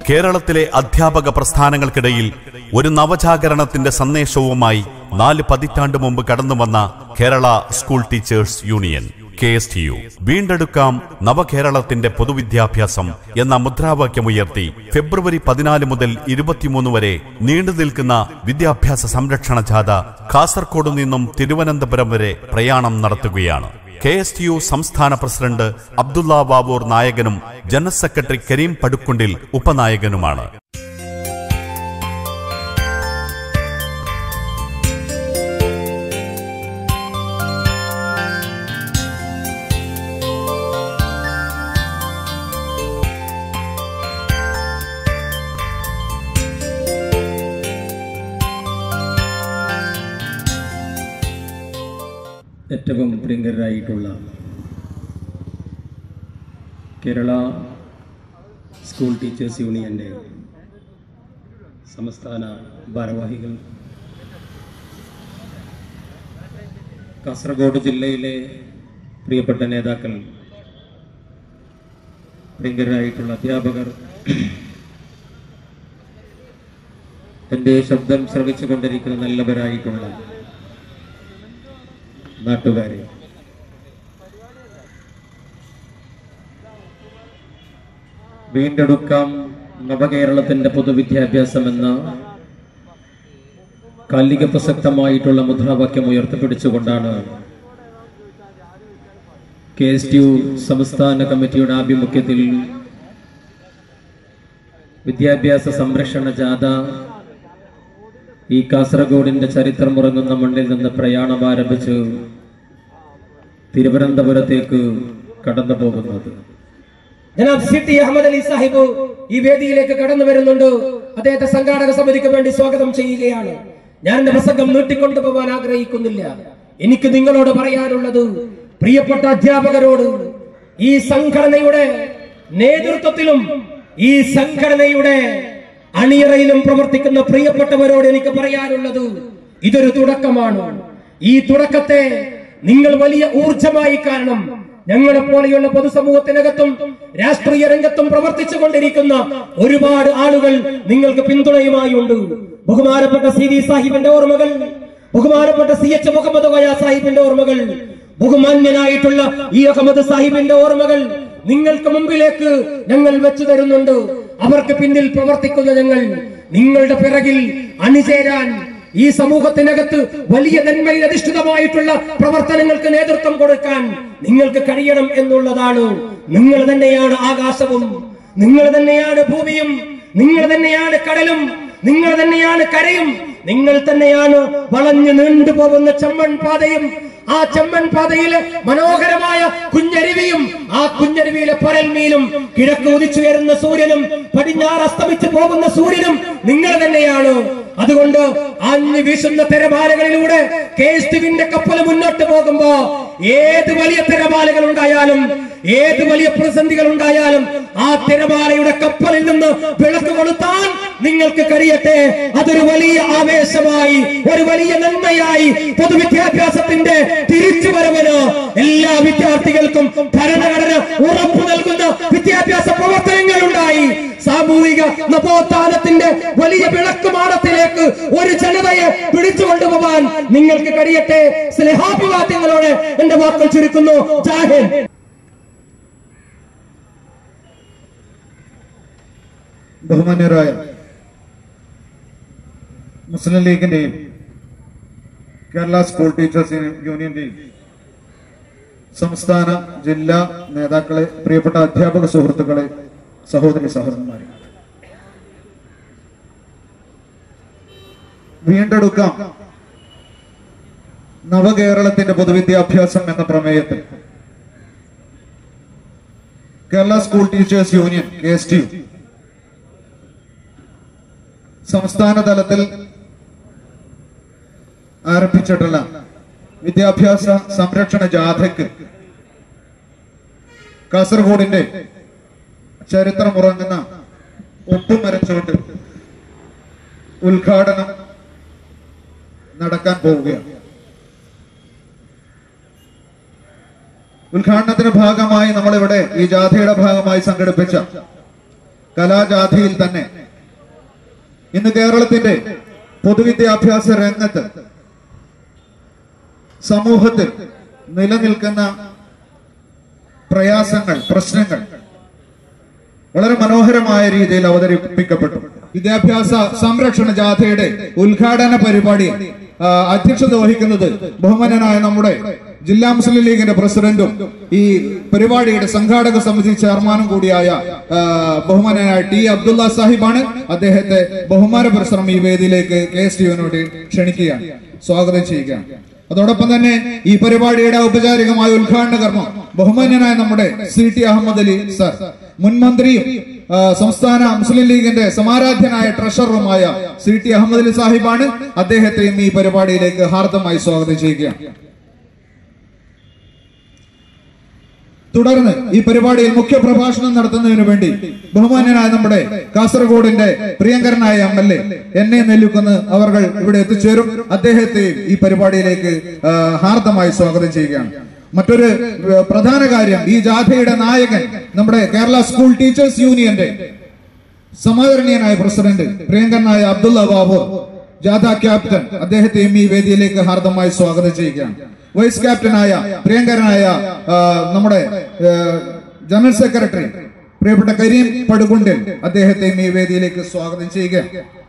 കേരളത്തിലെ അധ്യാപക പ്രസ്ഥാനങ്ങൾക്കിടയിൽ ഒരു നവജാഗരണത്തിന്റെ സന്ദേശവുമായി 4 പതിറ്റാണ്ട് മുമ്പ് കടന്നുവന്ന Kerala school teachers union KSTU വീണ്ടെടുക്കാം നവകേരളത്തിന്റെ പൊതുവിദ്യാഭ്യാസം എന്ന മുദ്രാവാക്യമുയർത്തി ഫെബ്രുവരി 14 മുതൽ 23 വരെ നീണ്ടുനിൽക്കുന്ന വിദ്യാഭ്യാസ സംരക്ഷണ ജാഥ കാസർഗോഡ് നിന്നും തിരുവനന്തപുരം വരെ പ്രയാണം നടത്തുകയാണ്. KSTU സംസ്ഥാന പ്രസിഡന്റ് അബ്ദുള്ള വാവൂർ നായകനും ജനറൽ സെക്രട്ടറി കരീം പടുക്കുണ്ടിൽ ഉപനായകനുമാണ്. ഏറ്റവും പ്രിയങ്കരായിട്ടുള്ള കേരള സ്കൂൾ ടീച്ചേഴ്സ് യൂണിയൻ്റെ സംസ്ഥാന ഭാരവാഹികൾ, കാസർഗോഡ് ജില്ലയിലെ പ്രിയപ്പെട്ട നേതാക്കൾ, പ്രിയങ്കരായിട്ടുള്ള അധ്യാപകർ, എൻ്റെ ശബ്ദം ശ്രവിച്ചുകൊണ്ടിരിക്കുന്ന നല്ലവരായിട്ടുള്ള നാട്ടുകാരെ, വീണ്ടെടുക്കാം നവകേരളത്തിന്റെ പൊതുവിദ്യാഭ്യാസം എന്ന കാലിക പ്രസക്തമായിട്ടുള്ള മുദ്രാവാക്യം ഉയർത്തിപ്പിടിച്ചുകൊണ്ടാണ് KSTU സംസ്ഥാന കമ്മിറ്റിയുടെ ആഭിമുഖ്യത്തിൽ വിദ്യാഭ്യാസ സംരക്ഷണ ജാഥ ഈ കാസർഗോഡിന്റെ ചരിത്രമുറങ്ങുന്ന മണ്ണിൽ നിന്ന് പ്രയാണം ആരംഭിച്ച് തിരുവനന്തപുരത്തേക്ക് കടന്നു പോകുന്നത്. ജനാബ് CT അഹമ്മദ് അലി സാഹിബ് ഈ വേദിയിലേക്ക് കടന്നു വരുന്നുണ്ട്. അദ്ദേഹത്തെ സംഘാടക സമിതിക്ക് വേണ്ടി സ്വാഗതം ചെയ്യുകയാണ്. ഞാൻ എന്റെ പ്രസംഗം നീട്ടിക്കൊണ്ടുപോകാൻ ആഗ്രഹിക്കുന്നില്ല. എനിക്ക് നിങ്ങളോട് പറയാനുള്ളത്, പ്രിയപ്പെട്ട അധ്യാപകരോട്, ഈ സംഘടനയുടെ നേതൃത്വത്തിലും ഈ സംഘടനയുടെ അണിയറയിലും പ്രവർത്തിക്കുന്ന പ്രിയപ്പെട്ടവരോട് എനിക്ക് പറയാനുള്ളത്, ഇതൊരു തുടക്കമാണ്. ഈ തുടക്കത്തെ നിങ്ങൾ വലിയ ഊർജമായി കാണണം. ഞങ്ങളെ പോലെയുള്ള പൊതുസമൂഹത്തിനകത്തും രാഷ്ട്രീയ രംഗത്തും പ്രവർത്തിച്ചു കൊണ്ടിരിക്കുന്ന ഒരുപാട് ആളുകൾ നിങ്ങൾക്ക് പിന്തുണയുമായി ഉണ്ട്. ബഹുമാനപ്പെട്ട CD സാഹിബിന്റെ ഓർമ്മകൾ, ബഹുമാനപ്പെട്ട CH മുഹമ്മദ് കോയ സാഹിബിന്റെ ഓർമ്മകൾ, ബഹുമാന്യനായിട്ടുള്ള ഈ അഹമ്മദ് സാഹിബിന്റെ ഓർമ്മകൾ നിങ്ങൾക്ക് മുമ്പിലേക്ക് ഞങ്ങൾ വെച്ചു തരുന്നുണ്ട്. അവർക്ക് പിന്നിൽ പ്രവർത്തിക്കുന്ന ഞങ്ങൾ നിങ്ങളുടെ പിറകിൽ അണിചേരാൻ, ഈ സമൂഹത്തിനകത്ത് വലിയ നന്മയിൽ അധിഷ്ഠിതമായിട്ടുള്ള പ്രവർത്തനങ്ങൾക്ക് നേതൃത്വം കൊടുക്കാൻ നിങ്ങൾക്ക് കഴിയണം എന്നുള്ളതാണ്. നിങ്ങൾ തന്നെയാണ് ആകാശവും, നിങ്ങൾ തന്നെയാണ് ഭൂമിയും, നിങ്ങൾ തന്നെയാണ് കടലും, നിങ്ങൾ തന്നെയാണ് കരയും, നിങ്ങൾ തന്നെയാണ് വളഞ്ഞു നീണ്ടുപോകുന്ന ചെമ്മൺ പാതയും, ആ ചെമ്മൺ പാതയിലെ മനോഹരമായ കുഞ്ഞരുവിയും, ആ കുഞ്ഞരുവിയിലെ പരൽമീനും, കിഴക്ക് ഉദിച്ചുയരുന്ന സൂര്യനും പടിഞ്ഞാറ് അസ്തമിച്ചു പോകുന്ന സൂര്യനും നിങ്ങൾ തന്നെയാണ്. അതുകൊണ്ട് അഞ്ഞു വീശുന്ന തിരമാലകളിലൂടെ KSTUവിന്റെ കപ്പൽ മുന്നോട്ട് പോകുമ്പോ ഏത് വലിയ തിരമാലകൾ ഉണ്ടായാലും, ഏത് വലിയ പ്രതിസന്ധികൾ ഉണ്ടായാലും ആ തിരമാലയുടെ കപ്പലിൽ നിന്ന് വിളക്ക് കൊളുത്താൻ നിങ്ങൾക്ക് കഴിയട്ടെ. അതൊരു വലിയ ആവേശമായി, ഒരു വലിയ നന്മയായി പൊതുവിദ്യാഭ്യാസത്തിന്റെ തിരിച്ചുവരവിന് എല്ലാ വിദ്യാർത്ഥികൾക്കും ഭരണഘടന ഉറപ്പു നൽകുന്ന വിദ്യാഭ്യാസ പ്രവർത്തനങ്ങൾ ഉണ്ടായി. സാമൂഹിക നവോത്ഥാനത്തിന്റെ വലിയ വിളക്കുമാടത്തിലേക്ക് ഒരു ജനതയെ പിടിച്ചുകൊണ്ടുപോകാൻ നിങ്ങൾക്ക് കഴിയട്ടെ. സ്നേഹാഭിവാദ്യങ്ങളോടെ എന്റെ വാക്കുകൾ ചുരുക്കുന്നു. ജാഹിൻ. ബഹുമാന്യരായ മുസ്ലിം ലീഗിന്റെയും കേരള സ്കൂൾ ടീച്ചേഴ്സ് യൂണിയന്റെയും സംസ്ഥാന ജില്ലാ നേതാക്കളെ, പ്രിയപ്പെട്ട അധ്യാപക സുഹൃത്തുക്കളെ, സഹോദരി സഹോദരന്മാരെ, വീണ്ടെടുക്കാം നവകേരളത്തിന്റെ പൊതുവിദ്യാഭ്യാസം എന്ന പ്രമേയത്തിൽ Kerala school teachers union KSTU സംസ്ഥാന തലത്തിൽ ആരംഭിച്ചിട്ടുള്ള വിദ്യാഭ്യാസ സംരക്ഷണ ജാഥയ്ക്ക് കാസർഗോഡിന്റെ ചരിത്രമുറങ്ങുന്ന ഒപ്പുമരച്ചുകൊണ്ട് ഉദ്ഘാടനം നടക്കാൻ പോവുകയാണ്. ഉദ്ഘാടനത്തിന്റെ ഭാഗമായി നമ്മളിവിടെ ഈ ജാഥയുടെ ഭാഗമായി സംഘടിപ്പിച്ച കലാജാഥയിൽ തന്നെ ഇന്ന് കേരളത്തിന്റെ പൊതുവിദ്യാഭ്യാസ രംഗത്ത് സമൂഹത്തിൽ നിലനിൽക്കുന്ന പ്രയാസങ്ങൾ, പ്രശ്നങ്ങൾ വളരെ മനോഹരമായ രീതിയിൽ അവതരിപ്പിക്കപ്പെട്ടു. വിദ്യാഭ്യാസ സംരക്ഷണ ജാഥയുടെ ഉദ്ഘാടന പരിപാടി അധ്യക്ഷത വഹിക്കുന്നത് ബഹുമാനനായ നമ്മുടെ ജില്ലാ മുസ്ലിം ലീഗിന്റെ പ്രസിഡന്റും ഈ പരിപാടിയുടെ സംഘാടക സമിതി ചെയർമാനും കൂടിയായ ബഹുമാനനായ ടി അബ്ദുള്ള സാഹിബാണ്. അദ്ദേഹത്തെ ബഹുമാനപുരസ്സരം ഈ വേദിയിലേക്ക് KSTU ക്ഷണിക്കുകയാണ്, സ്വാഗതം ചെയ്യുകയാണ്. അതോടൊപ്പം തന്നെ ഈ പരിപാടിയുടെ ഔപചാരികമായ ഉദ്ഘാടന കർമ്മം ബഹുമാന്യനായ നമ്മുടെ CT അഹമ്മദ് അലി സർ, മുൻ മന്ത്രിയും സംസ്ഥാന മുസ്ലിം ലീഗിന്റെ സമാരാധ്യനായ ട്രഷററുമായ CT അഹമ്മദ് അലി സാഹിബാണ്. അദ്ദേഹത്തെയും ഈ പരിപാടിയിലേക്ക് ഹാർദമായി സ്വാഗതം ചെയ്യുകയാണ്. തുടർന്ന് ഈ പരിപാടിയിൽ മുഖ്യ പ്രഭാഷണം നടത്തുന്നതിനു വേണ്ടി ബഹുമാന്യനായ നമ്മുടെ കാസർഗോഡിന്റെ പ്രിയങ്കരനായ MLA എന്നെ നെല്ലുക്കുന്ന് അവർ ഇവിടെ എത്തിച്ചേരും. അദ്ദേഹത്തെയും ഈ പരിപാടിയിലേക്ക് ഹാർദമായി സ്വാഗതം ചെയ്യുകയാണ്. മറ്റൊരു പ്രധാന കാര്യം, ഈ ജാഥയുടെ നായകൻ നമ്മുടെ കേരള സ്കൂൾ ടീച്ചേഴ്സ് യൂണിയന്റെ സമാദരണീയനായ പ്രസിഡന്റ് പ്രിയങ്കരനായ അബ്ദുള്ള ബാബു, ജാഥ ക്യാപ്റ്റൻ, അദ്ദേഹത്തെയും ഈ വേദിയിലേക്ക് ഹാർദമായി സ്വാഗതം ചെയ്യുകയാണ്. വൈസ് ക്യാപ്റ്റനായ പ്രിയങ്കരനായ നമ്മുടെ ജനറൽ സെക്രട്ടറി പ്രിയപ്പെട്ട കരീം പടുകുണ്ടിൽ, അദ്ദേഹത്തെയും ഈ വേദിയിലേക്ക് സ്വാഗതം ചെയ്യുക.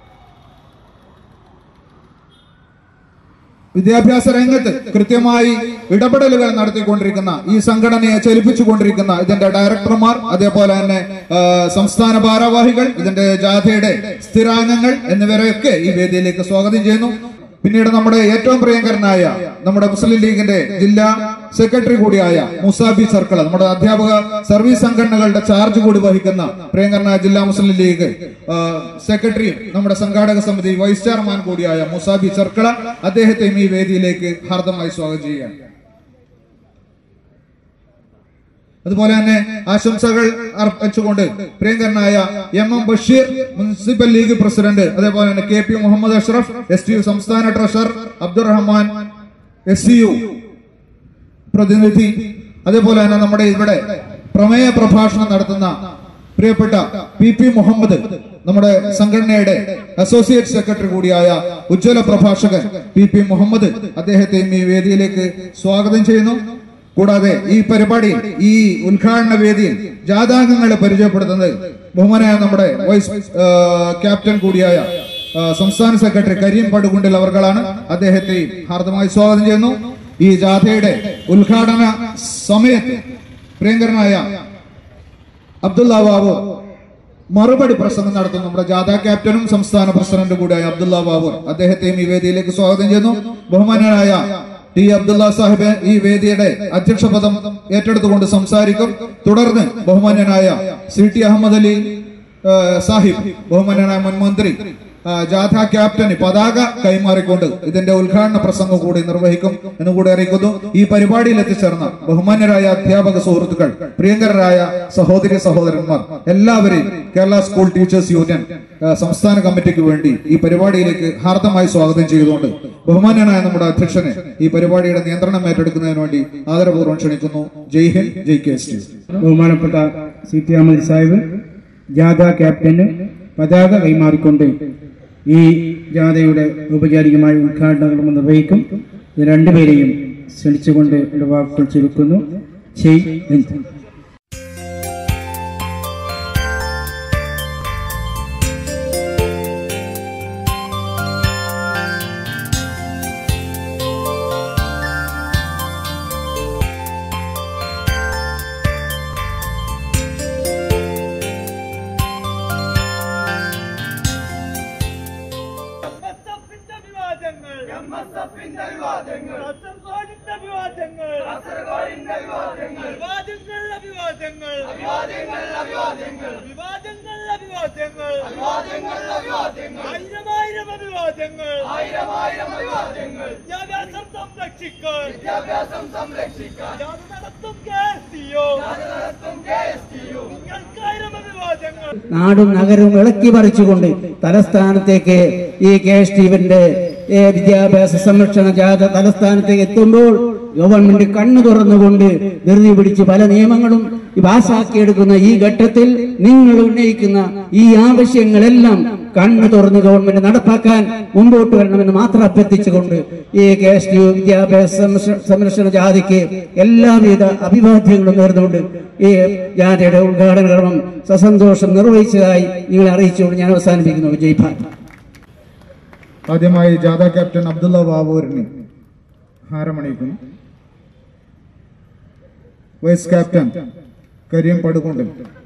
വിദ്യാഭ്യാസ രംഗത്ത് കൃത്യമായി ഇടപെടലുകൾ നടത്തിക്കൊണ്ടിരിക്കുന്ന, ഈ സംഘടനയെ ചലിപ്പിച്ചുകൊണ്ടിരിക്കുന്ന ഇതിന്റെ ഡയറക്ടർമാർ, അതേപോലെ തന്നെ സംസ്ഥാന ഭാരവാഹികൾ, ഇതിന്റെ ജാഥയുടെ സ്ഥിരാംഗങ്ങൾ എന്നിവരെയൊക്കെ ഈ വേദിയിലേക്ക് സ്വാഗതം ചെയ്യുന്നു. പിന്നീട് നമ്മുടെ ഏറ്റവും പ്രിയങ്കരനായ നമ്മുടെ മുസ്ലിം ലീഗിന്റെ ജില്ലാ സെക്രട്ടറി കൂടിയായ മുസാബി സർക്കിൾ, നമ്മുടെ അധ്യാപക സർവീസ് സംഘടനകളുടെ ചാർജ് കൂടി വഹിക്കുന്ന പ്രിയങ്കരനായ ജില്ലാ മുസ്ലിം ലീഗ് സെക്രട്ടറിയും നമ്മുടെ സംഘാടക സമിതി വൈസ് ചെയർമാൻ കൂടിയായ മുസാബി സർക്കിൾ, അദ്ദേഹത്തെയും ഈ വേദിയിലേക്ക് ഹാർദമായി സ്വാഗതം ചെയ്യുകയാണ്. അതുപോലെ തന്നെ ആശംസകൾ അർപ്പിച്ചുകൊണ്ട് പ്രിയങ്കരനായ MM Basheer, municipal League president, അതേപോലെ തന്നെ KP മുഹമ്മദ് അഷ്റഫ്, STU സംസ്ഥാന ട്രഷറർ, അബ്ദുറഹ്മാൻ SCU പ്രതിനിധി, അതേപോലെ തന്നെ നമ്മുടെ ഇവിടെ പ്രമേയ പ്രഭാഷണം നടത്തുന്ന പ്രിയപ്പെട്ട PP മുഹമ്മദ്, നമ്മുടെ സംഘടനയുടെ അസോസിയേറ്റ് സെക്രട്ടറി കൂടിയായ ഉജ്ജ്വല പ്രഭാഷകൻ PP മുഹമ്മദ്, അദ്ദേഹത്തെയും ഈ വേദിയിലേക്ക് സ്വാഗതം ചെയ്യുന്നു. കൂടാതെ ഈ പരിപാടിയിൽ, ഈ ഉദ്ഘാടന വേദിയിൽ ജാഥാംഗങ്ങളെ പരിചയപ്പെടുത്തുന്നത് ബഹുമാനായ നമ്മുടെ വൈസ് ക്യാപ്റ്റൻ കൂടിയായ സംസ്ഥാന സെക്രട്ടറി കരീം പടുകുണ്ടിൽ അവർകളാണ്. അദ്ദേഹത്തെയും ഹാർദമായി സ്വാഗതം ചെയ്യുന്നു. ഈ ജാഥയുടെ ഉദ്ഘാടന സമയത്ത് പ്രിയങ്കരനായ അബ്ദുള്ള ബാബു മറുപടി പ്രസംഗം നടത്തുന്നു. നമ്മുടെ ജാഥ ക്യാപ്റ്റനും സംസ്ഥാന പ്രസിഡന്റും കൂടിയായ അബ്ദുള്ള ബാബു, അദ്ദേഹത്തെയും ഈ വേദിയിലേക്ക് സ്വാഗതം ചെയ്യുന്നു. ബഹുമാനായ ടി അബ്ദുള്ള സാഹിബ് ഈ വേദിയുടെ അധ്യക്ഷ പദം ഏറ്റെടുത്തുകൊണ്ട് സംസാരിക്കും. തുടർന്ന് ബഹുമാന്യനായ CT അഹമ്മദ് അലി സാഹിബ്, ബഹുമാന്യനായ മുൻ മന്ത്രി, ജാഥ ക്യാപ്റ്റന് പതാക കൈമാറിക്കൊണ്ട് ഇതിന്റെ ഉദ്ഘാടന പ്രസംഗം കൂടി നിർവഹിക്കും എന്നുകൂടി അറിയിക്കുന്നു. ഈ പരിപാടിയിൽ എത്തിച്ചേർന്ന ബഹുമാന്യരായ അധ്യാപക സുഹൃത്തുക്കൾ, പ്രിയങ്കരായ സഹോദരി സഹോദരന്മാർ, എല്ലാവരെയും കേരള സ്കൂൾ ടീച്ചേഴ്സ് യൂണിയൻ സംസ്ഥാന കമ്മിറ്റിക്ക് വേണ്ടി ഈ പരിപാടിയിലേക്ക് ഹാർദമായി സ്വാഗതം ചെയ്തുകൊണ്ട് ബഹുമാന്യനായ നമ്മുടെ അധ്യക്ഷനെ ഈ പരിപാടിയുടെ നിയന്ത്രണം ഏറ്റെടുക്കുന്നതിന് വേണ്ടി ആദരപൂർവ്വം ക്ഷണിക്കുന്നു. ജയ് ഹിന്ദ്, ജയ് KSTU. ബഹുമാനപ്പെട്ട CT അഹമ്മദ് സാഹിബ് ജാഥ ക്യാപ്റ്റന് പതാക കൈമാറിക്കൊണ്ട് ഈ ജാഥയുടെ ഔപചാരികമായ ഉദ്ഘാടനം നിർവഹിക്കും. ഇത് രണ്ടുപേരെയും ക്ഷണിച്ചുകൊണ്ട് വാക്കുകൾ ചുരുക്കുന്നു. ജയ് ഹിന്ദ്. നാടും നഗരവും ഇളക്കി പറിച്ചുകൊണ്ട് തലസ്ഥാനത്തേക്ക് ഈ KSTUവിന്റെ വിദ്യാഭ്യാസ സംരക്ഷണ ജാഥ തലസ്ഥാനത്തേക്ക് എത്തുമ്പോൾ ഗവൺമെന്റ് കണ്ണു തുറന്നുകൊണ്ട് ധൃതി പിടിച്ച് പല നിയമങ്ങളും പാസാക്കിയെടുക്കുന്ന ഈ ഘട്ടത്തിൽ നിങ്ങൾ ഉന്നയിക്കുന്ന ഈ ആവശ്യങ്ങളെല്ലാം കണ്ണു തുറന്ന് ഗവൺമെന്റ് നടപ്പാക്കാൻ മുമ്പോട്ട് വരണമെന്ന് മാത്രം അഭ്യർത്ഥിച്ചുകൊണ്ട് ഈ KSTU വിദ്യാഭ്യാസ സംരക്ഷണ ജാഥയ്ക്ക് എല്ലാവിധ അഭിവാദ്യങ്ങളും നേർന്നുകൊണ്ട് ഈ ജാഥയുടെ ഉദ്ഘാടന കർമ്മം സസന്തോഷം നിർവഹിച്ചതായി നിങ്ങളെ അറിയിച്ചുകൊണ്ട് ഞാൻ അവസാനിപ്പിക്കുന്നു. ജയ് ഭാരത്. ആദ്യമായി ജാഥ ക്യാപ്റ്റൻ അബ്ദുള്ള ബാബൂരിന് ഹാരമണിയിക്കുന്നു. വൈസ് ക്യാപ്റ്റൻ കരീം പടുകൊണ്ട്.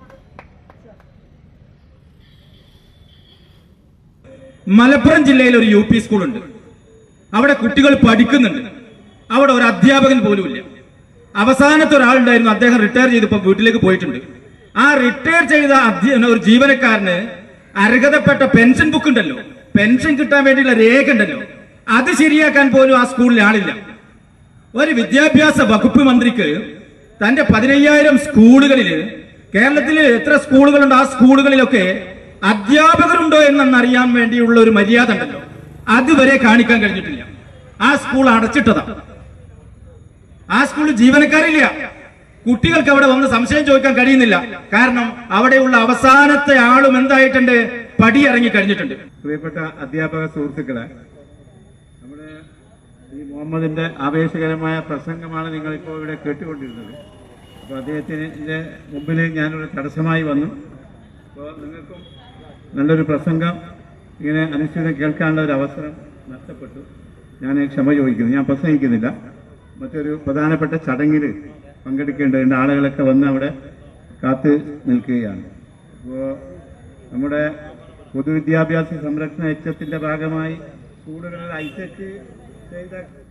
മലപ്പുറം ജില്ലയിൽ ഒരു UP സ്കൂളുണ്ട്. അവിടെ കുട്ടികൾ പഠിക്കുന്നുണ്ട്. അവിടെ ഒരു അധ്യാപകൻ പോലുമില്ല. അവസാനത്തെ ഒരാളുണ്ടായിരുന്നു, അദ്ദേഹം റിട്ടയർ ചെയ്തിപ്പോ വീട്ടിലേക്ക് പോയിട്ടുണ്ട്. ആ റിട്ടയർ ചെയ്ത ഒരു ജീവനക്കാരന് അർഹതപ്പെട്ട പെൻഷൻ ബുക്ക് ഉണ്ടല്ലോ, പെൻഷൻ കിട്ടാൻ വേണ്ടിയുള്ള രേഖ ഉണ്ടല്ലോ, അത് ശരിയാക്കാൻ പോലും ആ സ്കൂളിൽ ആളില്ല. ഒരു വിദ്യാഭ്യാസ വകുപ്പ് മന്ത്രിക്ക് തന്റെ 15,000 സ്കൂളുകളിൽ, കേരളത്തിൽ എത്ര സ്കൂളുകളുണ്ട്, ആ സ്കൂളുകളിലൊക്കെ അധ്യാപകരുണ്ടോ എന്നറിയാൻ വേണ്ടിയുള്ള ഒരു മര്യാദ ഉണ്ടല്ലോ, അതുവരെ കാണിക്കാൻ കഴിഞ്ഞിട്ടില്ല. ആ സ്കൂൾ അടച്ചിട്ടതാ. ആ സ്കൂളിൽ ജീവനക്കാരില്ല. കുട്ടികൾക്ക് അവിടെ വന്ന് സംശയം ചോദിക്കാൻ കഴിയുന്നില്ല. കാരണം അവിടെയുള്ള അവസാനത്തെ ആളും എന്തായിട്ടുണ്ട്, പടിയിറങ്ങി കഴിഞ്ഞിട്ടുണ്ട്. പ്രിയപ്പെട്ട അധ്യാപക സുഹൃത്തുക്കളെ, നമ്മുടെ ഈ മുഹമ്മദിന്റെ ആവേശകരമായ പ്രസംഗമാണ് നിങ്ങളിപ്പോൾ ഇവിടെ കേട്ടുകൊണ്ടിരുന്നത്. അപ്പോൾ അദ്ദേഹത്തിന്റെ മുമ്പിൽ ഞാനൊരു തടസ്സമായി വന്നു. അപ്പോൾ നിങ്ങൾക്കും നല്ലൊരു പ്രസംഗം ഇങ്ങനെ അനുഷ്ഠിതം കേൾക്കാനുള്ള ഒരു അവസരം നഷ്ടപ്പെട്ടു. ഞാൻ ക്ഷമ ചോദിക്കുന്നു. ഞാൻ പ്രസംഗിക്കുന്നില്ല. മറ്റൊരു പ്രധാനപ്പെട്ട ചടങ്ങിൽ പങ്കെടുക്കേണ്ടതുണ്ട്. ആളുകളൊക്കെ വന്ന് അവിടെ കാത്തു നിൽക്കുകയാണ്. അപ്പോൾ നമ്മുടെ പൊതുവിദ്യാഭ്യാസ സംരക്ഷണ യജ്ഞത്തിന്റെ ഭാഗമായി സ്കൂളുകളിൽ ഐസെറ്റ് ചെയ്ത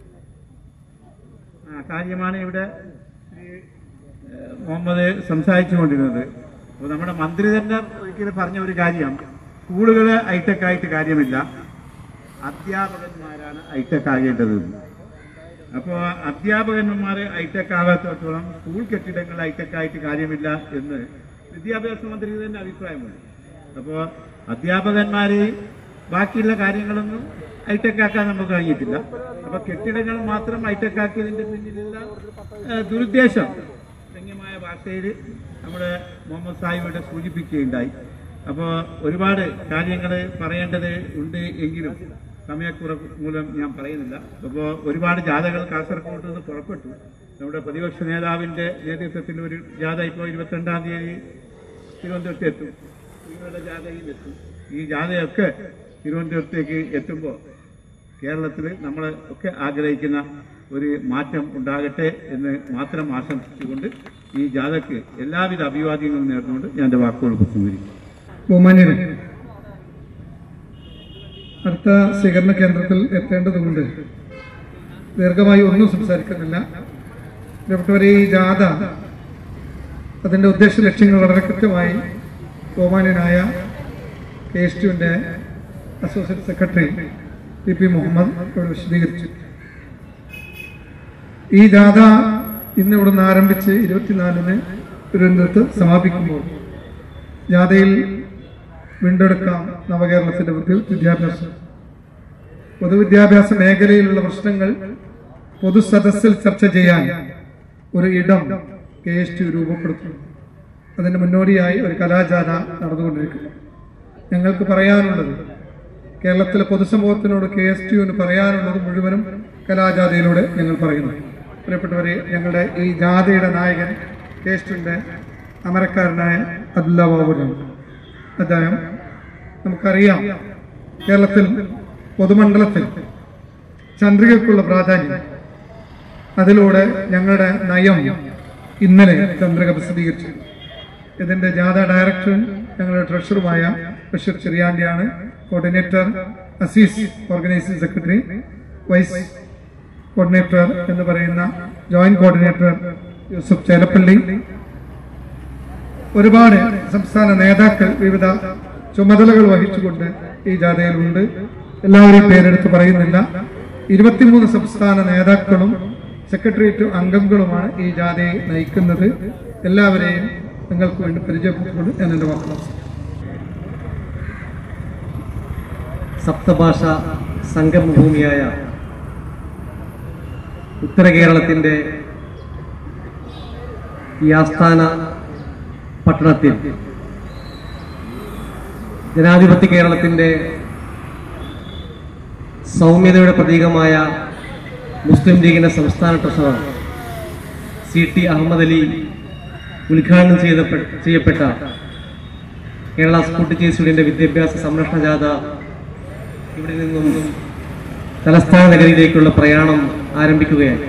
കാര്യമാണ് ഇവിടെ ശ്രീ മുഹമ്മദ് സംസാരിച്ചു കൊണ്ടിരുന്നത്. അപ്പോൾ നമ്മുടെ മന്ത്രി തന്നെ ഒരിക്കലും പറഞ്ഞ ഒരു കാര്യം, സ്കൂളുകൾ ഹൈടെക് ആയിട്ട് കാര്യമില്ല, അധ്യാപകന്മാരാണ് ഹൈടെക് ആകേണ്ടത്. അപ്പോൾ അധ്യാപകന്മാർ ഹൈടെക് ആകാത്തോളം സ്കൂൾ കെട്ടിടങ്ങൾ ഹൈടെക് ആയിട്ട് കാര്യമില്ല എന്ന് വിദ്യാഭ്യാസ മന്ത്രി തന്നെ അഭിപ്രായമുണ്ട്. അപ്പോൾ അധ്യാപകന്മാര് ബാക്കിയുള്ള കാര്യങ്ങളൊന്നും ഹൈടെക് ആക്കാൻ നമുക്ക് കഴിഞ്ഞിട്ടില്ല. അപ്പൊ കെട്ടിടങ്ങൾ മാത്രം ഹൈടെക് ആക്കിയതിന്റെ പിന്നിലുള്ള ദുരുദ്ദേശം വ്യംഗ്യമായ ഭാഷയിൽ നമ്മുടെ മുഹമ്മദ് സാഹിബ് സൂചിപ്പിക്കുകയുണ്ടായി. അപ്പോൾ ഒരുപാട് കാര്യങ്ങൾ പറയേണ്ടത് ഉണ്ട്, എങ്കിലും സമയക്കുറവ് മൂലം ഞാൻ പറയുന്നില്ല. അപ്പോൾ ഒരുപാട് ജാഥകൾ കാസർഗോഡ് നിന്ന് പുറപ്പെട്ടു. നമ്മുടെ പ്രതിപക്ഷ നേതാവിന്റെ നേതൃത്വത്തിൽ ഒരു ജാഥ ഇപ്പോൾ 22-ാം തീയതി തിരുവനന്തപുരത്ത് എത്തും. നിങ്ങളുടെ ജാഥയിൽ എത്തും. ഈ ജാഥയൊക്കെ തിരുവനന്തപുരത്തേക്ക് എത്തുമ്പോൾ കേരളത്തിൽ നമ്മൾ ഒക്കെ ആഗ്രഹിക്കുന്ന ഒരു മാറ്റം ഉണ്ടാകട്ടെ എന്ന് മാത്രം ആശംസിച്ചുകൊണ്ട് ഈ ജാഥയ്ക്ക് എല്ലാവിധ അഭിവാദ്യങ്ങളും നേർന്നുകൊണ്ട് ഞാൻ എൻ്റെ വാക്കുകൾ ഉപസംഹരിക്കും. ബഹുമാന്യരെ, അടുത്ത സ്വീകരണ കേന്ദ്രത്തിൽ എത്തേണ്ടതുകൊണ്ട് ദീർഘമായി ഒന്നും സംസാരിക്കുന്നില്ല. പ്രിയപ്പെട്ടവരെ, ഈ ജാഥ അതിൻ്റെ ഉദ്ദേശ ലക്ഷ്യങ്ങൾ വളരെ കൃത്യമായി ബഹുമാന്യനായ KSTUവിൻ്റെ അസോസിയേറ്റ് സെക്രട്ടറി PP മുഹമ്മദ് ഇവിടെ വിശദീകരിച്ചു. ഈ ജാഥ ഇന്ന് ഇവിടുന്ന് ആരംഭിച്ച് 24-ന് തിരുവനന്തപുരത്ത് സമാപിക്കുമ്പോൾ ജാഥയിൽ വീണ്ടെടുക്കാം നവകേരളത്തിന്റെ പൊതുവിദ്യാഭ്യാസ മേഖലയിലുള്ള പ്രശ്നങ്ങൾ പൊതുസദസ്സിൽ ചർച്ച ചെയ്യാൻ ഒരു ഇടം KSTU രൂപപ്പെടുത്തുന്നു. അതിന് മുന്നോടിയായി ഒരു കലാജാഥ നടന്നുകൊണ്ടിരിക്കുന്നു. ഞങ്ങൾക്ക് പറയാനുള്ളത്, കേരളത്തിലെ പൊതുസമൂഹത്തിനോട് KSTUവിന് പറയാനുള്ളത് മുഴുവനും കലാജാഥയിലൂടെ ഞങ്ങൾ പറയുന്നു. പ്രിയപ്പെട്ടവരെ, ഞങ്ങളുടെ ഈ ജാഥയുടെ നായകൻ KSTUവിന്റെ അമരക്കാരനായ അബ്ദുള്ള ബാബുരാണ്. അദ്ദേഹം, നമുക്കറിയാം, കേരളത്തിൽ പൊതുമണ്ഡലത്തിൽ ചന്ദ്രികയ്ക്കുള്ള പ്രാധാന്യം, അതിലൂടെ ഞങ്ങളുടെ നയം ഇന്നലെ ചന്ദ്രിക പ്രസിദ്ധീകരിച്ചു. ഇതിന്റെ ജാഥ ഡയറക്ടറും ഞങ്ങളുടെ ട്രഷറുമായ ബഷീർ ചെറിയാണ്ടിയാണ്. Coordinator Aziz, organising secretary, vice coordinator എന്ന് പറയുന്ന ജോയിന്റ് കോർഡിനേറ്റർ യൂസുഫ് ചേലപ്പള്ളി, ഒരുപാട് സംസ്ഥാന നേതാക്കൾ വിവിധ ചുമതലകൾ വഹിച്ചുകൊണ്ട് ഈ ജാഥയിലുണ്ട്. എല്ലാവരെയും പേരെടുത്ത് പറയുന്നില്ല. 23 സംസ്ഥാന നേതാക്കളും സെക്രട്ടേറിയറ്റ് അംഗങ്ങളുമാണ് ഈ ജാഥയെ നയിക്കുന്നത്. എല്ലാവരെയും നിങ്ങൾക്ക് വേണ്ടി പരിചയപ്പെട്ടുകൊണ്ട് ഞാൻ എൻ്റെ വാക്കുകൾ. സപ്തഭാഷ സംഗമഭൂമിയായ ഉത്തര കേരളത്തിൻ്റെ ഈ ആസ്ഥാന പട്ടണത്തിൽ ജനാധിപത്യ കേരളത്തിന്റെ സൗമ്യതയുടെ പ്രതീകമായ മുസ്ലിം ലീഗിന്റെ സംസ്ഥാന ട്രഷറർ CT അഹമ്മദ് അലി ഉദ്ഘാടനം ചെയ്യപ്പെട്ട കേരള സ്കൂൾ ടീച്ചേഴ്സ് യൂണിയന്റെ വിദ്യാഭ്യാസ സംരക്ഷണ ജാഥ ഇവിടെ നിന്നും തലസ്ഥാന നഗരിയിലേക്കുള്ള പ്രയാണം ആരംഭിക്കുകയാണ്.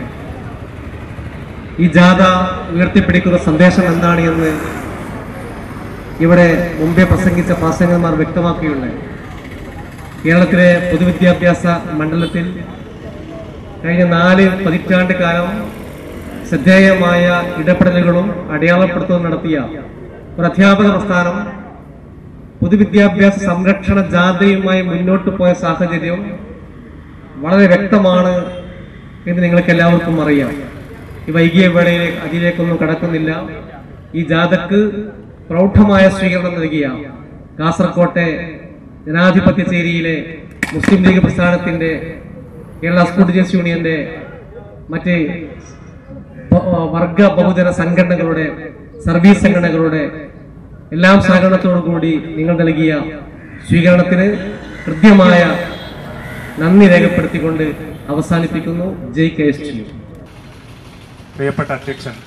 ഈ ജാഥ ഉയർത്തിപ്പിടിക്കുന്ന സന്ദേശം എന്താണ് എന്ന് ഇവിടെ മുമ്പേ പ്രസംഗിച്ച പ്രാസംഗികന്മാർ വ്യക്തമാക്കിയുണ്ടായി. കേരളത്തിലെ പൊതുവിദ്യാഭ്യാസ മണ്ഡലത്തിൽ കഴിഞ്ഞ 4 പതിറ്റാണ്ട് കാലം ശ്രദ്ധേയമായ ഇടപെടലുകളും അടയാളപ്പെടുത്തലും നടത്തിയ ഒരു അധ്യാപക പ്രസ്ഥാനം പൊതുവിദ്യാഭ്യാസ സംരക്ഷണ ജാഥയുമായി മുന്നോട്ട് പോയ സാഹചര്യം വളരെ വ്യക്തമാണ് എന്ന് നിങ്ങൾക്ക് എല്ലാവർക്കും അറിയാം. ഈ വൈകിയ വേളയിൽ അതിലേക്കൊന്നും കടക്കുന്നില്ല. ഈ ജാഥക്ക് പ്രൗഢമായ സ്വീകരണം നൽകിയ കാസർകോട്ടെ ജനാധിപത്യചേരിയിലെ മുസ്ലിം ലീഗ് പ്രസ്ഥാനത്തിന്റെ കേരള സ്കൂൾ ടീച്ചേഴ്സ് യൂണിയന്റെ മറ്റ് വർഗ ബഹുജന സംഘടനകളുടെ സർവീസ് സംഘടനകളുടെ എല്ലാം സഹകരണത്തോടു കൂടി നിങ്ങൾ നൽകിയ സ്വീകരണത്തിന് കൃത്യമായ നന്ദി രേഖപ്പെടുത്തിക്കൊണ്ട് അവസാനിപ്പിക്കുന്നു. ജയ് KSTU. പ്രിയപ്പെട്ട അധ്യക്ഷൻ,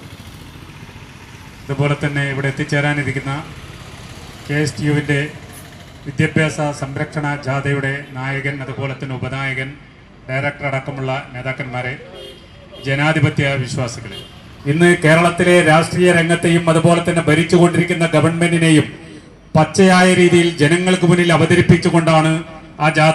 അതുപോലെ തന്നെ ഇവിടെ എത്തിച്ചേരാനിരിക്കുന്ന KSTUവിൻ്റെ വിദ്യാഭ്യാസ സംരക്ഷണ ജാഥയുടെ നായകൻ, അതുപോലെ തന്നെ ഉപനായകൻ, ഡയറക്ടർ അടക്കമുള്ള നേതാക്കന്മാരെ, ജനാധിപത്യ വിശ്വാസികളെ, ഇന്ന് കേരളത്തിലെ രാഷ്ട്രീയ രംഗത്തെയും അതുപോലെ തന്നെ ഭരിച്ചുകൊണ്ടിരിക്കുന്ന ഗവൺമെന്റിനെയും പച്ചയായ രീതിയിൽ ജനങ്ങൾക്ക് മുന്നിൽ അവതരിപ്പിച്ചുകൊണ്ടാണ് ആ ജാഥ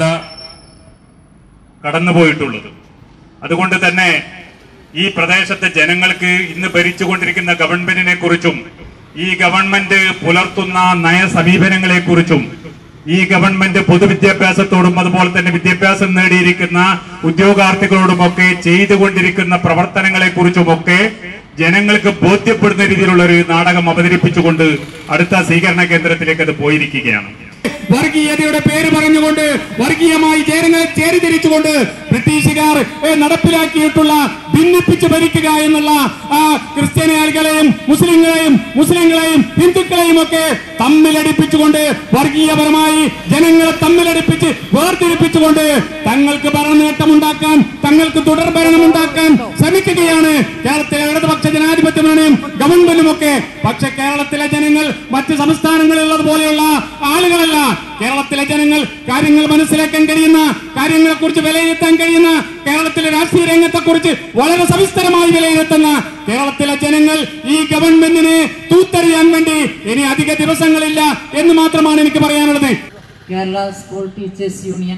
കടന്നുപോയിട്ടുള്ളത്. അതുകൊണ്ട് തന്നെ ഈ പ്രദേശത്തെ ജനങ്ങൾക്ക് ഇന്ന് ഭരിച്ചുകൊണ്ടിരിക്കുന്ന ഗവൺമെന്റിനെ കുറിച്ചും ഈ ഗവൺമെന്റ് പുലർത്തുന്ന നയസമീപനങ്ങളെ കുറിച്ചും ഈ ഗവൺമെന്റ് പൊതുവിദ്യാഭ്യാസത്തോടും അതുപോലെ തന്നെ വിദ്യാഭ്യാസം നേടിയിരിക്കുന്ന ഉദ്യോഗാർത്ഥികളോടുമൊക്കെ ചെയ്തുകൊണ്ടിരിക്കുന്ന പ്രവർത്തനങ്ങളെ കുറിച്ചുമൊക്കെ ജനങ്ങൾക്ക് ബോധ്യപ്പെടുന്ന രീതിയിലുള്ള ഒരു നാടകം അവതരിപ്പിച്ചുകൊണ്ട് അടുത്ത സ്വീകരണ കേന്ദ്രത്തിലേക്ക് അത് പോയിരിക്കുകയാണ്. വർഗീയതയുടെ പേര് പറഞ്ഞുകൊണ്ട് വർഗീയമായി ചേരിതിരിച്ചുകൊണ്ട് ബ്രിട്ടീഷുകാർ നടപ്പിലാക്കിയിട്ടുള്ള ഭിന്നിപ്പിച്ച് ഭരിക്കുക എന്നുള്ള ക്രിസ്ത്യാനികളെയും മുസ്ലിങ്ങളെയും ഹിന്ദുക്കളെയും ഒക്കെ തമ്മിലടിപ്പിച്ചുകൊണ്ട് വർഗീയപരമായി ജനങ്ങളെ തമ്മിലടിപ്പിച്ച് വേർതിരിപ്പിച്ചുകൊണ്ട് തങ്ങൾക്ക് ഭരണനേട്ടമുണ്ടാക്കാൻ, തങ്ങൾക്ക് തുടർഭരണമുണ്ടാക്കാൻ ശ്രമിക്കുകയാണ് കേരളത്തിലെ ഇടതുപക്ഷ ജനാധിപത്യ മുന്നണിയും ഗവൺമെന്റും ഒക്കെ. പക്ഷെ കേരളത്തിലെ ജനങ്ങൾ മറ്റ് സംസ്ഥാനങ്ങളിലുള്ളതുപോലെയുള്ള ആളുകളല്ല. കേരളത്തിലെ ജനങ്ങൾ കാര്യങ്ങൾ മനസ്സിലാക്കാൻ കഴിയുന്ന, കാര്യങ്ങളെ കുറിച്ച് വിലയിരുത്താൻ കഴിയുന്ന, കേരളത്തിലെ രാഷ്ട്രീയ രംഗത്തെ കുറിച്ച് വളരെ സവിസ്തരമായി വിലയിരുത്തുന്ന കേരളത്തിലെ ജനങ്ങൾ ഈ ഗവൺമെന്റിനെ തൂത്തെറിയാൻ വേണ്ടി ഇനി അധിക ദിവസങ്ങളില്ല എന്ന് മാത്രമാണ് എനിക്ക് പറയാനുള്ളത്. കേരള സ്കൂൾ ടീച്ചേഴ്സ് യൂണിയൻ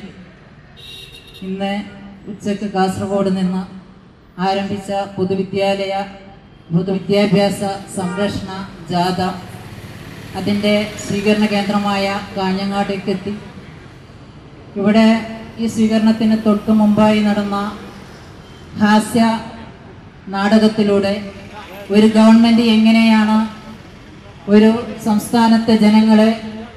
ഇന്ന് ഉച്ചയ്ക്ക് കാസർഗോഡ് നിന്ന് ആരംഭിച്ച പൊതുവിദ്യാഭ്യാസ സംരക്ഷണ ജാഥ അതിൻ്റെ സ്വീകരണ കേന്ദ്രമായ കാഞ്ഞങ്ങാട്ടേക്ക് എത്തി. ഇവിടെ ഈ സ്വീകരണത്തിന് തൊട്ടു മുമ്പായി നടന്ന ഹാസ്യ നാടകത്തിലൂടെ ഒരു ഗവൺമെൻറ് എങ്ങനെയാണ് ഒരു സംസ്ഥാനത്തെ ജനങ്ങളെ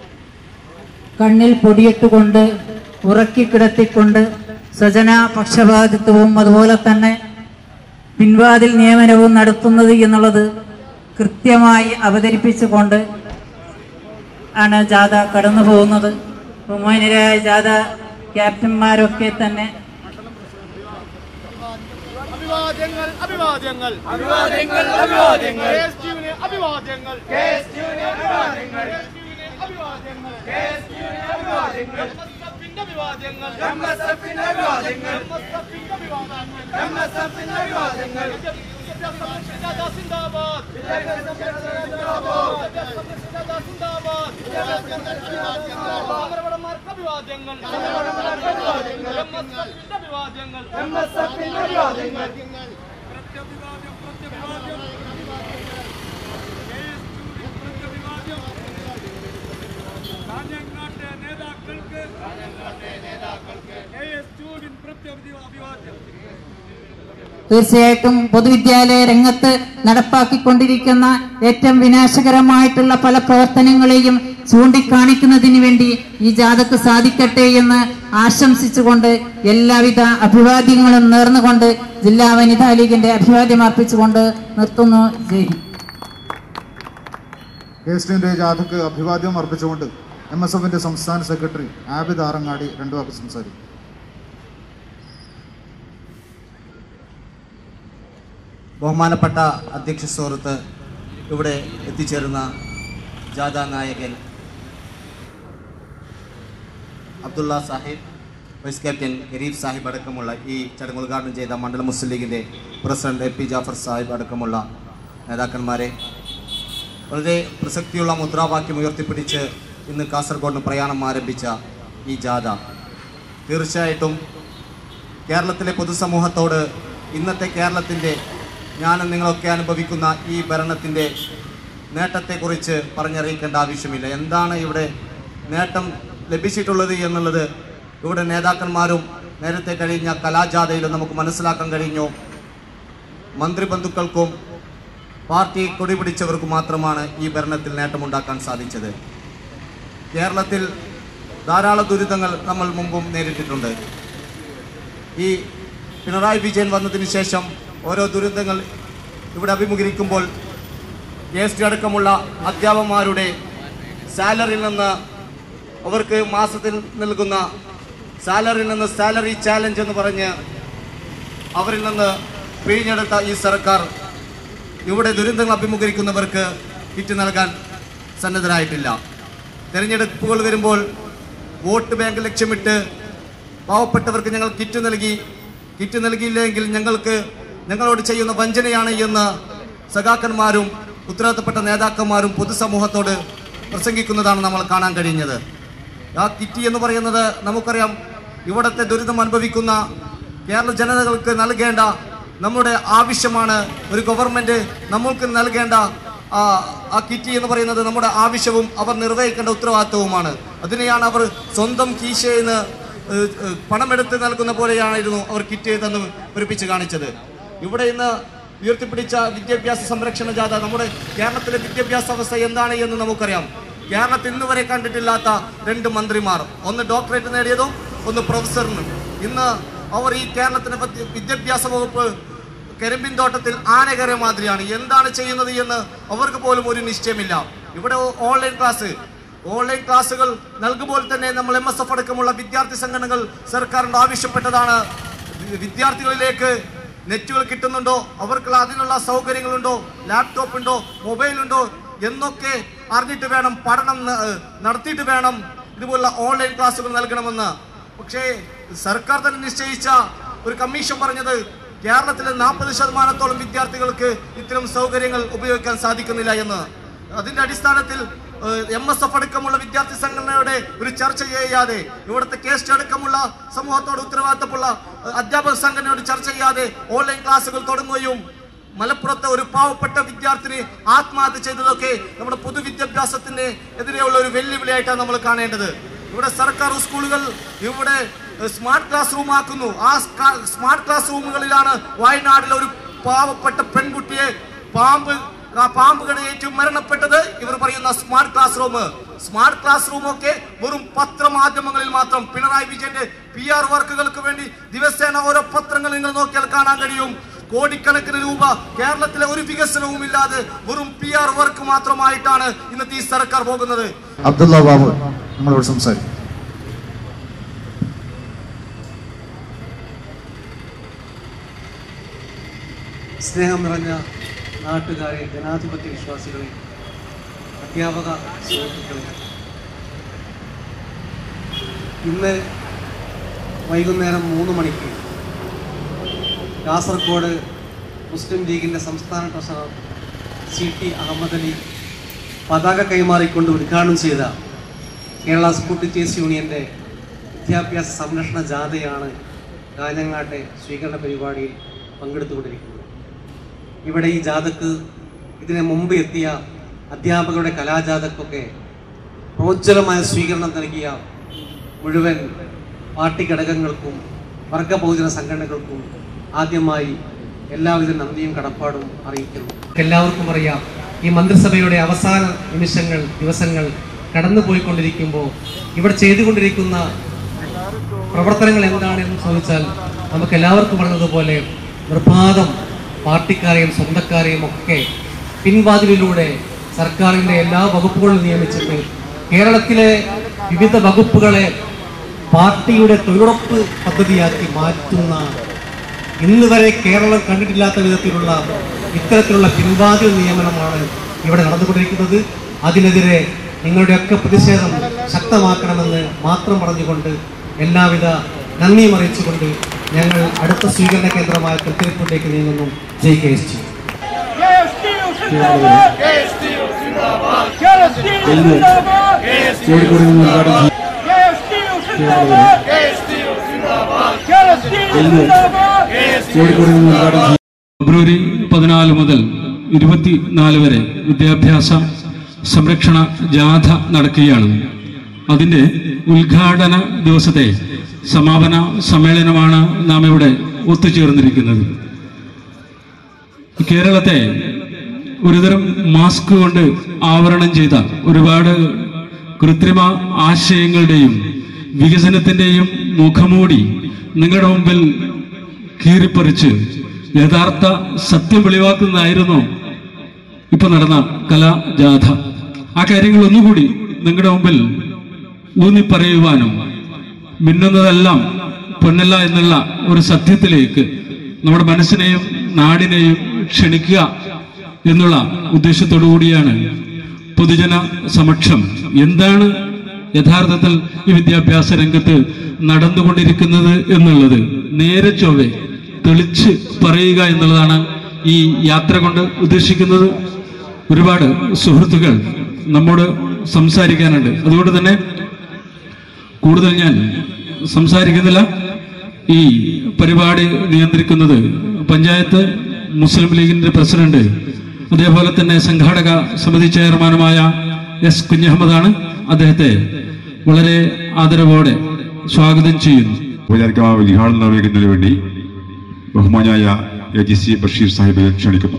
കണ്ണിൽ പൊടിയിട്ടുകൊണ്ട് ഉറക്കിക്കിടത്തിക്കൊണ്ട് സ്വജന പക്ഷപാതിത്വവും അതുപോലെ തന്നെ പിൻവാതിൽ നിയമനവും നടത്തുന്നത് എന്നുള്ളത് കൃത്യമായി അവതരിപ്പിച്ചുകൊണ്ട് ആണ് ജാഥ കടന്നു പോകുന്നത്. ബഹുമാന്യരായ ജാഥ ക്യാപ്റ്റന്മാരൊക്കെ തന്നെ തീർച്ചയായിട്ടും പൊതുവിദ്യാലയ രംഗത്ത് നടപ്പാക്കിക്കൊണ്ടിരിക്കുന്ന ഏറ്റവും വിനാശകരമായിട്ടുള്ള പല പ്രവർത്തനങ്ങളെയും ചൂണ്ടിക്കാണിക്കുന്നതിന് വേണ്ടി ഈ ജാഥക്ക് സാധിക്കട്ടെ എന്ന് ആശംസിച്ചുകൊണ്ട് എല്ലാവിധ അഭിവാദ്യങ്ങളും നേർന്നുകൊണ്ട് ജില്ലാ വനിതാ ലീഗിന്റെ അഭിവാദ്യം അർപ്പിച്ചുകൊണ്ട് നിർത്തുന്നു. ജയ്. KSTUവിൻ്റെ ജാഥക്ക് അഭിവാദ്യം അർപ്പിച്ചുകൊണ്ട് MSFന്റെ സംസ്ഥാന സെക്രട്ടറി ആബിദ് ആറങ്ങാടി 2 വാക്ക് സംസാരിക്കും. ബഹുമാനപ്പെട്ട അധ്യക്ഷ സുഹൃത്ത്, ഇവിടെ എത്തിച്ചേർന്ന ജാഥ നായകൻ അബ്ദുള്ള സാഹിബ്, വൈസ് ക്യാപ്റ്റൻ ഗരീബ് സാഹിബ് അടക്കമുള്ള ഈ ചടങ്ങ് ഉദ്ഘാടനം ചെയ്ത മണ്ഡലം മുസ്ലിം ലീഗിൻ്റെ പ്രസിഡന്റ് AP ജാഫർ സാഹിബ് അടക്കമുള്ള നേതാക്കന്മാരെ, വളരെ പ്രസക്തിയുള്ള മുദ്രാവാക്യം ഉയർത്തിപ്പിടിച്ച് ഇന്ന് കാസർഗോഡ് പ്രയാണം ആരംഭിച്ച ഈ ജാഥ തീർച്ചയായിട്ടും കേരളത്തിലെ പൊതുസമൂഹത്തോട് ഇന്നത്തെ കേരളത്തിൻ്റെ ഞാനും നിങ്ങളൊക്കെ അനുഭവിക്കുന്ന ഈ ഭരണത്തിൻ്റെ നേട്ടത്തെക്കുറിച്ച് പറഞ്ഞറിയിക്കേണ്ട ആവശ്യമില്ല. എന്താണ് ഇവിടെ നേട്ടം ലഭിച്ചിട്ടുള്ളത് എന്നുള്ളത് ഇവിടെ നേതാക്കന്മാരും നേരത്തെ കഴിഞ്ഞ കലാജാഥയിലും നമുക്ക് മനസ്സിലാക്കാൻ കഴിഞ്ഞു. മന്ത്രിബന്ധുക്കൾക്കും പാർട്ടി കൊടി പിടിച്ചവർക്കും മാത്രമാണ് ഈ ഭരണത്തിൽ നേട്ടമുണ്ടാക്കാൻ സാധിച്ചത്. കേരളത്തിൽ ധാരാളം ദുരിതങ്ങൾ നമ്മൾ മുമ്പും നേരിട്ടിട്ടുണ്ട്. ഈ പിണറായി വിജയൻ വന്നതിന് ശേഷം ഓരോ ദുരന്തങ്ങൾ ഇവിടെ അഭിമുഖീകരിക്കുമ്പോൾ KSTU അടക്കമുള്ള അധ്യാപകന്മാരുടെ സാലറിയിൽ നിന്ന് അവർക്ക് മാസത്തിൽ നൽകുന്ന സാലറിയിൽ നിന്ന് സാലറി ചാലഞ്ച് എന്ന് പറഞ്ഞ് അവരിൽ നിന്ന് പിഴിഞ്ഞെടുത്ത ഈ സർക്കാർ ഇവിടെ ദുരന്തങ്ങൾ അഭിമുഖീകരിക്കുന്നവർക്ക് കിറ്റ് നൽകാൻ സന്നദ്ധരായിട്ടില്ല. തെരഞ്ഞെടുപ്പുകൾ വരുമ്പോൾ വോട്ട് ബാങ്ക് ലക്ഷ്യമിട്ട് പാവപ്പെട്ടവർക്ക് ഞങ്ങൾ കിറ്റ് നൽകിയില്ലെങ്കിൽ ഞങ്ങളോട് ചെയ്യുന്ന വഞ്ചനയാണ് എന്ന് സഖാക്കന്മാരും ഉത്തരവാദിത്തപ്പെട്ട നേതാക്കന്മാരും പൊതുസമൂഹത്തോട് പ്രസംഗിക്കുന്നതാണ് നമ്മൾ കാണാൻ കഴിഞ്ഞത്. ആ കിറ്റ് എന്ന് പറയുന്നത് നമുക്കറിയാം, ഇവിടുത്തെ ദുരിതം അനുഭവിക്കുന്ന കേരള ജനതകൾക്ക് നൽകേണ്ട നമ്മുടെ ആവശ്യമാണ്. ഒരു ഗവൺമെൻറ് നമ്മൾക്ക് നൽകേണ്ട ആ കിറ്റ് എന്ന് പറയുന്നത് നമ്മുടെ ആവശ്യവും അവർ നിർവഹിക്കേണ്ട ഉത്തരവാദിത്വവുമാണ്. അതിനെയാണ് അവർ സ്വന്തം കീശയിൽ നിന്ന് പണമെടുത്ത് നൽകുന്ന പോലെയായിരുന്നു അവർ കിറ്റ് തന്ന് ഒരുപ്പിച്ച് കാണിച്ചത്. ഇവിടെ ഇന്ന് ഉയർത്തിപ്പിടിച്ച വിദ്യാഭ്യാസ സംരക്ഷണ ജാഥ നമ്മുടെ കേരളത്തിലെ വിദ്യാഭ്യാസ അവസ്ഥ എന്താണ് എന്ന് നമുക്കറിയാം. കേരളത്തിൽ ഇന്ന് വരെ കണ്ടിട്ടില്ലാത്ത 2 മന്ത്രിമാർ, ഒന്ന് ഡോക്ടറേറ്റ് നേടിയതും ഒന്ന് പ്രൊഫസറിനും. ഇന്ന് അവർ ഈ കേരളത്തിലെ വിദ്യാഭ്യാസ വകുപ്പ് കരിമ്പിൻ തോട്ടത്തിൽ ആനകര മാതിരിയാണ്. എന്താണ് ചെയ്യുന്നത് എന്ന് അവർക്ക് പോലും ഒരു നിശ്ചയമില്ല. ഇവിടെ ഓൺലൈൻ ക്ലാസ്സുകൾ നൽകുമ്പോൾ തന്നെ നമ്മൾ MSF അടക്കമുള്ള വിദ്യാർത്ഥി സംഘടനകൾ സർക്കാരിനോട് ആവശ്യപ്പെട്ടതാണ്, വിദ്യാർത്ഥികളിലേക്ക് നെറ്റുകൾ കിട്ടുന്നുണ്ടോ, അവർക്ക് അതിനുള്ള സൗകര്യങ്ങളുണ്ടോ, ലാപ്ടോപ്പ് ഉണ്ടോ, മൊബൈൽ ഉണ്ടോ എന്നൊക്കെ അറിഞ്ഞിട്ട് വേണം പഠനം നടത്തിയിട്ട് വേണം ഇതുപോലുള്ള ഓൺലൈൻ ക്ലാസ്സുകൾ നൽകണമെന്ന്. പക്ഷേ സർക്കാർ തന്നെ നിശ്ചയിച്ച ഒരു കമ്മീഷൻ പറഞ്ഞത് കേരളത്തിലെ 40% വിദ്യാർത്ഥികൾക്ക് ഇത്തരം സൗകര്യങ്ങൾ ഉപയോഗിക്കാൻ സാധിക്കുന്നില്ല എന്ന്. അതിന്റെ അടിസ്ഥാനത്തിൽ MSF അടക്കമുള്ള വിദ്യാർത്ഥി സംഘടനയുടെ ഒരു ചർച്ച ചെയ്യാതെ, ഇവിടുത്തെ KSTU അടക്കമുള്ള സമൂഹത്തോട് ഉത്തരവാദിത്തമുള്ള അധ്യാപക സംഘടനയോട് ചർച്ച ചെയ്യാതെ ഓൺലൈൻ ക്ലാസ്സുകൾ തുടങ്ങുകയും മലപ്പുറത്തെ ഒരു പാവപ്പെട്ട വിദ്യാർത്ഥിനി ആത്മഹത്യ ചെയ്തതൊക്കെ നമ്മുടെ പൊതുവിദ്യാഭ്യാസത്തിന് എതിരെയുള്ള ഒരു വെല്ലുവിളിയായിട്ടാണ് നമ്മൾ കാണേണ്ടത്. ഇവിടെ സർക്കാർ സ്കൂളുകൾ ഇവിടെ സ്മാർട്ട് ക്ലാസ് റൂം ആക്കുന്നു. ആ സ്മാർട്ട് ക്ലാസ് റൂമുകളിലാണ് വയനാട്ടിലെ ഒരു പാവപ്പെട്ട പെൺകുട്ടിയെ പാമ്പ് കടിയേറ്റ് മരണപ്പെട്ടത്. ഇവർ പറയുന്ന സ്മാർട്ട് ക്ലാസ് റൂമൊക്കെ വെറും പത്രമാധ്യമങ്ങളിൽ മാത്രം. പിണറായി വിജയന്റെ PR വർക്കുകൾക്ക് വേണ്ടി ദിവസേന ഓരോ പത്രങ്ങൾ നിങ്ങൾ നോക്കിയാൽ കാണാൻ കഴിയും. കോടിക്കണക്കിന് രൂപ കേരളത്തിലെ ഒരു വികസനവും ഇല്ലാതെ വെറും PR വർക്ക് മാത്രമായിട്ടാണ് ഇന്നത്തെ ഈ സർക്കാർ പോകുന്നത്. അബ്ദുള്ള ബാബു നമ്മളോട് സംസാരിക്കും. സ്നേഹം നിറഞ്ഞ നാട്ടുകാരെ, ജനാധിപത്യ വിശ്വാസികളെ, അധ്യാപക സുഹൃത്തുക്കളെ, ഇന്ന് വൈകുന്നേരം 3 മണിക്ക് കാസർഗോഡ് മുസ്ലിം ലീഗിൻ്റെ സംസ്ഥാന ട്രഷറർ CT അഹമ്മദ് അലി പതാക കൈമാറിക്കൊണ്ട് ഉദ്ഘാടനം ചെയ്ത കേരള സ്കൂൾ ടീച്ചേഴ്സ് യൂണിയൻ്റെ വിദ്യാഭ്യാസ സംരക്ഷണ ജാഥയാണ് കാഞ്ഞങ്ങാട്ടെ സ്വീകരണ പരിപാടിയിൽ പങ്കെടുത്തുകൊണ്ടിരിക്കുന്നത്. ഇവിടെ ഈ ജാഥക്ക് ഇതിന് മുമ്പ് എത്തിയ അധ്യാപകരുടെ കലാജാഥക്കൊക്കെ പ്രോജ്വലമായ സ്വീകരണം നൽകിയ മുഴുവൻ പാർട്ടി ഘടകങ്ങൾക്കും വർഗ ബഹുജന സംഘടനകൾക്കും ആദ്യമായി എല്ലാവിധ നന്ദിയും കടപ്പാടും അറിയിക്കുന്നു. എല്ലാവർക്കും അറിയാം, ഈ മന്ത്രിസഭയുടെ അവസാന ദിവസങ്ങൾ കടന്നുപോയിക്കൊണ്ടിരിക്കുമ്പോൾ ഇവിടെ ചെയ്തുകൊണ്ടിരിക്കുന്ന പ്രവർത്തനങ്ങൾ എന്താണെന്ന് ചോദിച്ചാൽ നമുക്ക് എല്ലാവർക്കും പറഞ്ഞതുപോലെ നിർബാധം പാർട്ടിക്കാരെയും സ്വന്തക്കാരെയും ഒക്കെ പിൻവാതിലിലൂടെ സർക്കാരിൻ്റെ എല്ലാ വകുപ്പുകളും നിയമിച്ചിട്ട് കേരളത്തിലെ വിവിധ വകുപ്പുകളെ പാർട്ടിയുടെ തൊഴിലുറപ്പ് പദ്ധതിയാക്കി മാറ്റുന്ന ഇന്ന് വരെ കേരളം കണ്ടിട്ടില്ലാത്ത വിധത്തിലുള്ള ഇത്തരത്തിലുള്ള പിൻവാതിൽ നിയമനമാണ് ഇവിടെ നടന്നുകൊണ്ടിരിക്കുന്നത്. അതിനെതിരെ നിങ്ങളുടെയൊക്കെ പ്രതിഷേധം ശക്തമാക്കണമെന്ന് മാത്രം പറഞ്ഞുകൊണ്ട് എല്ലാവിധ നന്ദിയും അറിയിച്ചുകൊണ്ട് ഞങ്ങൾ അടുത്ത സ്വീകരണ കേന്ദ്രമായ തൃക്കരിപ്പൂരിലേക്ക് നീങ്ങുന്നു. ജയ് KSTU. ഫെബ്രുവരി 14 മുതൽ 24 വരെ വിദ്യാഭ്യാസ സംരക്ഷണ ജാഥ നടക്കുകയാണ്. അതിൻ്റെ ഉദ്ഘാടന ദിവസത്തെ സമാപന സമ്മേളനമാണ് നാം ഇവിടെ ഒത്തുചേർന്നിരിക്കുന്നത്. കേരളത്തെ ഒരുതരം മാസ്ക് കൊണ്ട് ആവരണം ചെയ്ത ഒരുപാട് കൃത്രിമ ആശയങ്ങളുടെയും വികസനത്തിൻ്റെയും മുഖമൂടി നിങ്ങളുടെ മുമ്പിൽ കീറിപ്പറിച്ച് യഥാർത്ഥ സത്യം വെളിവാക്കുന്നതായിരുന്നു ഇപ്പൊ നടന്ന കലാജാഥ. ആ കാര്യങ്ങൾ ഒന്നുകൂടി നിങ്ങളുടെ മുമ്പിൽ ഊന്നിപ്പറയുവാനും മിന്നുന്നതെല്ലാം പൊന്നല്ല എന്നുള്ള ഒരു സത്യത്തിലേക്ക് നമ്മുടെ മനസ്സിനെയും നാടിനെയും ക്ഷണിക്കുക എന്നുള്ള ഉദ്ദേശത്തോടു കൂടിയാണ് പൊതുജന സമക്ഷം എന്താണ് യഥാർത്ഥത്തിൽ ഈ വിദ്യാഭ്യാസ രംഗത്ത് നടന്നുകൊണ്ടിരിക്കുന്നത് എന്നുള്ളത് നേരെ ചൊവ്വെ തെളിച്ച് പറയുക എന്നുള്ളതാണ് ഈ യാത്ര കൊണ്ട് ഉദ്ദേശിക്കുന്നത്. ഒരുപാട് സുഹൃത്തുക്കൾ നമ്മോട് സംസാരിക്കാനുണ്ട്. അതുകൊണ്ട് തന്നെ കൂടുതൽ ഞാൻ സംസാരിക്കുന്നില്ല. ഈ പരിപാടി നിയന്ത്രിക്കുന്നത് പഞ്ചായത്ത് മുസ്ലിം ലീഗിന്റെ പ്രസിഡന്റ് അതേപോലെ തന്നെ സംഘാടക സമിതി ചെയർമാനുമായ എസ് കുഞ്ഞഹമ്മദാണ്. അദ്ദേഹത്തെ വളരെ ആദരവോടെ സ്വാഗതം ചെയ്യുന്നു. ഔപചാരികമായ ഉദ്ഘാടനം നിർവഹിക്കുന്നതിന് വേണ്ടി ബഹുമാനായ AGC ബഷീർ സാഹിബിനെ ക്ഷണിക്കുന്നു.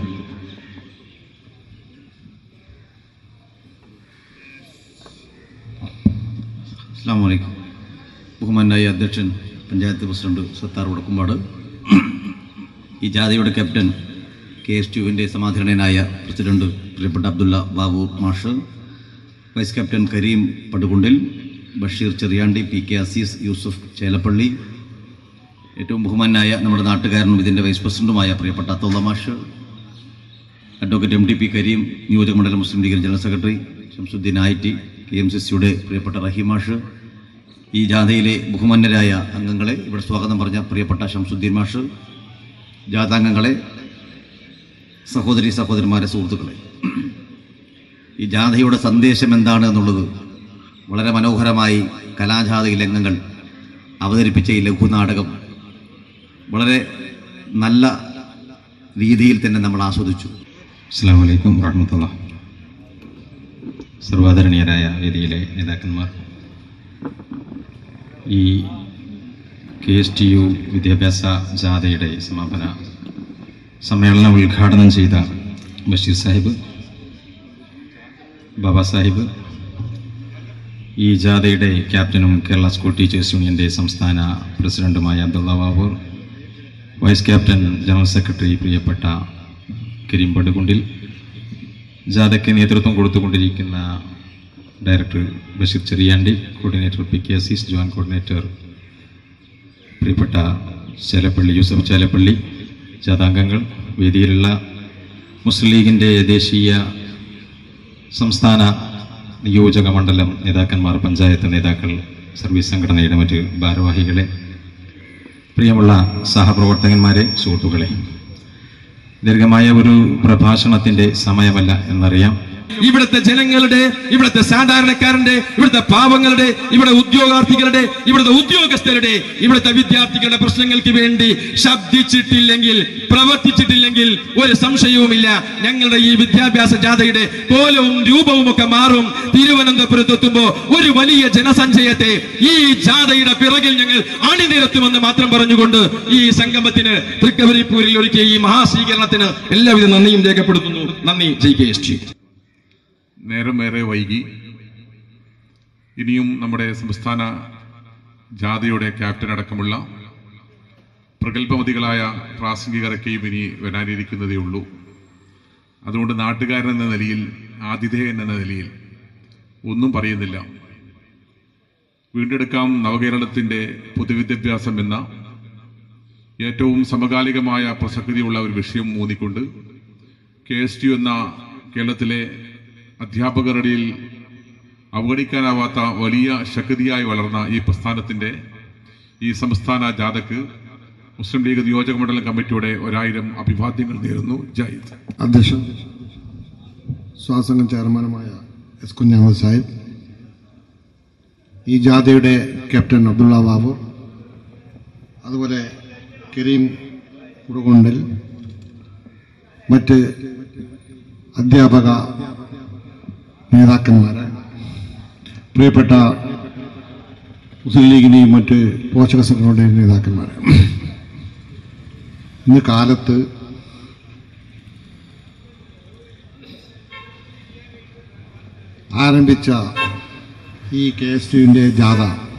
അസ്സലാമു അലൈക്കും. ബഹുമാനായ അധ്യക്ഷൻ പഞ്ചായത്ത് പ്രസിഡന്റ് സത്താർ വടക്കുംപാട്, ഈ ജാഥയുടെ ക്യാപ്റ്റൻ KSTUവിൻ്റെ സമാധാനനായ പ്രസിഡന്റ് പ്രിയപ്പെട്ട അബ്ദുള്ള ബാബു മാഷ്, vice captain Kareem Padukundil, Basheer Cheriyandi, PK Aziz, Yusuf Chelappally, ഏറ്റവും ബഹുമാനായ നമ്മുടെ നാട്ടുകാരനും ഇതിൻ്റെ വൈസ് പ്രസിഡന്റുമായ പ്രിയപ്പെട്ട അത്തോള മാഷ്, അഡ്വക്കേറ്റ് MTP കരീം, നിയോജക മണ്ഡലം Muslim League general secretary Shamsuddin IT, KMCCയുടെ പ്രിയപ്പെട്ട റഹീം മാഷ്, ഈ ജാഥയിലെ ബഹുമാന്യരായ അംഗങ്ങളെ, ഇവിടെ സ്വാഗതം പറഞ്ഞ പ്രിയപ്പെട്ട ഷംസുദ്ദീൻ മാഷ്, ജാഥാംഗങ്ങളെ, സഹോദരന്മാരെ, സുഹൃത്തുക്കളെ, ഈ ജാഥയുടെ സന്ദേശം എന്താണ് എന്നുള്ളത് വളരെ മനോഹരമായി കലാജാഥയിലെ അംഗങ്ങൾ അവതരിപ്പിച്ച ഈ ലഘുനാടകം വളരെ നല്ല രീതിയിൽ തന്നെ നമ്മൾ ആസ്വദിച്ചു. അസ്സലാമു അലൈക്കും വറഹ്മത്തുള്ളാഹി. സർവാദരണീയരായ വേദിയിലെ നേതാക്കന്മാർ, ഈ KSTU വിദ്യാഭ്യാസ ജാഥയുടെ സമാപന സമ്മേളനം ഉദ്ഘാടനം ചെയ്ത ബഷീർ സാഹിബ്, ബാബാ സാഹിബ്, ഈ ജാഥയുടെ ക്യാപ്റ്റനും കേരള സ്കൂൾ ടീച്ചേഴ്സ് യൂണിയൻ്റെ സംസ്ഥാന പ്രസിഡന്റുമായ Abdulla Babur, vice captain general secretary പ്രിയപ്പെട്ട കരീം പടുകുണ്ടിൽ, ജാഥയ്ക്ക് നേതൃത്വം കൊടുത്തുകൊണ്ടിരിക്കുന്ന director Basheer Cheriyandi, coordinator PK Aziz, joint coordinator പ്രിയപ്പെട്ട ചേലപ്പള്ളി യൂസഫ് ചേലപ്പള്ളി, ജാഥാംഗങ്ങൾ, വേദിയിലുള്ള മുസ്ലിം ലീഗിൻ്റെ ദേശീയ സംസ്ഥാന നിയോജക മണ്ഡലം നേതാക്കന്മാർ, പഞ്ചായത്ത് നേതാക്കൾ, സർവീസ് സംഘടനയുടെ മറ്റ് ഭാരവാഹികളെ, പ്രിയമുള്ള സഹപ്രവർത്തകന്മാരെ, സുഹൃത്തുക്കളെ, ദീർഘമായ ഒരു പ്രഭാഷണത്തിൻ്റെ സമയമല്ല എന്നറിയാം. ഇവിടുത്തെ ജനങ്ങളുടെ, ഇവിടുത്തെ സാധാരണക്കാരന്റെ, ഇവിടുത്തെ പാവങ്ങളുടെ, ഇവിടെ ഉദ്യോഗാർത്ഥികളുടെ, ഇവിടുത്തെ ഉദ്യോഗസ്ഥരുടെ, ഇവിടുത്തെ വിദ്യാർത്ഥികളുടെ പ്രശ്നങ്ങൾക്ക് വേണ്ടി ശബ്ദിച്ചിട്ടില്ലെങ്കിൽ, പ്രവർത്തിച്ചിട്ടില്ലെങ്കിൽ ഒരു സംശയവുമില്ല ഞങ്ങളുടെ ഈ വിദ്യാഭ്യാസ ജാഥയുടെ കോലവും രൂപവും ഒക്കെ മാറും. തിരുവനന്തപുരത്തെത്തുമ്പോൾ ഒരു വലിയ ജനസഞ്ചയത്തെ ഈ ജാഥയുടെ പിറകിൽ ഞങ്ങൾ അണിനിരത്തുമെന്ന് മാത്രം പറഞ്ഞുകൊണ്ട് ഈ സംഗമത്തിന് തൃക്കരിപ്പൂരിൽ ഒരുക്കിയ ഈ മഹാസ്വീകരണത്തിന് എല്ലാവിധ നന്ദിയും രേഖപ്പെടുത്തുന്നു. നന്ദി. ജയ് KSTU. നേരമേറെ വൈകി. ഇനിയും നമ്മുടെ സംസ്ഥാന ജാഥയുടെ ക്യാപ്റ്റൻ അടക്കമുള്ള പ്രഗത്ഭമതികളായ പ്രാസംഗികരൊക്കെയും ഇനി വരാനിരിക്കുന്നതേ ഉള്ളൂ. അതുകൊണ്ട് നാട്ടുകാരൻ എന്ന നിലയിൽ ആതിഥേയൻ എന്ന നിലയിൽ ഒന്നും പറയുന്നില്ല. വീണ്ടെടുക്കാം നവകേരളത്തിൻ്റെ പൊതുവിദ്യാഭ്യാസം എന്ന ഏറ്റവും സമകാലികമായ പ്രസക്തിയുള്ള ഒരു വിഷയം ഊന്നിക്കൊണ്ട് KSTU എന്ന കേരളത്തിലെ അധ്യാപകരുടെ അവഗണിക്കാനാവാത്ത വലിയ ശക്തിയായി വളർന്ന ഈ പ്രസ്ഥാനത്തിൻ്റെ ഈ സംസ്ഥാന ജാഥക്ക് മുസ്ലിം ലീഗ് നിയോജക മണ്ഡലം കമ്മിറ്റിയുടെ 1000 അഭിവാദ്യങ്ങൾ നേരുന്നു. ജായിദ്. അധ്യക്ഷൻ സ്വാസംഘം ചെയർമാനുമായ എസ് കുഞ്ഞാമത് സാഹിബ്, ഈ ജാഥയുടെ ക്യാപ്റ്റൻ അബ്ദുള്ള ബാബൂർ, അതുപോലെ കരീം കുടുകൊണ്ടൽ, മറ്റ് അധ്യാപക നേതാക്കന്മാരെ, പ്രിയപ്പെട്ട മുസ്ലിം ലീഗിനെയും മറ്റ് പോഷക സംഘടനകളുടെയും നേതാക്കന്മാരെ, ഇന്ന് കാലത്ത് ആരംഭിച്ച ഈ KSTUവിൻ്റെ ജാഥ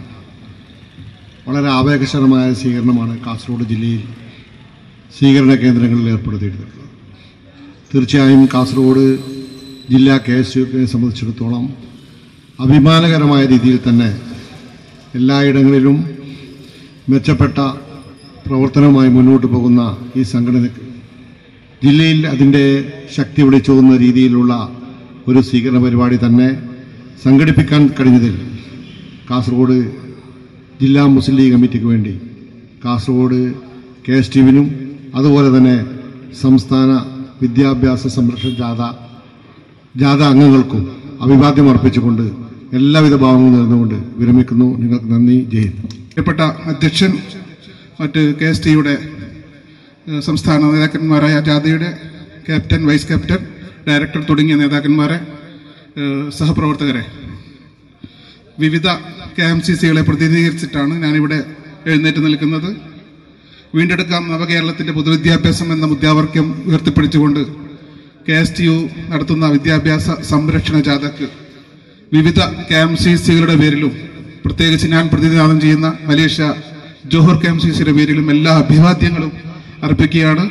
വളരെ ആവേശകരമായ സ്വീകരണമാണ് കാസർഗോഡ് ജില്ലയിൽ സ്വീകരണ കേന്ദ്രങ്ങളിൽ ഏർപ്പെടുത്തിയിട്ടുള്ളത്. തീർച്ചയായും കാസർഗോഡ് ജില്ലാ KSTUവിനെ സംബന്ധിച്ചിടത്തോളം അഭിമാനകരമായ രീതിയിൽ തന്നെ എല്ലായിടങ്ങളിലും മെച്ചപ്പെട്ട പ്രവർത്തനവുമായി മുന്നോട്ട് പോകുന്ന ഈ സംഘടനയ്ക്ക് ജില്ലയിൽ അതിൻ്റെ ശക്തി വിളിച്ചോതുന്ന രീതിയിലുള്ള ഒരു സ്വീകരണ പരിപാടി തന്നെ സംഘടിപ്പിക്കാൻ കഴിഞ്ഞതിൽ കാസർഗോഡ് ജില്ലാ മുസ്ലിം ലീഗ് കമ്മിറ്റിക്ക് വേണ്ടി കാസർഗോഡ് KSTUവിനും അതുപോലെ തന്നെ സംസ്ഥാന വിദ്യാഭ്യാസ സംരക്ഷണ ജാഥ അംഗങ്ങൾക്കും അഭിവാദ്യം അർപ്പിച്ചുകൊണ്ട് എല്ലാവിധ ഭാവങ്ങളും നേർന്നുകൊണ്ട് വിരമിക്കുന്നു. നിങ്ങൾക്ക് നന്ദി. ജയ് ഹിന്ദ്. പ്രിയപ്പെട്ട അധ്യക്ഷൻ, മറ്റ് KSTUയുടെ സംസ്ഥാന നേതാക്കന്മാരായ ജാഥയുടെ ക്യാപ്റ്റൻ, വൈസ് ക്യാപ്റ്റൻ, ഡയറക്ടർ തുടങ്ങിയ നേതാക്കന്മാരെ, സഹപ്രവർത്തകരെ, വിവിധ KMCCകളെ പ്രതിനിധീകരിച്ചിട്ടാണ് ഞാനിവിടെ എഴുന്നേറ്റ് നിൽക്കുന്നത്. വീണ്ടെടുക്കാം നവകേരളത്തിൻ്റെ പൊതുവിദ്യാഭ്യാസം എന്ന മുദ്രാവാക്യം ഉയർത്തിപ്പിടിച്ചുകൊണ്ട് KSTU നടത്തുന്ന വിദ്യാഭ്യാസ സംരക്ഷണ ജാഥക്ക് വിവിധ KMCCകളുടെ പേരിലും പ്രത്യേകിച്ച് ഞാൻ പ്രതിനിധാനം ചെയ്യുന്ന മലേഷ്യ ജോഹർ KMCCയുടെ പേരിലും എല്ലാ അഭിവാദ്യങ്ങളും അർപ്പിക്കുകയാണ്.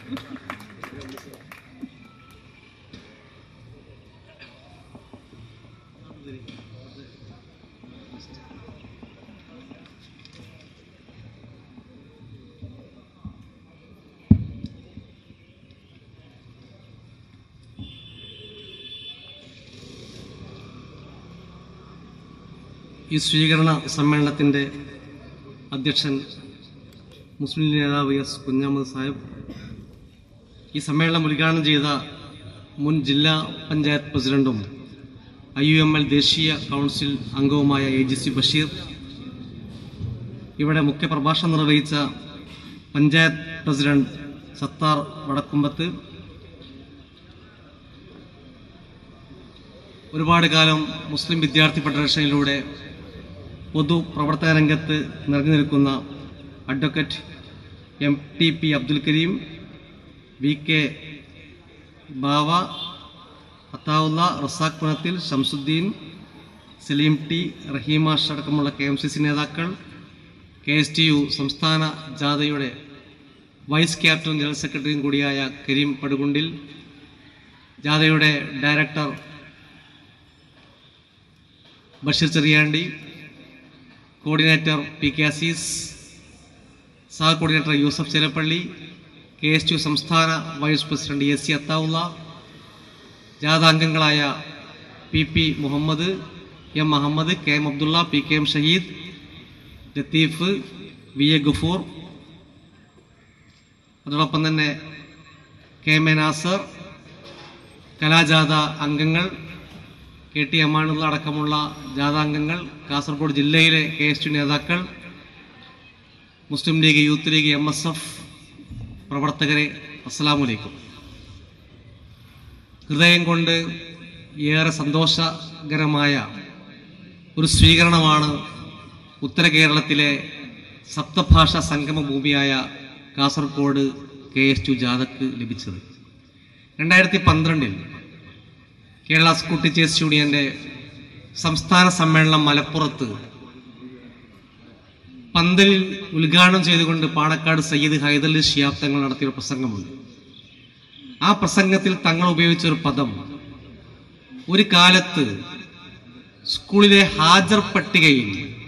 ഈ സ്വീകരണ സമ്മേളനത്തിൻ്റെ അധ്യക്ഷൻ മുസ്ലിം നേതാവ് എസ് കുഞ്ഞാമത് സാഹിബ്, ഈ സമ്മേളനം ഉദ്ഘാടനം ചെയ്ത മുൻ ജില്ലാ പഞ്ചായത്ത് പ്രസിഡന്റും IUML ദേശീയ കൗൺസിൽ അംഗവുമായ AGC ബഷീർ, ഇവിടെ മുഖ്യപ്രഭാഷണം നിർവഹിച്ച പഞ്ചായത്ത് പ്രസിഡന്റ് സത്താർ വടക്കുമ്പത്ത്, ഒരുപാട് കാലം മുസ്ലിം വിദ്യാർത്ഥി ഫെഡറേഷനിലൂടെ പൊതുപ്രവർത്തന രംഗത്ത് നിറഞ്ഞു നിൽക്കുന്ന advocate MTP Abdul Kareem, VK Bava, Athaulla, Razak Punathil, Shamsuddin, Saleem T, റഹീമാഷ് അടക്കമുള്ള KMCC നേതാക്കൾ, KSTU സംസ്ഥാന ജാഥയുടെ വൈസ് ക്യാപ്റ്റൻ ജനറൽ സെക്രട്ടറിയും കൂടിയായ കരീം പടുകുണ്ടിൽ, ജാഥയുടെ director Basheer Cheriyandi, coordinator PK Aziz, സഹ കോർഡിനേറ്റർ യൂസഫ് ചെലപ്പള്ളി, KSTU സംസ്ഥാന വൈസ് പ്രസിഡന്റ് AC അത്താവുള്ള, ജാഥാംഗങ്ങളായ PP Muhammad, M Ahammed, KM Abdulla, PKM Shaheed, Latheef, VA Gafoor, അതോടൊപ്പം തന്നെ KM നാസർ, കലാജാഥ അംഗങ്ങൾ, KT അമാനുള്ള അടക്കമുള്ള ജാഥാംഗങ്ങൾ, കാസർഗോഡ് ജില്ലയിലെ KSTU നേതാക്കൾ, മുസ്ലിം ലീഗ്, യൂത്ത് ലീഗ്, MSF പ്രവർത്തകരെ, അസ്സലാമു അലൈക്കും. ഹൃദയം കൊണ്ട് ഏറെ സന്തോഷകരമായ ഒരു സ്വീകരണമാണ് ഉത്തര കേരളത്തിലെ സപ്തഭാഷാ സംഗമ ഭൂമിയായ കാസർഗോഡ് KSTU ജാഥക്ക് ലഭിച്ചത്. 2012 കേരള സ്കൂൾ ടീച്ചേഴ്സ് യൂണിയന്റെ സംസ്ഥാന സമ്മേളനം മലപ്പുറത്ത് പന്തലിൽ ഉദ്ഘാടനം ചെയ്തുകൊണ്ട് പാണക്കാട് സയ്യിദ് ഹൈദരലി ശിഹാബ് തങ്ങൾ നടത്തിയ പ്രസംഗമുണ്ട്. ആ പ്രസംഗത്തിൽ തങ്ങൾ ഉപയോഗിച്ച ഒരു പദം ഒരു കാലത്ത് സ്കൂളിലെ ഹാജർ പട്ടികയിൽ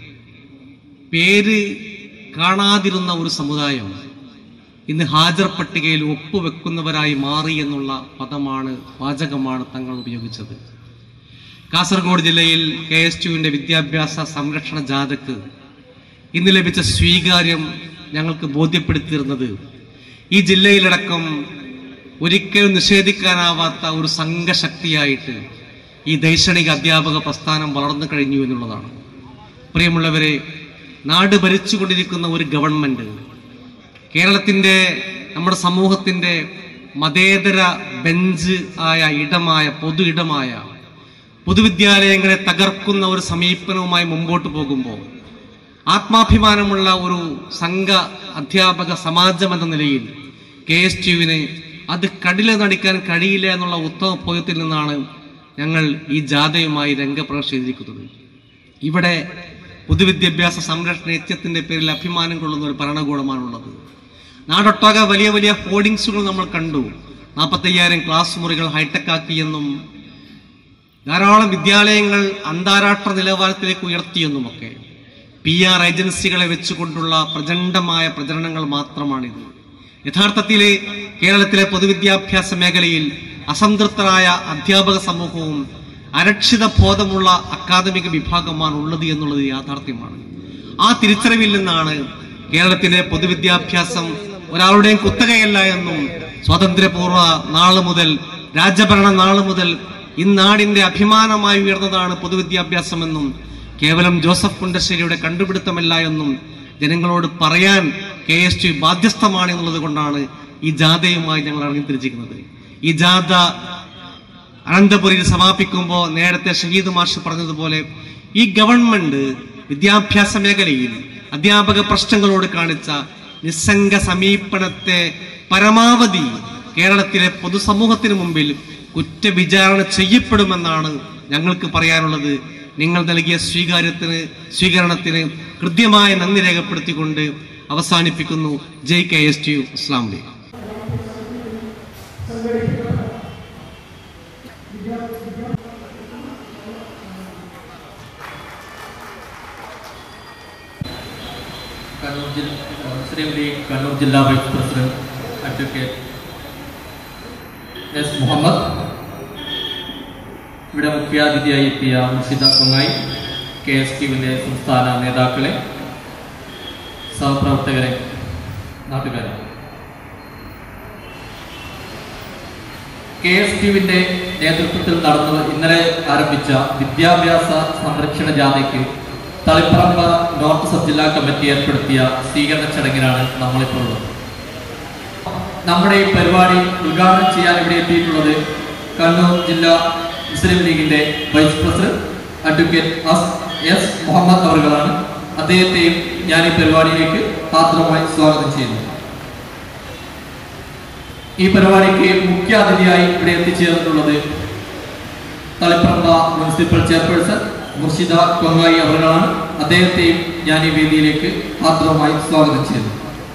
പേര് കാണാതിരുന്ന ഒരു സമുദായം ഇന്ന് ഹാജർ പട്ടികയിൽ ഒപ്പുവെക്കുന്നവരായി മാറി എന്നുള്ള വാചകമാണ് തങ്ങൾ ഉപയോഗിച്ചത്. കാസർഗോഡ് ജില്ലയിൽ KSTUവിന്റെ വിദ്യാഭ്യാസ സംരക്ഷണ ജാഥയ്ക്ക് ഇന്ന് ലഭിച്ച സ്വീകാര്യം ഞങ്ങൾക്ക് ബോധ്യപ്പെടുത്തിയിരുന്നത് ഈ ജില്ലയിലടക്കം ഒരിക്കലും നിഷേധിക്കാനാവാത്ത ഒരു സംഘശക്തിയായിട്ട് ഈ ദൈക്ഷണിക അധ്യാപക പ്രസ്ഥാനം വളർന്നു കഴിഞ്ഞു എന്നുള്ളതാണ്. പ്രിയമുള്ളവരെ, നാട് ഭരിച്ചുകൊണ്ടിരിക്കുന്ന ഒരു ഗവൺമെന്റ് കേരളത്തിന്റെ, നമ്മുടെ സമൂഹത്തിന്റെ മതേതര ബെഞ്ച് ആയ പൊതു ഇടമായ പൊതുവിദ്യാലയങ്ങളെ തകർക്കുന്ന ഒരു സമീപനവുമായി മുമ്പോട്ട് പോകുമ്പോൾ ആത്മാഭിമാനമുള്ള ഒരു സംഘ അധ്യാപക സമാജം എന്ന നിലയിൽ KSTUവിന് അത് കടില നടിക്കാൻ കഴിയില്ല എന്നുള്ള ഉത്തമ ബോധ്യത്തിൽ നിന്നാണ് ഞങ്ങൾ ഈ ജാഥയുമായി രംഗപ്രവേശം ചെയ്തിരിക്കുന്നത്. ഇവിടെ പൊതുവിദ്യാഭ്യാസ സംരക്ഷണ യജ്ഞത്തിന്റെ പേരിൽ അഭിമാനം കൊള്ളുന്ന ഒരു ഭരണകൂടമാണുള്ളത്. നാടൊട്ടാകെ വലിയ വലിയ ഹോർഡിങ്സുകൾ നമ്മൾ കണ്ടു. 45,000 ക്ലാസ് മുറികൾ ഹൈടെക് ആക്കിയെന്നും ധാരാളം വിദ്യാലയങ്ങൾ അന്താരാഷ്ട്ര നിലവാരത്തിലേക്ക് ഉയർത്തിയെന്നുമൊക്കെ PR ഏജൻസികളെ വെച്ചുകൊണ്ടുള്ള പ്രചണ്ഡമായ പ്രചരണങ്ങൾ മാത്രമാണിത്. യഥാർത്ഥത്തിൽ കേരളത്തിലെ പൊതുവിദ്യാഭ്യാസ മേഖലയിൽ അസംതൃപ്തരായ അധ്യാപക സമൂഹവും അരക്ഷിത ബോധമുള്ള അക്കാദമിക വിഭാഗമാണ് ഉള്ളത് എന്നുള്ളത് യാഥാർത്ഥ്യമാണ്. ആ തിരിച്ചറിവിൽ നിന്നാണ് കേരളത്തിലെ പൊതുവിദ്യാഭ്യാസം ഒരാളുടെയും കുത്തകയല്ല എന്നും സ്വാതന്ത്ര്യപൂർവ്വ നാള് മുതൽ, രാജഭരണ നാള് മുതൽ ഇന്നാടിന്റെ അഭിമാനമായി ഉയർന്നതാണ് പൊതുവിദ്യാഭ്യാസമെന്നും കേവലം ജോസഫ് കുണ്ടശ്ശേരിയുടെ കണ്ടുപിടുത്തമല്ല എന്നും ജനങ്ങളോട് പറയാൻ KSTU ബാധ്യസ്ഥമാണ് എന്നുള്ളത് കൊണ്ടാണ് ഈ ജാഥയുമായി ഞങ്ങൾ ഇറങ്ങിത്തിരിച്ചിരിക്കുന്നത്. ഈ ജാഥ അനന്തപുരിയിൽ സമാപിക്കുമ്പോൾ നേരത്തെ ഷഹീദ് മാഷ് പറഞ്ഞതുപോലെ ഈ ഗവൺമെന്റ് വിദ്യാഭ്യാസ മേഖലയിൽ അധ്യാപക പ്രശ്നങ്ങളോട് കാണിച്ച നിസ്സംഗ സമീപനത്തെ പരമാവധി കേരളത്തിലെ പൊതുസമൂഹത്തിന് മുമ്പിൽ കുറ്റവിചാരണ ചെയ്യപ്പെടുമെന്നാണ് ഞങ്ങൾക്ക് പറയാനുള്ളത്. നിങ്ങൾ നൽകിയ സ്വീകരണത്തിന് കൃത്യമായ നന്ദി രേഖപ്പെടുത്തിക്കൊണ്ട് അവസാനിപ്പിക്കുന്നു. ജയ് KSTU. അസ്സലാമു അലൈക്കും. മുസ്ലിം ലീഗ് കണ്ണൂർ ജില്ലാ vice president advocate S. Muhammad, ഇവിടെ മുഖ്യാതിഥിയായി എത്തിയ മുർഷിദ കൊങ്ങായി, KSTUവിന്റെ സംസ്ഥാന നേതാക്കളെ, സഹപ്രവർത്തകരെ, നാട്ടുകാരെ, KSTUവിന്റെ നേതൃത്വത്തിൽ ഇന്നലെ ആരംഭിച്ച വിദ്യാഭ്യാസ സംരക്ഷണ ജാഥയ്ക്ക് തളിപ്പറമ്പ് നോർത്ത് സബ് ജില്ലാ കമ്മിറ്റി ഏർപ്പെടുത്തിയ സ്വീകരണ ചടങ്ങിലാണ് നമ്മളിപ്പോൾ ഉള്ളത്. നമ്മുടെ ഈ പരിപാടി ഉദ്ഘാടനം ചെയ്യാൻ ഇവിടെ എത്തിയിട്ടുള്ളത് കണ്ണൂർ ജില്ലാ മുസ്ലിം ലീഗിന്റെ vice president advocate S. Muhammad അവറുകളാണ്. അദ്ദേഹത്തെയും ഞാൻ ഈ പരിപാടിയിലേക്ക് ആദ്യമായി സ്വാഗതം ചെയ്യുന്നു. ഈ പരിപാടിക്ക് മുഖ്യ അതിഥിയായി ഇവിടെ എത്തിച്ചേർന്നിട്ടുള്ളത് തളിപ്പറമ്പ് മുനിസിപ്പൽ ചെയർപേഴ്സൺ മുർഷിദ കൊങ്ങായി അവറുകളാണ്. അദ്ദേഹത്തെയും ഞാൻ ഈ വേദിയിലേക്ക് ആദ്യമായി സ്വാഗതം ചെയ്യുന്നു.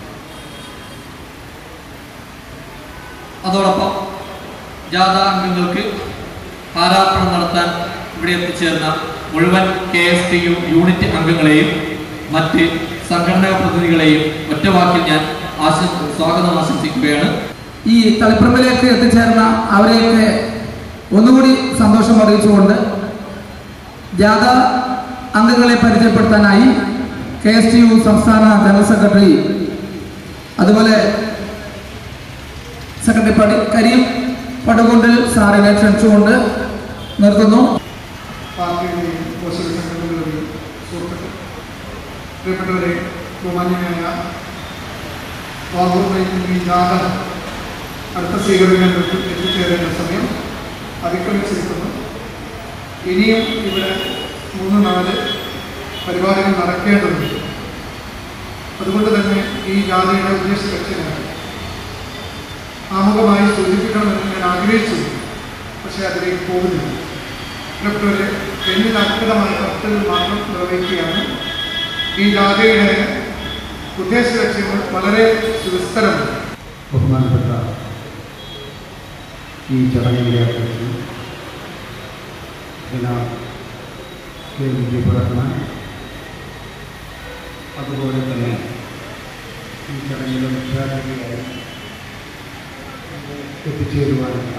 അതോടൊപ്പം ജാഥ അംഗങ്ങൾക്ക് ഹാരാർപ്പണം നടത്താൻ ഇവിടെ എത്തിച്ചേർന്ന മുഴുവൻ KSTU യൂണിറ്റ് അംഗങ്ങളെയും മറ്റ് സംഘടനാ പ്രതിനിധികളെയും ഒറ്റവാക്കിൽ ഞാൻ സ്വാഗതം ആശംസിക്കുകയാണ്. ഈ തളിപ്പറമ്പിലേക്ക് എത്തിച്ചേർന്ന അവരെയൊക്കെ ഒന്നുകൂടി സന്തോഷം അറിയിച്ചുകൊണ്ട് ജാഥ അംഗങ്ങളെ പരിചയപ്പെടുത്താനായി KSTU സംസ്ഥാന ജനറൽ സെക്രട്ടറി, അതുപോലെ സെക്രട്ടറി കരീം പടുകൊണ്ടിൽ സാറിനെ ക്ഷണിച്ചുകൊണ്ട് നിർത്തുന്നു. പാർട്ടിയുടെയും പോഷക സംഘടനകളുടെയും സുഹൃത്തുക്കൾ, പ്രിയപ്പെട്ടവരെ, ബഹുമാന്യനായ ഈ ജാഥ അടുത്ത സ്വീകരണങ്ങൾക്ക് എത്തിച്ചേരേണ്ട സമയം അതിക്രമിച്ചിരിക്കുന്നു. ഇനിയും ഇവിടെ 3-4 പരിപാടികൾ നടക്കേണ്ടതുണ്ട്. അതുകൊണ്ട് തന്നെ ഈ ജാഥയുടെ ഉദ്ദേശ ലക്ഷ്യമാണ് ആമുഖമായി സൂചിപ്പിക്കണമെന്ന് ഞാൻ ആഗ്രഹിച്ചു, പക്ഷേ അതിലേക്ക് പോകുന്നില്ല. പ്രിയപ്പെട്ടവരെ, എന്നിൽ അർപ്പിതമായ കർത്തവ്യം മാത്രം നിർവഹിക്കുകയാണ്. ഈ ജാഥയുടെ ഉദ്ദേശ ലക്ഷ്യങ്ങൾ വളരെ സുവിസ്തരമാണ്. ബഹുമാനപ്പെട്ട ഈ ചടങ്ങിലെ കെ വിജയപ്രദാന, അതുപോലെ തന്നെ ഈ ചടങ്ങിൽ മുഖ്യാതിഥിയായി എത്തിച്ചേരുവാനുള്ള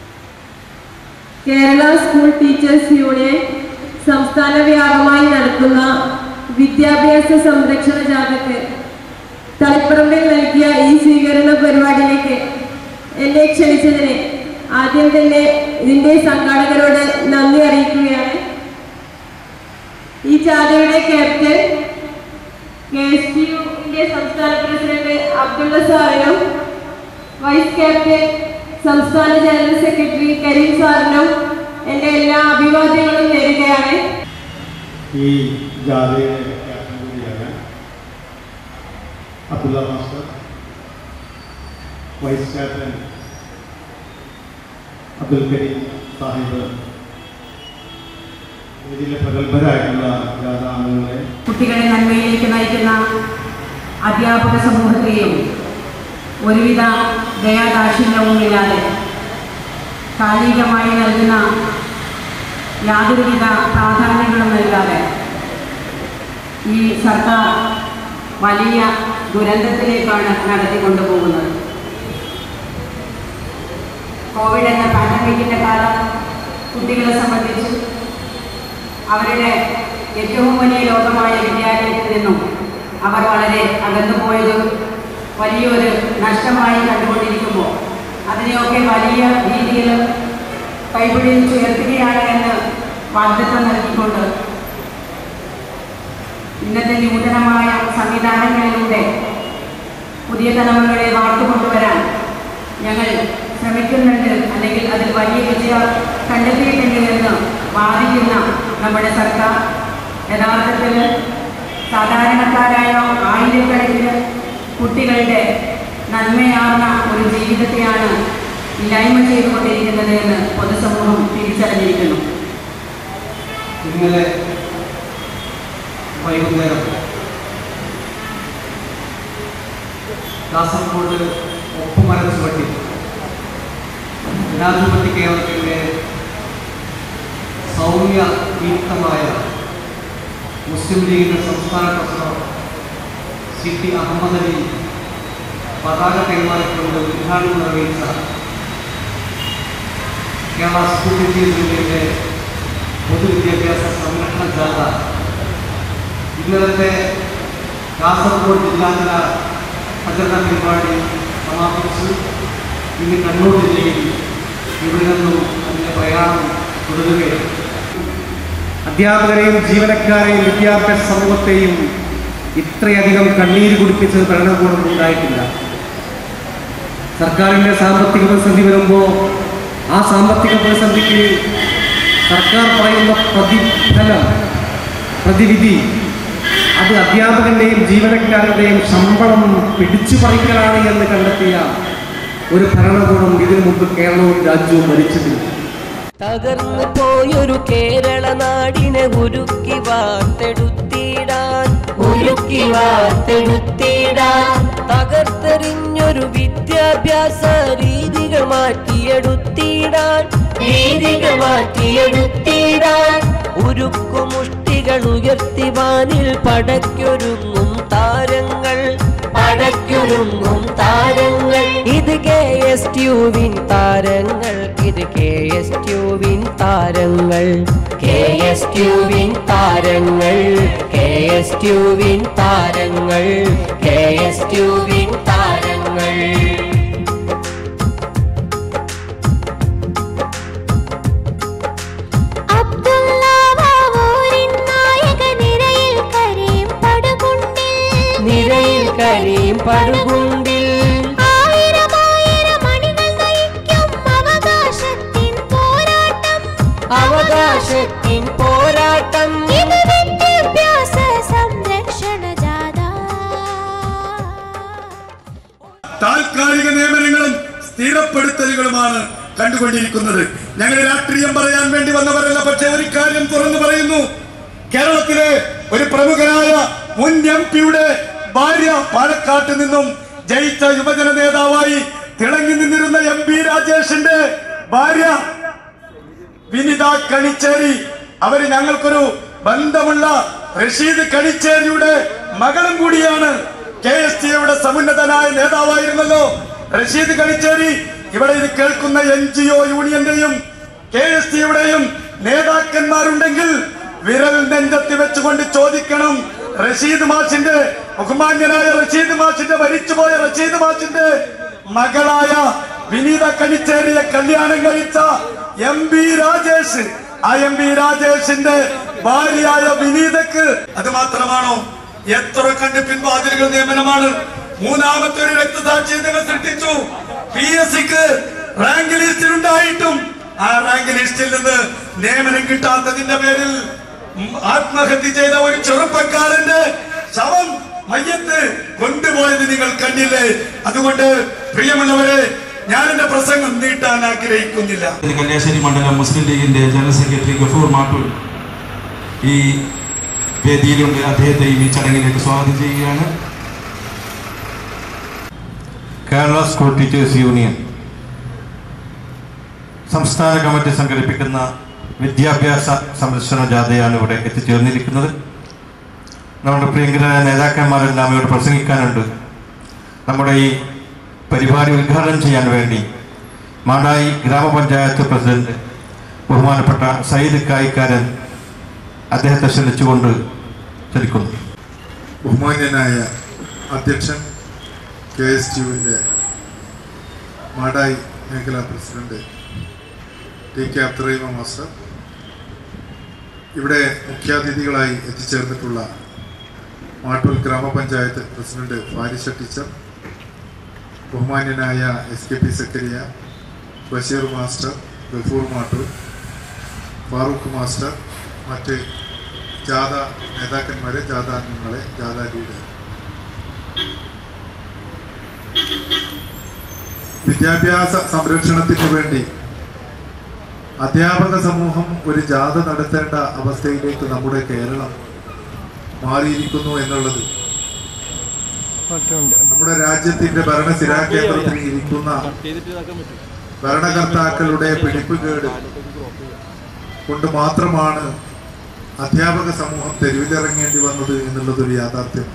കേരള സ്കൂൾ ടീച്ചേഴ്സ് യൂണിയൻ സംസ്ഥാന വ്യാപകമായി നടത്തുന്ന വിദ്യാഭ്യാസ സംരക്ഷണ ജാഥയ്ക്ക് തളിപ്പറമ്പിൽ നൽകിയ ഈ സ്വീകരണ പരിപാടിയിലേക്ക് എന്നെ ക്ഷണിച്ചതിന് ആദ്യം തന്നെ ഇതിന്റെ സംഘാടകരോട് നന്ദി അറിയിക്കുകയാണ്. ഈ ജാഥയുടെ ക്യാപ്റ്റൻ KSTU-ന്റെ സംസ്ഥാന പ്രസിഡന്റ് അബ്ദുള്ള സാറിനും വൈസ് ക്യാപ്റ്റൻ സംസ്ഥാന ജനറൽ സെക്രട്ടറി കരീം സാറിനും എൻ്റെ എല്ലാ അഭിവാദ്യങ്ങളും നേരുകയാണ്. ഈ ജാഥയുടെ ക്യാപ്റ്റൻ കൂടിയായ Abdulla master, vice captain Abdul Kareem Sahib, ഇതിലെ പ്രഗത്ഭരായിട്ടുള്ള ജാഥാംഗങ്ങളെ, കുട്ടികളെ നന്മയിലേക്ക് നയിക്കുന്ന അധ്യാപക സമൂഹത്തെയും ഒരുവിധ ദയാദാക്ഷിണ്യവുമില്ലാതെ കാലികമായി നൽകുന്ന യാതൊരുവിധ പ്രാധാന്യങ്ങളും നൽകാതെ ഈ സർക്കാർ വലിയ ദുരന്തത്തിലേക്കാണ് നടത്തിക്കൊണ്ടുപോകുന്നത്. കോവിഡ് എന്ന പാൻഡമിക്കിൻ്റെ കാലം കുട്ടികളെ സംബന്ധിച്ച് അവരുടെ ഏറ്റവും വലിയ ലോകമായ വിദ്യാലയത്തിൽ നിന്നും അവർ വളരെ അകന്നുപോയതും വലിയൊരു നഷ്ടമായി കണ്ടുകൊണ്ടിരിക്കുമ്പോൾ അതിനെയൊക്കെ വലിയ രീതിയിൽ കൈപിടിച്ചുയർത്തുകയാണ് എന്ന് വാഗ്ദത്തം നൽകിക്കൊണ്ട് ഇന്നത്തെ നൂതനമായ സംവിധാനങ്ങളിലൂടെ പുതിയ തലമുറകളെ വാർത്തുകൊണ്ടുവരാൻ ഞങ്ങൾ ശ്രമിക്കുന്നുണ്ട്, അല്ലെങ്കിൽ അതിൽ വലിയ വിജയം കണ്ടെത്തിയിട്ടുണ്ട് എന്ന് വാദിക്കുന്ന നമ്മുടെ സർക്കാർ യഥാർത്ഥത്തിൽ സാധാരണക്കാരായ ആയിരക്കണക്കിന് കുട്ടികളുടെ നന്മയാർന്ന ഒരു ജീവിതത്തെയാണ് ഇല്ലായ്മ ചെയ്തുകൊണ്ടിരിക്കുന്നത് എന്ന് പൊതുസമൂഹം തിരിച്ചറിഞ്ഞിരിക്കുന്നു. ഇന്നലെ വൈകുന്നേരം കാസർഗോഡ് ഒപ്പുമരച്ചുവട്ടി ജനാധിപത്യ കേരളത്തിൻ്റെ സൗമ്യയുക്തമായ മുസ്ലിം ലീഗിൻ്റെ സംസ്ഥാന പ്രസിഡന്റ് CT അഹമ്മദ് അലി പതാക കൈമാറിക്കൊണ്ട് ഉദ്ഘാടനം നിർവഹിച്ച കേരള സ്കൂൾ ടീച്ചേഴ്സ് യൂണിയൻ്റെ പൊതുവിദ്യാഭ്യാസ സംരക്ഷണ ജാഥ ഇന്നലത്തെ കാസർഗോഡ് ജില്ലാതല പ്രചരണ പരിപാടി സമാപിച്ചു. ഇന്ന് കണ്ണൂർ ജില്ലയിൽ ഇവിടെ നിന്നും അതിൻ്റെ പ്രയാണം തുടരുകയാണ്. അധ്യാപകരെയും ജീവനക്കാരെയും വിദ്യാഭ്യാസ സമൂഹത്തെയും ഇത്രയധികം കണ്ണീര് കുടിപ്പിച്ചത് ഭരണകൂടം ഉണ്ടായിട്ടില്ല. സർക്കാരിൻ്റെ സാമ്പത്തിക പ്രതിസന്ധി വരുമ്പോൾ ആ സാമ്പത്തിക പ്രതിസന്ധിക്ക് സർക്കാർ പറയുന്ന പ്രതിവിധി അത് അധ്യാപകന്റെയും ജീവനക്കാരുടെയും ശമ്പളം പിടിച്ചു പറിക്കലാണ് എന്ന് കണ്ടെത്തിയ ഒരു ഭരണകൂടം ഇതിനു മുമ്പ് കേരളവും രാജ്യവും ഭരിച്ചിട്ടില്ല. തകർന്നു പോയൊരു കേരള നാടിനെ ഉരുക്കി വാർത്തെടുത്തിടാൻ തകർത്തെറിഞ്ഞൊരു വിദ്യാഭ്യാസ രീതികൾ മാറ്റിയെടുത്തിടാൻ ഉരുക്കുമുഷ്ടികൾ ഉയർത്തി വാനിൽ പടയ്ക്കൊരുങ്ങും താരങ്ങൾ ഇത് KSTU-വിൻ താരങ്ങൾ KSTU-വിൻ താരങ്ങൾ നിരയിൽ കരീം പടുകുണ്ടിൽ അവകാശത്തിൻ പോരാട്ടം വിദ്യാഭ്യാസ സംരക്ഷണ ജാഥ. താൽക്കാലിക നിയമനങ്ങളും സ്ഥിരപ്പെടുത്തലുകളുമാണ് കണ്ടുകൊണ്ടിരിക്കുന്നത്. ഞങ്ങൾ രാഷ്ട്രീയം പറയാൻ വേണ്ടി വന്നവരല്ല, പക്ഷേ ഒരു കാര്യം തുറന്നു പറയുന്നു. കേരളത്തിലെ ഒരു പ്രമുഖനായ മുൻ MP-യുടെ ഭാര്യ പാലക്കാട്ട് നിന്നും ജയിച്ച യുവജന നേതാവായി തിളങ്ങി നിന്നിരുന്ന MP രാജേഷിന്റെ ഭാര്യ വിനിത കണിച്ചേരി. അവര് ഞങ്ങൾക്കൊരു ബന്ധമുള്ള റഷീദ് കണിച്ചേരിയുടെ മകളും കൂടിയാണ്. KSTയുടെ സമുന്നതനായ നേതാവായിരുന്നല്ലോ റഷീദ് കണിച്ചേരി. ഇവിടെ ഇത് കേൾക്കുന്ന NGO യൂണിയന്റെയും KSTയുടെയും നേതാക്കന്മാരുണ്ടെങ്കിൽ വിരൽ നെഞ്ചത്തി വെച്ചുകൊണ്ട് ചോദിക്കണം. റഷീദ് മാഷിന്റെ, ബഹുമാന്യനായ റഷീദ് മാഷിന്റെ, മരിച്ചുപോയ റഷീദ് മാഷിന്റെ മകളായ വിനീത കണിച്ചേരിയെ കല്യാണം കഴിച്ച MP രാജേഷ്, ആ MP രാജേഷിന്റെ ഭാര്യയായ വിനീതക്ക് അത് മാത്രമാണോ? എത്ര കണ്ട് പിൻവാതിലുകൾ നിയമനമാണ്. മൂന്നാമത്തെ ഒരു രക്തസാക്ഷിയെ നിങ്ങൾ സൃഷ്ടിച്ചു. PSCക്ക് റാങ്ക് ലിസ്റ്റിൽ ഉണ്ടായിട്ടും ആ റാങ്ക് ലിസ്റ്റിൽ നിന്ന് നിയമനം കിട്ടാത്തതിന്റെ പേരിൽ ആത്മഹത്യ ചെയ്ത ഒരു ചെറുപ്പക്കാരന്റെ ശവം, മയ്യത്ത് കൊണ്ടുപോയത് നിങ്ങൾ കണ്ടില്ലേ? അതുകൊണ്ട് പ്രിയമുള്ളവരെ, ഞാൻ എന്റെ പ്രസംഗം നീട്ടാൻ ആഗ്രഹിക്കുന്നില്ല. കല്യാശ്ശേരി മണ്ഡലം മുസ്ലിം ലീഗിന്റെ ജനറൽ സെക്രട്ടറി ഗഫൂർ മാട്ടൂർ ഈ വേദിയിലുണ്ട്. അദ്ദേഹത്തെയും ഈ ചടങ്ങിലേക്ക് സ്വാഗതം ചെയ്യുകയാണ്. കേരള സ്കൂൾ ടീച്ചേഴ്സ് യൂണിയൻ സംസ്ഥാന കമ്മിറ്റി സംഘടിപ്പിക്കുന്ന വിദ്യാഭ്യാസ സംരക്ഷണ ജാഥയാണ് ഇവിടെ എത്തിച്ചേർന്നിരിക്കുന്നത്. നമ്മുടെ പ്രിയങ്കരായ നേതാക്കന്മാരെല്ലാം ഇവിടെ പ്രസംഗിക്കാനുണ്ട്. നമ്മുടെ ഈ പരിപാടി ഉദ്ഘാടനം ചെയ്യാൻ വേണ്ടി മാടായി ഗ്രാമപഞ്ചായത്ത് പ്രസിഡന്റ് ബഹുമാനപ്പെട്ട സയ്യിദ് കായിക്കാരൻ അദ്ദേഹത്തെ ക്ഷണിച്ചുകൊണ്ട് ക്ഷണിക്കുന്നു. ബഹുമാന്യനായ അധ്യക്ഷൻ, KSTയുവിൻ്റെ മാടായി മേഖലാ പ്രസിഡന്റ് TK അബ്ദുറഹീം മാസ്റ്റർ, ഇവിടെ മുഖ്യാതിഥികളായി എത്തിച്ചേർന്നിട്ടുള്ള മാട്ടൂൽ ഗ്രാമപഞ്ചായത്ത് പ്രസിഡന്റ് ഫാരിഷ ടീച്ചർ, ബഹുമാന്യനായ SKP സെക്രട്ടറിയ ബഷീർ മാസ്റ്റർ, ഗഫൂർ മാട്ടൂർ, ഫാറൂഖ് മാസ്റ്റർ, മറ്റ് ജാഥ നേതാക്കന്മാരെ, ജാഥ അംഗങ്ങളെ, ജാഥ ലീഡർ, വിദ്യാഭ്യാസ സംരക്ഷണത്തിന് വേണ്ടി അധ്യാപക സമൂഹം ഒരു ജാഥ നടത്തേണ്ട അവസ്ഥയിലേക്ക് നമ്മുടെ കേരളം മാറിയിരിക്കുന്നു എന്നുള്ളത് നമ്മുടെ രാജ്യത്തിന്റെ ഭരണസിരാ കേന്ദ്രത്തിൽ ഇരിക്കുന്ന ഭരണകർത്താക്കളുടെ പിടിപ്പുകേട് കൊണ്ട് മാത്രമാണ് അധ്യാപക സമൂഹം തെരുവിലിറങ്ങേണ്ടി വന്നത് എന്നുള്ളതൊരു യാഥാർത്ഥ്യം.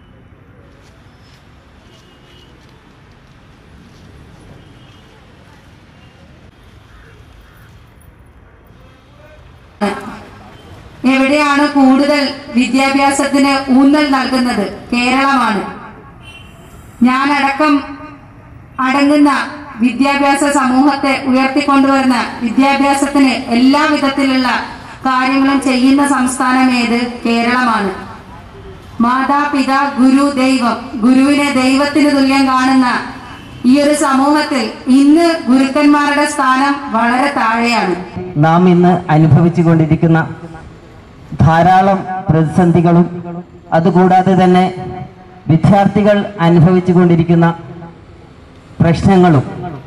എവിടെയാണ് കൂടുതൽ വിദ്യാഭ്യാസത്തിന് ഊന്നൽ നൽകുന്നത്? കേരളമാണ്. ഞാനടക്കം അടങ്ങുന്ന വിദ്യാഭ്യാസ സമൂഹത്തെ ഉയർത്തിക്കൊണ്ടുവരുന്ന, വിദ്യാഭ്യാസത്തിന് എല്ലാ വിധത്തിലുള്ള കാര്യങ്ങളും ചെയ്യുന്ന സംസ്ഥാനം ഏത്? കേരളമാണ്. മാതാപിതാ ഗുരു ദൈവം, ഗുരുവിനെ ദൈവത്തിന് തുല്യം കാണുന്ന ഈ ഒരു സമൂഹത്തിൽ ഇന്ന് ഗുരുക്കന്മാരുടെ സ്ഥാനം വളരെ താഴെയാണ്. നാം ഇന്ന് അനുഭവിച്ചു കൊണ്ടിരിക്കുന്ന ധാരാളം പ്രതിസന്ധികളും അതുകൂടാതെ തന്നെ വിദ്യാർത്ഥികൾ അനുഭവിച്ചു കൊണ്ടിരിക്കുന്ന പ്രശ്നങ്ങളും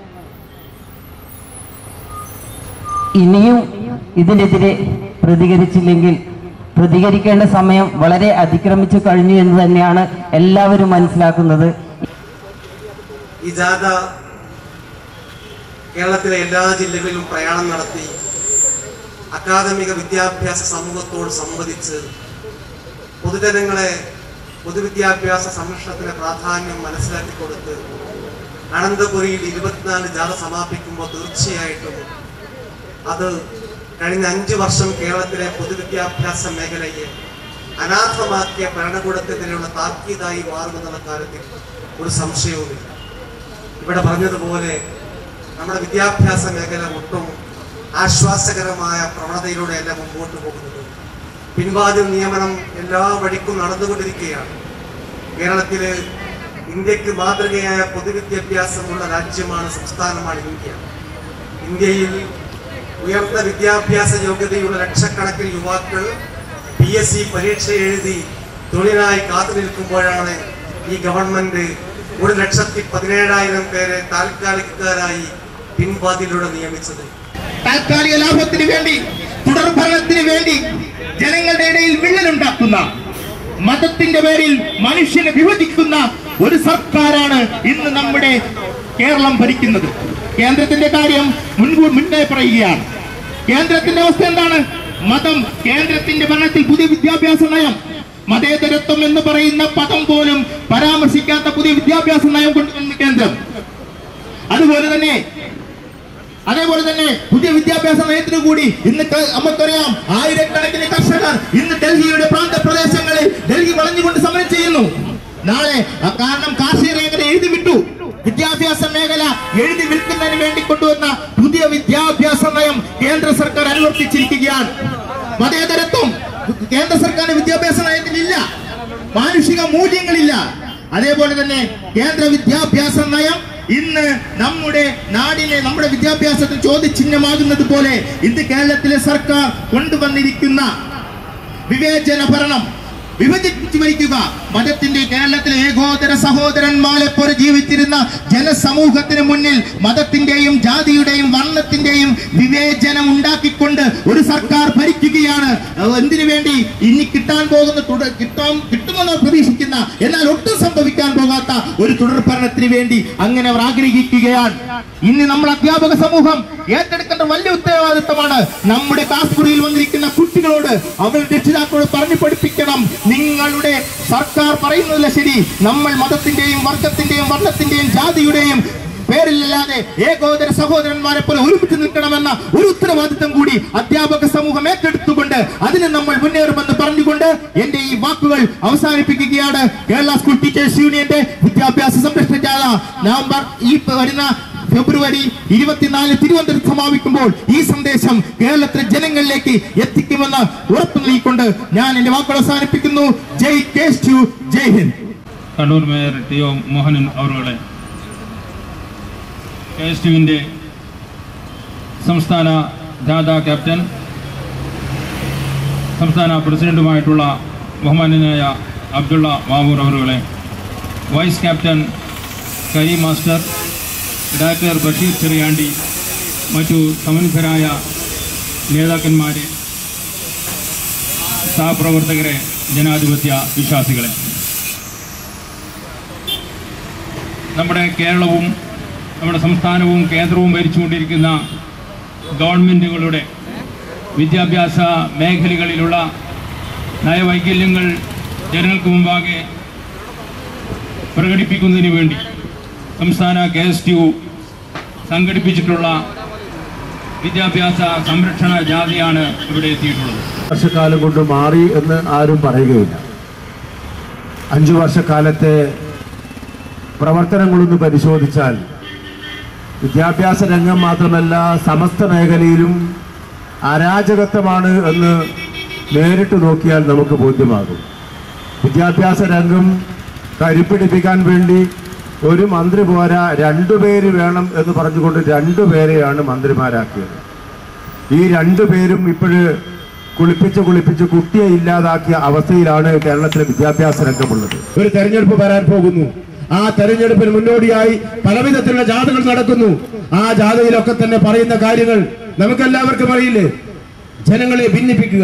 ഇനിയും ഇതിനെതിരെ പ്രതികരിച്ചില്ലെങ്കിൽ പ്രതികരിക്കേണ്ട സമയം വളരെ അതിക്രമിച്ചു കഴിഞ്ഞു എന്ന് തന്നെയാണ് എല്ലാവരും മനസ്സിലാക്കുന്നത്. ഈ ജാഥ കേരളത്തിലെ എല്ലാ ജില്ലകളിലും പ്രയാണം നടത്തി അക്കാദമിക വിദ്യാഭ്യാസ സമൂഹത്തോട് സംവദിച്ച് പൊതുജനങ്ങളെ പൊതുവിദ്യാഭ്യാസ സംരക്ഷണത്തിന് പ്രാധാന്യം മനസ്സിലാക്കി കൊടുത്ത് അനന്തപുരിയിൽ 24 ജാഥ സമാപിക്കുമ്പോൾ തീർച്ചയായിട്ടും അത് കഴിഞ്ഞ 5 വർഷം കേരളത്തിലെ പൊതുവിദ്യാഭ്യാസ മേഖലയെ അനാഥമാക്കിയ ഭരണകൂടത്തിനെതിരെയുള്ള താക്കീതായി മാറുമെന്നുള്ള കാര്യത്തിൽ ഒരു സംശയവുമില്ല. ഇവിടെ പറഞ്ഞതുപോലെ നമ്മുടെ വിദ്യാഭ്യാസ മേഖല ഒട്ടും ആശ്വാസകരമായ പ്രവണതയിലൂടെയല്ല മുമ്പോട്ട് പോകുന്നത്. പിൻവാതിൽ നിയമനം എല്ലാ വഴിക്കും നടന്നുകൊണ്ടിരിക്കുകയാണ്. കേരളത്തില് ഇന്ത്യക്ക് മാതൃകയായ പൊതുവിദ്യാഭ്യാസമുള്ള രാജ്യമാണ്, സംസ്ഥാനമാണ് ഇന്ത്യ. ഇന്ത്യയിൽ ഉയർന്ന വിദ്യാഭ്യാസ യോഗ്യതയുള്ള ലക്ഷക്കണക്കിന് യുവാക്കൾ PSC പരീക്ഷ എഴുതി തൊഴിലിനായി കാത്തു നിൽക്കുമ്പോഴാണ് ഈ ഗവൺമെന്റ് 1,17,000 പേരെ താൽക്കാലികക്കാരായി പിൻവാതിലൂടെ നിയമിച്ചത്. താൽക്കാലിക ലാഭത്തിന് വേണ്ടി, തുടർഭരണത്തിന് വേണ്ടി ജനങ്ങളുടെ ഇടയിൽ വിള്ളലുണ്ടാക്കുന്ന, മതത്തിന്റെ പേരിൽ മനുഷ്യനെ വിഭജിക്കുന്ന ഒരു സർക്കാരാണ് ഇന്ന് നമ്മുടെ കേരളം ഭരിക്കുന്നത്. കേന്ദ്രത്തിന്റെ കാര്യം മുന്നേ പറയുകയാണ്. കേന്ദ്രത്തിന്റെ അവസ്ഥ എന്താണ്? മതം കേന്ദ്രത്തിന്റെ ഭരണത്തിൽ പുതിയ വിദ്യാഭ്യാസ നയം, മതേതരത്വം എന്ന് പറയുന്ന പദം പോലും പരാമർശിക്കാത്ത പുതിയ വിദ്യാഭ്യാസ നയം കൊണ്ടുവന്ന കേന്ദ്രം. അതുപോലെ തന്നെ പുതിയ വിദ്യാഭ്യാസ നയത്തിന് കൂടി ഇന്ന് നമുക്കറിയാം, ആയിരക്കണക്കിന് കർഷകർ ഇന്ന് ഡൽഹിയുടെ പ്രാന്തപ്രദേശങ്ങളിൽ ഡൽഹി വളഞ്ഞുകൊണ്ട് സമരം ചെയ്യുന്നു. നാളെ കാരണം കാർഷിക മേഖല എഴുതി വിട്ടു. വിദ്യാഭ്യാസ മേഖല എഴുതി വിൽക്കുന്നതിന് വേണ്ടി കൊണ്ടുവന്ന പുതിയ വിദ്യാഭ്യാസ നയം കേന്ദ്ര സർക്കാർ അനുവർത്തിച്ചിരിക്കുകയാണ്. മതേതരത്വം കേന്ദ്ര സർക്കാരിന്റെ വിദ്യാഭ്യാസ നയത്തിലില്ല, മാനുഷിക മൂല്യങ്ങളില്ല. അതേപോലെ തന്നെ കേന്ദ്ര വിദ്യാഭ്യാസ നയം ഇന്ന് നമ്മുടെ നാടിനെ, നമ്മുടെ വിദ്യാഭ്യാസത്തിന് ചോദ്യചിഹ്നമാകുന്നത് പോലെ ഇന്ന് കേരളത്തിലെ സർക്കാർ കൊണ്ടുവന്നിരിക്കുന്ന വിവേചന ഭരണം, വിഭജിച്ചു ഭരിക്കുക, മതത്തിന്റെ കേരളത്തിലെ ഏകോദര സഹോദരന്മാരെ പോലെ ജീവിച്ചിരുന്ന ജനസമൂഹത്തിന് മുന്നിൽ മതത്തിന്റെയും ജാതിയുടെയും വർണ്ണത്തിന്റെയും വിവേചനം ഉണ്ടാക്കിക്കൊണ്ട് ഒരു സർക്കാർ ഭരിക്കുകയാണ്. എന്തിനു വേണ്ടി? ഇനി കിട്ടാൻ പോകുന്ന കിട്ടുമെന്ന് പ്രതീക്ഷിക്കുന്ന, എന്നാൽ ഒട്ടും സംഭവിക്കാൻ പോകാത്ത ഒരു തുടർ ഭരണത്തിന് വേണ്ടി അങ്ങനെ അവർ ആഗ്രഹിക്കുകയാണ്. ഇന്ന് നമ്മൾ അധ്യാപക സമൂഹം ഏറ്റെടുക്കേണ്ട വലിയ ഉത്തരവാദിത്തമാണ്. നമ്മുടെ കാസർഗോഡിൽ വന്നിരിക്കുന്ന കുട്ടികളോട്, അവരുടെ രക്ഷിതാക്കളോട് പറഞ്ഞു പഠിപ്പിക്കണം, നിങ്ങളുടെ സർക്കാർ പറയുന്നതല്ല ശരി, നമ്മൾ മതത്തിന്റെയും വർഗത്തിന്റെയും വർണ്ണത്തിന്റെയും ജാതിയുടെയും പേരിലല്ലാതെ ഏകോദര സഹോദരന്മാരെ പോലെ ഒരുമിച്ച് നിൽക്കണമെന്ന ഒരു ഉത്തരവാദിത്തം കൂടി അധ്യാപക സമൂഹം ഏറ്റെടുത്തുകൊണ്ട് അതിന് നമ്മൾ മുന്നേറുമെന്ന് പറഞ്ഞുകൊണ്ട് എന്റെ ഈ വാക്കുകൾ അവസാനിപ്പിക്കുകയാണ്. കേരള സ്കൂൾ ടീച്ചേഴ്സ് യൂണിയന്റെ വിദ്യാഭ്യാസ സംരക്ഷണ ജാഥ നവംബർ വരുന്ന ഫെബ്രുവരി 24 തിരുവനന്തപുരത്ത് സമാപിക്കുമ്പോൾ ഈ സന്ദേശം കേരളത്തിലെ ജനങ്ങളിലേക്ക് എത്തിക്കുമെന്ന് ഉറപ്പു നൽകിക്കൊണ്ട് ഞാൻ എന്റെ വാക്കുകൾ അവസാനിപ്പിക്കുന്നു. ജയ് KSTU, ജയ് ഹിന്ദ്. Kannur mayor T O. മോഹനൻ അവരുടെ KSTUവിന്റെ സംസ്ഥാന ജാഥ ക്യാപ്റ്റൻ, സംസ്ഥാന പ്രസിഡന്റുമായിട്ടുള്ള ബഹുമാന്യനായ അബ്ദുള്ള മാവൂർ അവരുടെ, vice captain Kareem master, director Basheer Cheriyandi, മറ്റു സമന്വിതരായ നേതാക്കന്മാരെ, സഹപ്രവർത്തകരെ, ജനാധിപത്യ വിശ്വാസികളെ, നമ്മുടെ കേരളവും നമ്മുടെ സംസ്ഥാനവും കേന്ദ്രവും ഭരിച്ചുകൊണ്ടിരിക്കുന്ന ഗവൺമെൻറ്റുകളുടെ വിദ്യാഭ്യാസ മേഖലകളിലുള്ള നയവൈകല്യങ്ങൾ ജനങ്ങൾക്ക് മുമ്പാകെ പ്രകടിപ്പിക്കുന്നതിന് വേണ്ടി സംസ്ഥാന KSTU സംഘടിപ്പിച്ചിട്ടുള്ള വിദ്യാഭ്യാസ സംരക്ഷണ ജാഥയാണ് ഇവിടെ എത്തിയിട്ടുള്ളത്. വർഷക്കാലം കൊണ്ട് മാറി എന്ന് ആരും പറയുകയില്ല. 5 വർഷക്കാലത്തെ പ്രവർത്തനങ്ങളൊന്ന് പരിശോധിച്ചാൽ വിദ്യാഭ്യാസ രംഗം മാത്രമല്ല സമസ്ത മേഖലയിലും അരാജകത്വമാണ് എന്ന് നേരിട്ട് നോക്കിയാൽ നമുക്ക് ബോധ്യമാകും. വിദ്യാഭ്യാസ രംഗം കരുപ്പിടിപ്പിക്കാൻ വേണ്ടി ഒരു മന്ത്രി പോരാ, 2 പേര് വേണം എന്ന് പറഞ്ഞുകൊണ്ട് 2 പേരെയാണ് മന്ത്രിമാരാക്കിയത്. ഈ 2 പേരും ഇപ്പോഴ് കുളിപ്പിച്ച് കുട്ടിയെ ഇല്ലാതാക്കിയ അവസ്ഥയിലാണ് കേരളത്തിലെ വിദ്യാഭ്യാസ രംഗമുള്ളത്. ഒരു തെരഞ്ഞെടുപ്പ് വരാൻ പോകുന്നു. ആ തെരഞ്ഞെടുപ്പിന് മുന്നോടിയായി പലവിധത്തിലുള്ള ജാഥകൾ നടക്കുന്നു. ആ ജാഥയിലൊക്കെ തന്നെ പറയുന്ന കാര്യങ്ങൾ നമുക്കെല്ലാവർക്കും അറിയില്ലേ? ജനങ്ങളെ ഭിന്നിപ്പിക്കുക,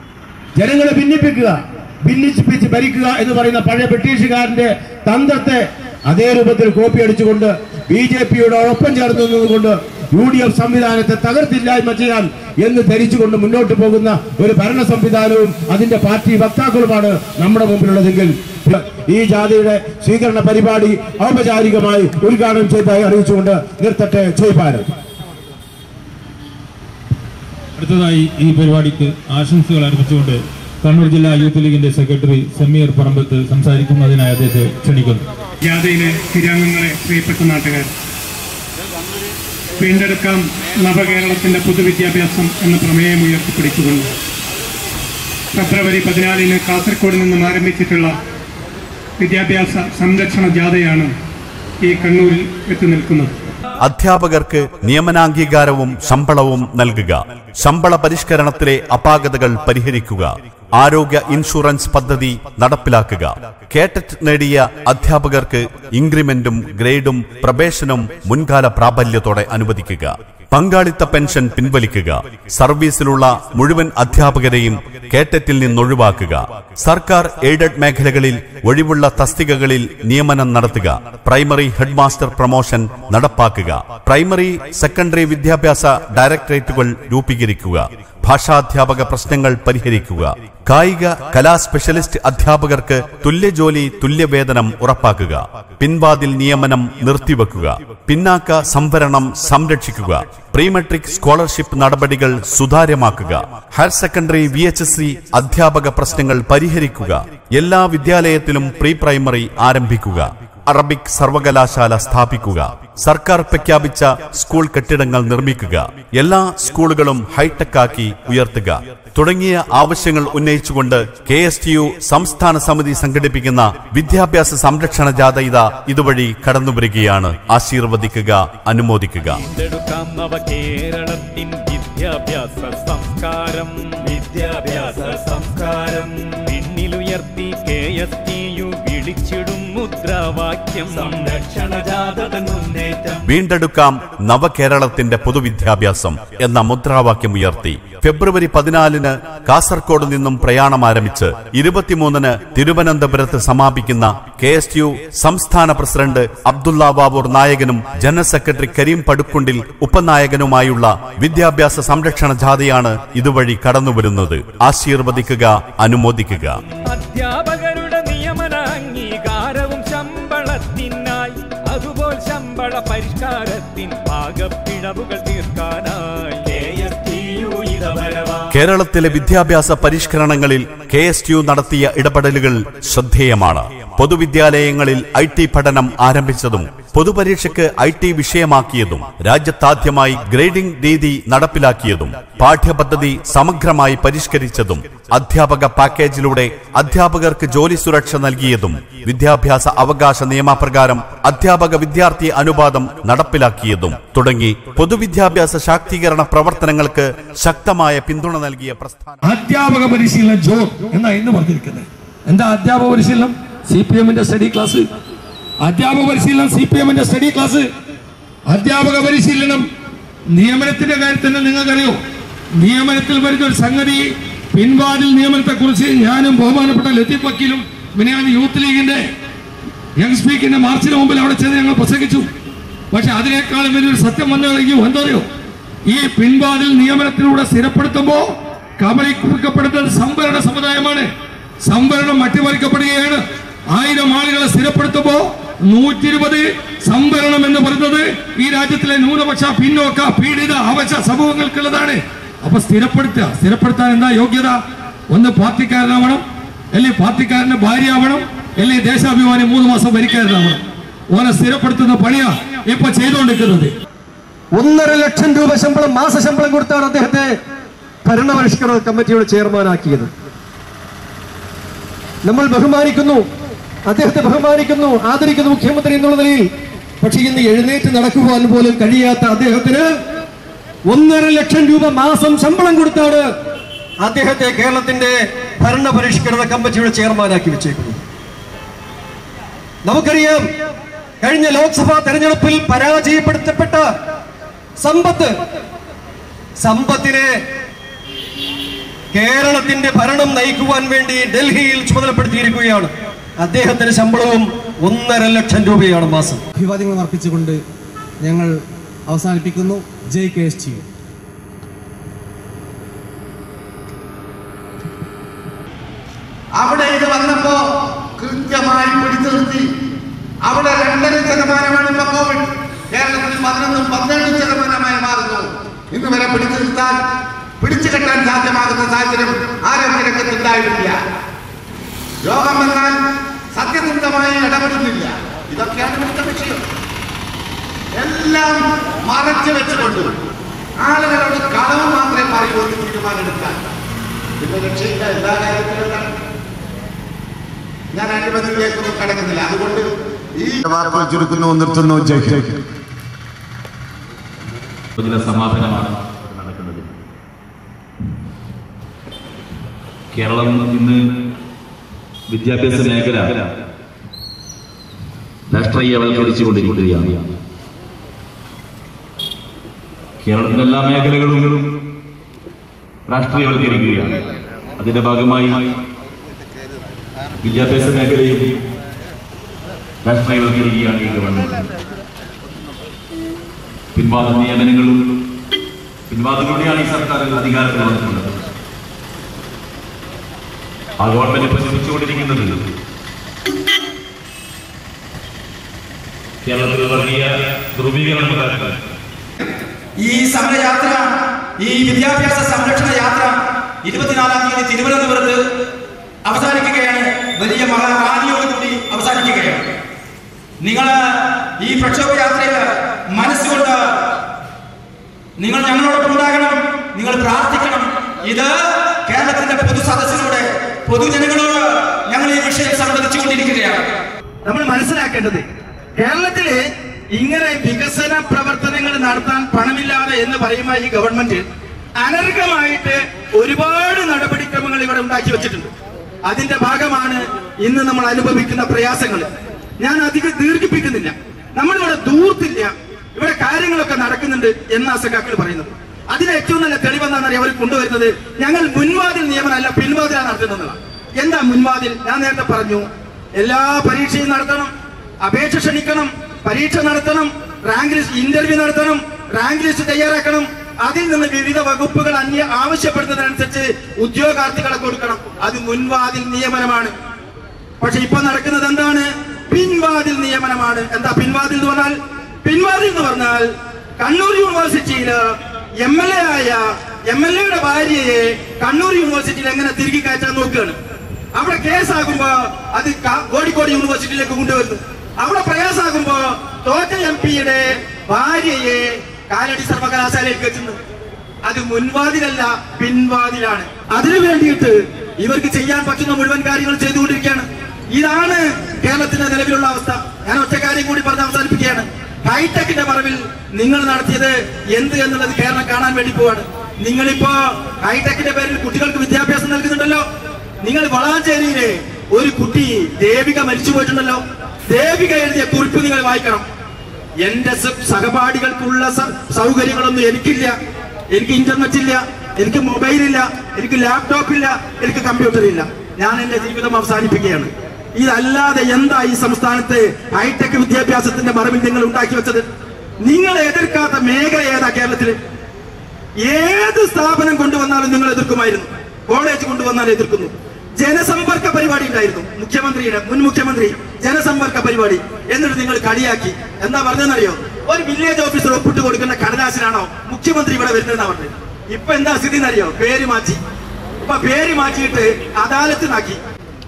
ഭിന്നിപ്പിച്ച് ഭരിക്കുക എന്ന് പറയുന്ന പഴയ ബ്രിട്ടീഷുകാരന്റെ തന്ത്രത്തെ അതേ രൂപത്തിൽ കോപ്പി അടിച്ചുകൊണ്ട് BJPയോടൊപ്പം ചേർന്ന് നിന്നുകൊണ്ട് UDF സംവിധാനത്തെ തകർത്തില്ലായ്മ ചെയ്യാൻ എന്ന് ധരിച്ചുകൊണ്ട് മുന്നോട്ട് പോകുന്ന ഒരു ഭരണ സംവിധാനവും അതിന്റെ പാർട്ടി വക്താക്കളുമാണ് നമ്മുടെ മുമ്പിലുള്ളതെങ്കിൽ ഈ ജാഥയുടെ സ്വീകരണ പരിപാടി ഔപചാരികമായി ഉദ്ഘാടനം ചെയ്തതായി അറിയിച്ചുകൊണ്ട് നിർത്തട്ടെ. ജയ് ഭാരത്. അടുത്തതായി ഈ പരിപാടിക്ക് ആശംസകൾ അർപ്പിച്ചുകൊണ്ട് കണ്ണൂർ ജില്ലാ യൂത്ത് ലീഗിന്റെ സെക്രട്ടറി സമീർ പറമ്പത്ത് സംസാരിക്കുന്നതിനായി അദ്ദേഹത്തെ ക്ഷണിക്കുന്നു. ജാഥയിലെ സ്ഥിരാംഗങ്ങളെ, പ്രിയപ്പെട്ട നാട്ടുകാർ, വീണ്ടെടുക്കാം നവകേരളത്തിന്റെ പൊതുവിദ്യാഭ്യാസം എന്ന പ്രമേയം ഉയർത്തിപ്പിടിച്ചുകൊണ്ട് ഫെബ്രുവരി 14 കാസർഗോഡ് നിന്നും ആരംഭിച്ചിട്ടുള്ള വിദ്യാഭ്യാസ സംരക്ഷണ ജാഥയാണ് ഈ കണ്ണൂരിൽ എത്തി നിൽക്കുന്നത്. അധ്യാപകർക്ക് നിയമനാംഗീകാരവും ശമ്പളവും നൽകുക, ശമ്പള പരിഷ്കരണത്തിലെ അപാകതകൾ പരിഹരിക്കുക, ആരോഗ്യ ഇൻഷുറൻസ് പദ്ധതി നടപ്പിലാക്കുക, കേട്ടറ്റ് നേടിയ അധ്യാപകർക്ക് ഇൻക്രിമെന്റും ഗ്രേഡും പ്രവേശനവും മുൻകാല പ്രാബല്യത്തോടെ അനുവദിക്കുക, പങ്കാളിത്ത പെൻഷൻ പിൻവലിക്കുക. സർവീസിലുള്ള മുഴുവൻ അധ്യാപകരെയും കേറ്ററ്റിൽ നിന്നൊഴിവാക്കുക. സർക്കാർ എയ്ഡഡ് മേഖലകളിൽ ഒഴിവുള്ള തസ്തികകളിൽ നിയമനം നടത്തുക. പ്രൈമറി ഹെഡ് മാസ്റ്റർ പ്രൊമോഷൻ നടപ്പാക്കുക. പ്രൈമറി സെക്കൻഡറി വിദ്യാഭ്യാസ ഡയറക്ടറേറ്റുകൾ രൂപീകരിക്കുക. ഭാഷാധ്യാപക പ്രശ്നങ്ങൾ പരിഹരിക്കുക. കായിക കലാ സ്പെഷ്യലിസ്റ്റ് അധ്യാപകർക്ക് തുല്യജോലി തുല്യവേതനം ഉറപ്പാക്കുക. പിൻവാതിൽ നിയമനം നിർത്തിവെക്കുക. പിന്നാക്ക സംവരണം സംരക്ഷിക്കുക. പ്രീമെട്രിക് സ്കോളർഷിപ്പ് നടപടികൾ സുതാര്യമാക്കുക. ഹയർ സെക്കൻഡറി VHSC അധ്യാപക പ്രശ്നങ്ങൾ പരിഹരിക്കുക. എല്ലാ വിദ്യാലയത്തിലും പ്രീ പ്രൈമറി ആരംഭിക്കുക. അറബിക് സർവകലാശാല സ്ഥാപിക്കുക. സർക്കാർ പ്രഖ്യാപിച്ച സ്കൂൾ കെട്ടിടങ്ങൾ നിർമ്മിക്കുക. എല്ലാ സ്കൂളുകളും ഹൈടെക് ആക്കി ഉയർത്തുക തുടങ്ങിയ ആവശ്യങ്ങൾ ഉന്നയിച്ചുകൊണ്ട് KSTU സംസ്ഥാന സമിതി സംഘടിപ്പിക്കുന്ന വിദ്യാഭ്യാസ സംരക്ഷണ ജാഥ ഇതുവഴി കടന്നുവരികയാണ്. ആശീർവദിക്കുക, അനുമോദിക്കുക. കേരളത്തിൻ വിദ്യാഭ്യാസ സംസ്കാരം പിന്നിലുയർത്തി KSTU വിളിച്ചിടും മുദ്രാവാക്യം സംരക്ഷണ ജാഥ മുന്നേറ്റം. വീണ്ടെടുക്കാം നവകേരളത്തിന്റെ പൊതുവിദ്യാഭ്യാസം എന്ന മുദ്രാവാക്യം ഉയർത്തി ഫെബ്രുവരി 14 കാസർഗോഡ് നിന്നും പ്രയാണം ആരംഭിച്ച് 23 തിരുവനന്തപുരത്ത് സമാപിക്കുന്ന KSTU സംസ്ഥാന പ്രസിഡന്റ് അബ്ദുള്ള ബാബൂർ നായകനും ജനറൽ സെക്രട്ടറി കരീം പടുക്കുണ്ടിൽ ഉപനായകനുമായുള്ള വിദ്യാഭ്യാസ സംരക്ഷണ ജാഥയാണ് ഇതുവഴി കടന്നുവരുന്നത്. ആശീർവദിക്കുക, അനുമോദിക്കുക. അധ്യാപകരുടെ നിയമന അംഗീകാരവും ശമ്പളത്തിനായി അതുപോലെ ശമ്പള പരിഷ്കാരത്തിൻ പാകപ്പിഴവുകൾ തീർക്കാനായി കേരളത്തിലെ വിദ്യാഭ്യാസ പരിഷ്കരണങ്ങളിൽ KSTU നടത്തിയ ഇടപെടലുകൾ ശ്രദ്ധേയമാണ്. പൊതുവിദ്യാലയങ്ങളിൽ IT പഠനം ആരംഭിച്ചതും പൊതുപരീക്ഷയ്ക്ക് IT വിഷയമാക്കിയതും രാജ്യത്താദ്യമായി ഗ്രേഡിംഗ് രീതി നടപ്പിലാക്കിയതും പാഠ്യപദ്ധതി സമഗ്രമായി പരിഷ്കരിച്ചതും അധ്യാപക പാക്കേജിലൂടെ അധ്യാപകർക്ക് ജോലി സുരക്ഷ നൽകിയതും വിദ്യാഭ്യാസ അവകാശ നിയമപ്രകാരം അധ്യാപക വിദ്യാർത്ഥി അനുപാതം നടപ്പിലാക്കിയതും തുടങ്ങി പൊതുവിദ്യാഭ്യാസ ശാക്തീകരണ പ്രവർത്തനങ്ങൾക്ക് ശക്തമായ പിന്തുണ നൽകിയ പ്രസ്ഥാനം. അധ്യാപക പരിശീലനം ജോർ എന്നാ ഇന്ന് പറഞ്ഞിരിക്കുന്നത്. എന്താ അധ്യാപക പരിശീലനം? CPM-ന്റെ സ്റ്റഡി ക്ലാസ്. അധ്യാപക പരിശീലനം CPM-ന്റെ സ്റ്റഡി ക്ലാസ്. അധ്യാപക പരിശീലനം നിയമനത്തിന്റെ കാര്യത്തിൽ നിങ്ങൾക്കറിയോ? നിയമനത്തിൽ വരുന്ന ഒരു സംഗതി, പിൻവാതിൽ നിയമനത്തെ കുറിച്ച് ഞാനും ബഹുമാനപ്പെട്ട ലത്തീഫ് വക്കീലും മിനിയാന്ന് യൂത്ത് ലീഗിന്റെ യങ് സ്പീക്കിന്റെ മാർച്ചിന് മുമ്പിൽ അവിടെ ചെന്ന് ഞങ്ങൾ പ്രസംഗിച്ചു. പക്ഷെ അതിനേക്കാളും വലിയൊരു സത്യം വന്നു കഴിഞ്ഞു. എന്തറിയോ? ഈ പിൻവാതിൽ നിയമനത്തിലൂടെ സ്ഥിരപ്പെടുത്തുമ്പോ കബളിപ്പിക്കപ്പെടുന്നത് സംവരണ സമുദായമാണ്. സംവരണം അട്ടിമറിക്കപ്പെടുകയാണ്. 1000 ആളുകളെ സ്ഥിരപ്പെടുത്തുമ്പോ 120 സംവരണം എന്ന് പറയുന്നത് ഈ രാജ്യത്തിലെ ന്യൂനപക്ഷ, പിന്നോക്ക, പീഡിത, അവശ സമൂഹങ്ങൾക്കുള്ളതാണ്. അപ്പൊ സ്ഥിരപ്പെടുത്താൻ എന്താ യോഗ്യത? ഒന്ന് പാർട്ടിക്കാരനാവണം, അല്ലെങ്കിൽ പാർട്ടിക്കാരന്റെ ഭാര്യ ആവണം, അല്ലെങ്കിൽ ദേശാഭിമാനി 3 മാസം ഭരിക്കാരനാവണം. ഓനെ സ്ഥിരപ്പെടുത്തുന്ന പണിയാ ഇപ്പൊ ചെയ്തുകൊണ്ടിരിക്കുന്നത്. 1.5 ലക്ഷം രൂപ ശമ്പളം, മാസശമ്പളം കൊടുത്താണ് അദ്ദേഹത്തെ ഭരണപരിഷ്കരണ കമ്മിറ്റിയുടെ ചെയർമാനാക്കിയത്. നമ്മൾ ബഹുമാനിക്കുന്നു, അദ്ദേഹത്തെ ബഹുമാനിക്കുന്നു, ആദരിക്കുന്നു മുഖ്യമന്ത്രി എന്നുള്ള നിലയിൽ. പക്ഷെ ഇന്ന് എഴുന്നേറ്റ് നടക്കുവാൻ പോലും കഴിയാത്ത അദ്ദേഹത്തിന് 1.5 ലക്ഷം രൂപ മാസം ശമ്പളം കൊടുത്താണ് അദ്ദേഹത്തെ കേരളത്തിന്റെ ഭരണപരിഷ്കരണ കമ്മിറ്റിയുടെ ചെയർമാനാക്കി വെച്ചേക്കുന്നത്. നമുക്കറിയാം, കഴിഞ്ഞ ലോക്സഭാ തെരഞ്ഞെടുപ്പിൽ പരാജയപ്പെടുത്തപ്പെട്ട സമ്പത്തിനെ കേരളത്തിന്റെ ഭരണം നയിക്കുവാൻ വേണ്ടി ഡൽഹിയിൽ ചുമതലപ്പെടുത്തിയിരിക്കുകയാണ്. അദ്ദേഹത്തിന്റെ ശമ്പളവും 1.5 ലക്ഷം രൂപയാണ് മാസം. അഭിവാദ്യങ്ങൾ അർപ്പിച്ചുകൊണ്ട് ഞങ്ങൾ അവസാനിപ്പിക്കുന്നു. ജയ് KSTU. അവിടെ ഇത് വന്നപ്പോ കൃത്യമായി പിടിച്ചു നിർത്തി. അവിടെ 2.5% ഇപ്പൊ കോവിഡ്. കേരളത്തിൽ 11-12% മാറുന്നു. ഇന്ന് വരെ പിടിച്ചു കെട്ടാൻ സാധ്യമാകുന്ന സാഹചര്യം ആരോഗ്യരംഗത്ത് ഉണ്ടായിട്ടില്ല. രോഗം വന്നാൽ സത്യസന്ധമായി ഇടപെടുന്നില്ല. ഇതൊക്കെയാണ് ഇവിടുത്തെ വിഷയം. എല്ലാം മറച്ചു വെച്ചുകൊണ്ട് ആളുകളോട് കളവ് മാത്രമേ പറയൂ എന്ന് തീരുമാനമെടുക്കാൻ. പിന്നെ രക്ഷയില്ല എല്ലാ കാര്യത്തിലും. ഞാൻ അഴിമതിയിലേക്കൊന്നും കടക്കുന്നില്ല. അതുകൊണ്ട് ഈ വാക്കുകൾ ചുരുക്കുന്നു, നിർത്തുന്നു. ജയ്. സമാപനമാണ് നടക്കുന്നത്. കേരളം ഇന്ന് വിദ്യാഭ്യാസ മേഖല രാഷ്ട്രീയവൽക്കരിച്ചുകൊണ്ടിരിക്കുകയാണ്. കേരളത്തിലെ എല്ലാ മേഖലകളും രാഷ്ട്രീയവൽക്കരിക്കുകയാണ്. അതിന്റെ ഭാഗമായി വിദ്യാഭ്യാസ മേഖലയും രാഷ്ട്രീയവൽക്കരിക്കുകയാണ് ഈ ഗവൺമെന്റ്. പിൻവാദ നിയമനങ്ങളും പിൻവാദത്തിലൂടെയാണ് ഈ സർക്കാർ അധികാരത്തിൽ വന്നിട്ടുള്ളത്. ആ ഗവൺമെന്റ് പ്രചരിപ്പിച്ചുകൊണ്ടിരിക്കുന്നത് കേരളത്തിൽ വർഗീയ ധ്രുവീകരണം ഉണ്ടാക്കുക. ഈ സമരയാത്ര, ഈ വിദ്യാഭ്യാസ സംരക്ഷണ യാത്ര 24-ാം തീയതി തിരുവനന്തപുരത്ത് അവസാനിക്കുകയാണ്. വലിയ മഹാറാലിയോടുകൂടി അവസാനിക്കുകയാണ്. നിങ്ങൾ ഈ പ്രക്ഷോഭയാത്രയിൽ മനസ്സുകൊണ്ട് നിങ്ങൾ ഞങ്ങളോടൊപ്പം ഉണ്ടാകണം, നിങ്ങൾ പ്രാർത്ഥിക്കണം. ഇത് കേരളത്തിന്റെ പൊതു സദസ്സിലൂടെ പൊതുജനങ്ങളോട് ഞങ്ങൾ ഈ വിഷയം സംവദിച്ചുകൊണ്ടിരിക്കുകയാണ്. നമ്മൾ മനസ്സിലാക്കേണ്ടത് കേരളത്തില് ഇങ്ങനെ വികസന പ്രവർത്തനങ്ങൾ നടത്താൻ പണമില്ലാതെ എന്ന് പറയുന്ന ഈ ഗവൺമെന്റ് അനർഹമായിട്ട് ഒരുപാട് നടപടിക്രമങ്ങൾ ഇവിടെ ഉണ്ടാക്കി വെച്ചിട്ടുണ്ട്. അതിന്റെ ഭാഗമാണ് ഇന്ന് നമ്മൾ അനുഭവിക്കുന്ന പ്രയാസങ്ങൾ. ഞാൻ അധികം ദീർഘിപ്പിക്കുന്നില്ല. നമ്മളിവിടെ ദൂർത്തില്ല, ഇവിടെ കാര്യങ്ങളൊക്കെ നടക്കുന്നുണ്ട് എന്നാ സഖാക്കൾ പറയുന്നത്. അതിന് ഏറ്റവും നല്ല തെളിവെന്താണെന്നറിയാം അവർ കൊണ്ടുവരുന്നത്, ഞങ്ങൾ മുൻവാതിൽ നിയമനമല്ല പിൻവാതിലാണ് നടത്തുന്നതാണ്. എന്താ മുൻവാതിൽ? ഞാൻ നേരത്തെ പറഞ്ഞു, എല്ലാ പരീക്ഷയും നടത്തണം, അപേക്ഷ ക്ഷണിക്കണം, പരീക്ഷ നടത്തണം, റാങ്ക് ലിസ്റ്റ് ഇന്റർവ്യൂ നടത്തണം, റാങ്ക് ലിസ്റ്റ് തയ്യാറാക്കണം, അതിൽ നിന്ന് വിവിധ വകുപ്പുകൾ ആവശ്യപ്പെടുന്നതിനനുസരിച്ച് ഉദ്യോഗാർത്ഥികളെ കൊടുക്കണം. അത് മുൻവാതിൽ നിയമനമാണ്. പക്ഷെ ഇപ്പൊ നടക്കുന്നത് എന്താണ്? പിൻവാതിൽ നിയമനമാണ്. എന്താ പിൻവാതിൽ എന്ന് പറഞ്ഞാൽ? പിൻവാതിൽ എന്ന് പറഞ്ഞാൽ കണ്ണൂർ യൂണിവേഴ്സിറ്റിയില് MLA ആയ MLAയുടെ ഭാര്യയെ കണ്ണൂർ യൂണിവേഴ്സിറ്റിയിൽ എങ്ങനെ തിരികെ കയറ്റാൻ നോക്കുകയാണ്. അവിടെ കേസാകുമ്പോ അത് കോഴിക്കോട് യൂണിവേഴ്സിറ്റിയിലേക്ക് കൊണ്ടുവരുന്നു. അവിടെ പ്രയാസാകുമ്പോ തോറ്റ MP-യുടെ ഭാര്യയെ കാലടി സർവകലാശാലയിൽ കയറ്റുന്നു. അത് മുൻവാതിലല്ല, പിൻവാതിലാണ്. അതിനു വേണ്ടിയിട്ട് ഇവർക്ക് ചെയ്യാൻ പറ്റുന്ന മുഴുവൻ കാര്യങ്ങൾ ചെയ്തുകൊണ്ടിരിക്കുകയാണ്. ഇതാണ് കേരളത്തിന്റെ നിലവിലുള്ള അവസ്ഥ. ഞാൻ ഒറ്റ കാര്യം കൂടി പറഞ്ഞ് അവസാനിപ്പിക്കുകയാണ്. ഹൈടെക്കിന്റെ മറവിൽ നിങ്ങൾ നടത്തിയത് എന്ത് എന്നുള്ളത് കേരളം കാണാൻ വേണ്ടി പോവാണ്. നിങ്ങളിപ്പോ ഹൈടെക്കിന്റെ പേരിൽ കുട്ടികൾക്ക് വിദ്യാഭ്യാസം നൽകുന്നുണ്ടല്ലോ. നിങ്ങൾ വളാഞ്ചേരിയിലെ ഒരു കുട്ടി ദേവിക മരിച്ചു പോയിട്ടുണ്ടല്ലോ. ദേവിക എഴുതിയ കുറിപ്പ് നിങ്ങൾ വായിക്കണം. എന്റെ സഹപാഠികൾക്കുള്ള സൗകര്യങ്ങളൊന്നും എനിക്കില്ല. എനിക്ക് ഇന്റർനെറ്റ് ഇല്ല, എനിക്ക് മൊബൈൽ ഇല്ല, എനിക്ക് ലാപ്ടോപ്പ് ഇല്ല, എനിക്ക് കമ്പ്യൂട്ടർ ഇല്ല. ഞാൻ എന്റെ ജീവിതം അവസാനിപ്പിക്കുകയാണ്. ഇതല്ലാതെ എന്താ ഈ സംസ്ഥാനത്ത് ഹൈടെക് വിദ്യാഭ്യാസത്തിന്റെ മറവിൽ നിങ്ങൾ ഉണ്ടാക്കി വെച്ചത്? നിങ്ങൾ എതിർക്കാത്ത മേഖല ഏതാ കേരളത്തില്? ഏത് സ്ഥാപനം കൊണ്ടുവന്നാലും നിങ്ങൾ എതിർക്കുമായിരുന്നു. കോളേജ് കൊണ്ടുവന്നാൽ എതിർക്കുന്നു. ജനസമ്പർക്ക പരിപാടി ഉണ്ടായിരുന്നു, മുഖ്യമന്ത്രിയുടെ മുൻ മുഖ്യമന്ത്രി ജനസമ്പർക്ക പരിപാടി. എന്നിട്ട് നിങ്ങൾ കളിയാക്കി. എന്താ പറഞ്ഞതെന്നറിയോ? ഒരു വില്ലേജ് ഓഫീസർ ഒപ്പിട്ട് കൊടുക്കുന്ന കടലാസിനാണോ മുഖ്യമന്ത്രി ഇവിടെ വരുന്നതെന്നാ പറഞ്ഞത്. ഇപ്പൊ എന്താ സ്ഥിതി എന്നറിയോ? പേര് മാറ്റി. ഇപ്പൊ പേര് മാറ്റിയിട്ട് അദാലത്തിനാക്കി.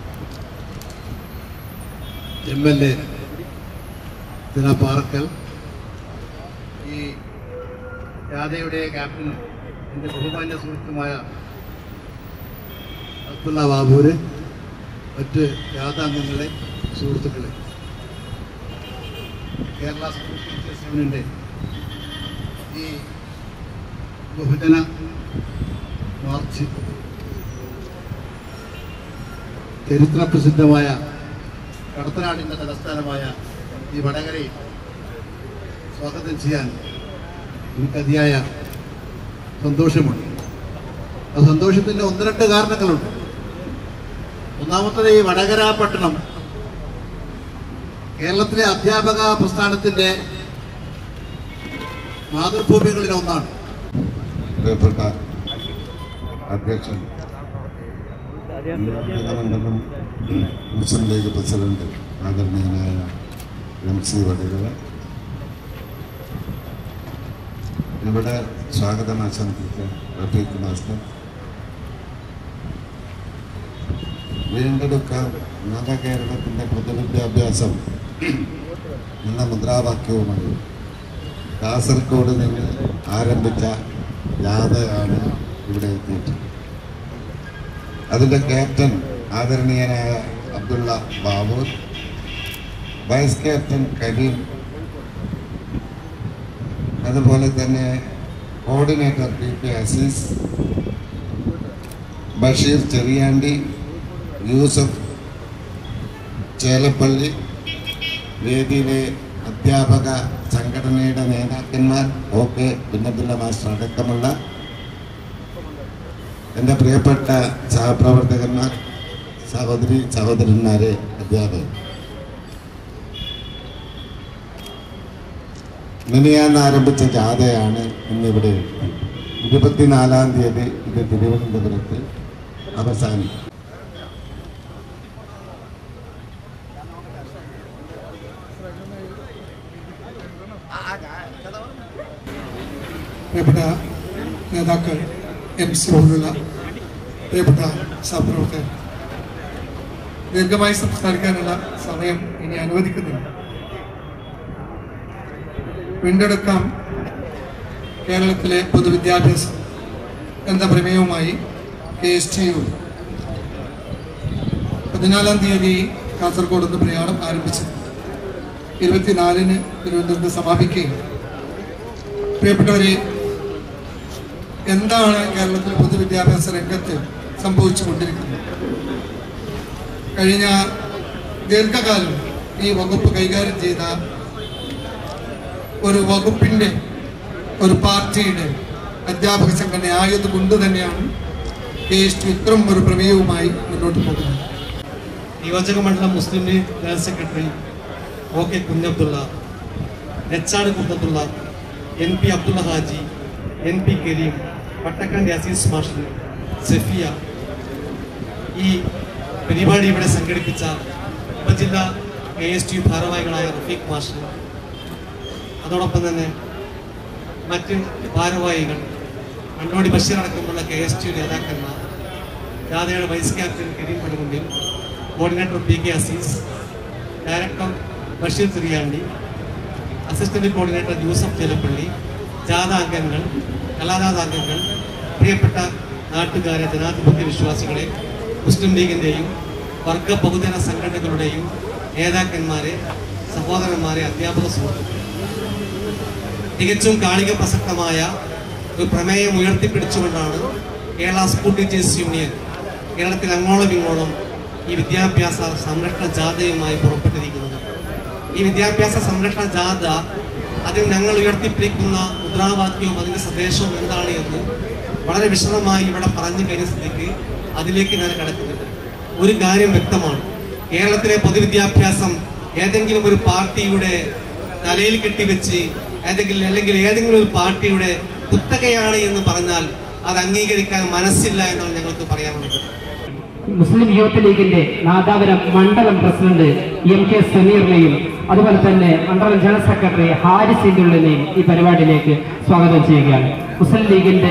MLA പാറക്കൽ, ഈ ജാഥയുടെ ക്യാപ്റ്റൻ എൻ്റെ ബഹുമാന്യ സുഹൃത്തുമായ അബ്ദുള്ള ബാബൂര്, മറ്റ് ജാഥാംഗങ്ങളെ, സുഹൃത്തുക്കളെ, കേരള സ്കൂൾ ടീച്ചേഴ്സ് യൂണിയൻ്റെ ഈ ബഹുജന മാർച്ച് ചരിത്ര പ്രസിദ്ധമായ കടത്തനാടിൻ്റെ തലസ്ഥാനമായ ഈ വടകരയിൽ സ്വാഗതം ചെയ്യാൻ എനിക്ക് അതിയായ സന്തോഷമുണ്ട്. ആ സന്തോഷത്തിൻ്റെ 1-2 കാരണങ്ങളുണ്ട്. ഒന്നാമത്തത്, ഈ വടകര പട്ടണം കേരളത്തിലെ അധ്യാപക പ്രസ്ഥാനത്തിൻ്റെ മാതൃഭൂമികളിൽ ഒന്നാണ്. പ്രിയപ്പെട്ട അധ്യക്ഷൻ, മുസ്ലിം ലീഗ് പ്രസിഡന്റ് ആദരണീയനായ MC വടകര, ഇവിടെ സ്വാഗതം ആശംസിച്ച റഫീഖ് മാസ്റ്റർ, വീണ്ടെടുക്കാൻ നവകേരളത്തിൻ്റെ പൊതുവിദ്യാഭ്യാസം എന്ന മുദ്രാവാക്യവുമായി കാസർഗോഡ് നിന്ന് ആരംഭിച്ച ജാഥയാണ് ഇവിടെ എത്തിയിട്ടുള്ളത്. അതിൻ്റെ ക്യാപ്റ്റൻ ആദരണീയനായ അബ്ദുള്ള ബാബൂർ, വൈസ് ക്യാപ്റ്റൻ കരീം, അതുപോലെ തന്നെ കോർഡിനേറ്റർ PP അസീസ്, ബഷീർ ചെറിയാണ്ടി, യൂസഫ് ചേലപ്പള്ളി, വേദിയിലെ അധ്യാപക സംഘടനയുടെ നേതാക്കന്മാർ, OK പിന്നബില്ല മാസ്റ്റർ അടക്കമുള്ള എൻ്റെ പ്രിയപ്പെട്ട സഹപ്രവർത്തകന്മാർ, സഹോദരന്മാരെ, അധ്യാപകർ, മിനിയാന്ന് ആരംഭിച്ച ജാഥയാണ് ഇന്നിവിടെ 24-ാം തീയതി ഇത് തിരുവനന്തപുരത്ത് അവസാനിക്കും. പ്രിയപ്പെട്ട നേതാക്കൾ, MC പോലുള്ള പ്രിയപ്പെട്ട സഹപ്രവർത്തകർ, ദീർഘമായി സംസാരിക്കാനുള്ള സമയം ഇനി അനുവദിക്കുന്നില്ല. വീണ്ടെടുക്കാം കേരളത്തിലെ പൊതുവിദ്യാഭ്യാസം എന്ന പ്രമേയവുമായി KSTU 14-ാം തീയതി കാസർഗോഡ് നിന്ന് പ്രയാണം ആരംഭിച്ചത് 24-ന് തിരുവനന്തപുരത്ത് സമാപിക്കുകയും, പ്രിയപ്പെട്ടവരെ, എന്താണ് കേരളത്തിലെ പൊതുവിദ്യാഭ്യാസ രംഗത്ത് സംഭവിച്ചുകൊണ്ടിരിക്കുന്നത്? കഴിഞ്ഞ ദീർഘകാലം ഈ വകുപ്പ് കൈകാര്യം ചെയ്ത ഒരു വകുപ്പിൻ്റെ, ഒരു പാർട്ടിയുടെ അധ്യാപക സംഘടന ആയതുകൊണ്ട് തന്നെയാണ് KSTU ഇത്തരം ഒരു പ്രമേയവുമായി മുന്നോട്ട് പോകുന്നത്. നിയോജക മണ്ഡലം Muslim League general secretary OK Kunhabdulla, Nechad Kunnathulla, NP Abdulla Haji, NP Kareem, Pattakandi Aziz master, Safiya, ഈ പരിപാടി ഇവിടെ സംഘടിപ്പിച്ച ഉപജില്ലാ KSTU ഭാരവാഹികളായ റഫീഖ് മാസ്റ്റർ, അതോടൊപ്പം തന്നെ മറ്റ് ഭാരവാഹികൾ, മണ്ണോടി ബഷീർ അടക്കമുള്ള KSTU നേതാക്കന്മാർ, ജാഥയുടെ vice captain Kareem Padukundil, coordinator PK Aziz, director Basheer Thiriyandi, assistant coordinator Yusuf Jalappally, ജാഥ അംഗങ്ങൾ, കലാജാഥ അംഗങ്ങൾ, പ്രിയപ്പെട്ട നാട്ടുകാരെ, ജനാധിപത്യ വിശ്വാസികളെ, മുസ്ലിം ലീഗിൻ്റെയും വർഗ ബഹുജന സംഘടനകളുടെയും നേതാക്കന്മാരെ, സഹോദരന്മാരെ, അധ്യാപക സുഹൃത്തുക്കൾ, തികച്ചും കാലിക പ്രസക്തമായ ഒരു പ്രമേയം ഉയർത്തിപ്പിടിച്ചുകൊണ്ടാണ് കേരള സ്കൂൾ ടീച്ചേഴ്സ് യൂണിയൻ കേരളത്തിൽ അങ്ങോളം ഇങ്ങോളം ഈ വിദ്യാഭ്യാസ സംരക്ഷണ ജാഥയുമായി പുറപ്പെട്ടിരിക്കുന്നത്. ഈ വിദ്യാഭ്യാസ സംരക്ഷണ ജാഥ, അതിൽ ഞങ്ങൾ ഉയർത്തിപ്പിടിക്കുന്ന മുദ്രാവാക്യവും അതിൻ്റെ സന്ദേശവും എന്താണ് എന്ന് വളരെ വിശദമായി ഇവിടെ പറഞ്ഞു കഴിഞ്ഞ സ്ഥിതിക്ക് അതിലേക്ക് ഞാൻ കടക്കുന്നില്ല. ഒരു കാര്യം വ്യക്തമാണ്, കേരളത്തിലെ പൊതുവിദ്യാഭ്യാസം ഏതെങ്കിലും ഒരു പാർട്ടിയുടെ തലയിൽ കെട്ടിവെച്ച് അല്ലെങ്കിൽ ഏതെങ്കിലും ഒരു പാർട്ടിയുടെ കുത്തകയാണ് എന്ന് പറഞ്ഞാൽ അത് അംഗീകരിക്കാൻ മനസ്സില്ല എന്നാണ് ഞങ്ങൾക്ക് പറയാനുള്ളത്. മുസ്ലിം യൂത്ത് ലീഗിന്റെ നാദാപുരം മണ്ഡലം പ്രസിഡന്റ് MK സമീറിനെയും അതുപോലെ തന്നെ മണ്ഡലം ജനറൽ സെക്രട്ടറി ഹാരിസിന്റെയും ഈ പരിപാടിയിലേക്ക് സ്വാഗതം ചെയ്യുകയാണ്. മുസ്ലിം ലീഗിന്റെ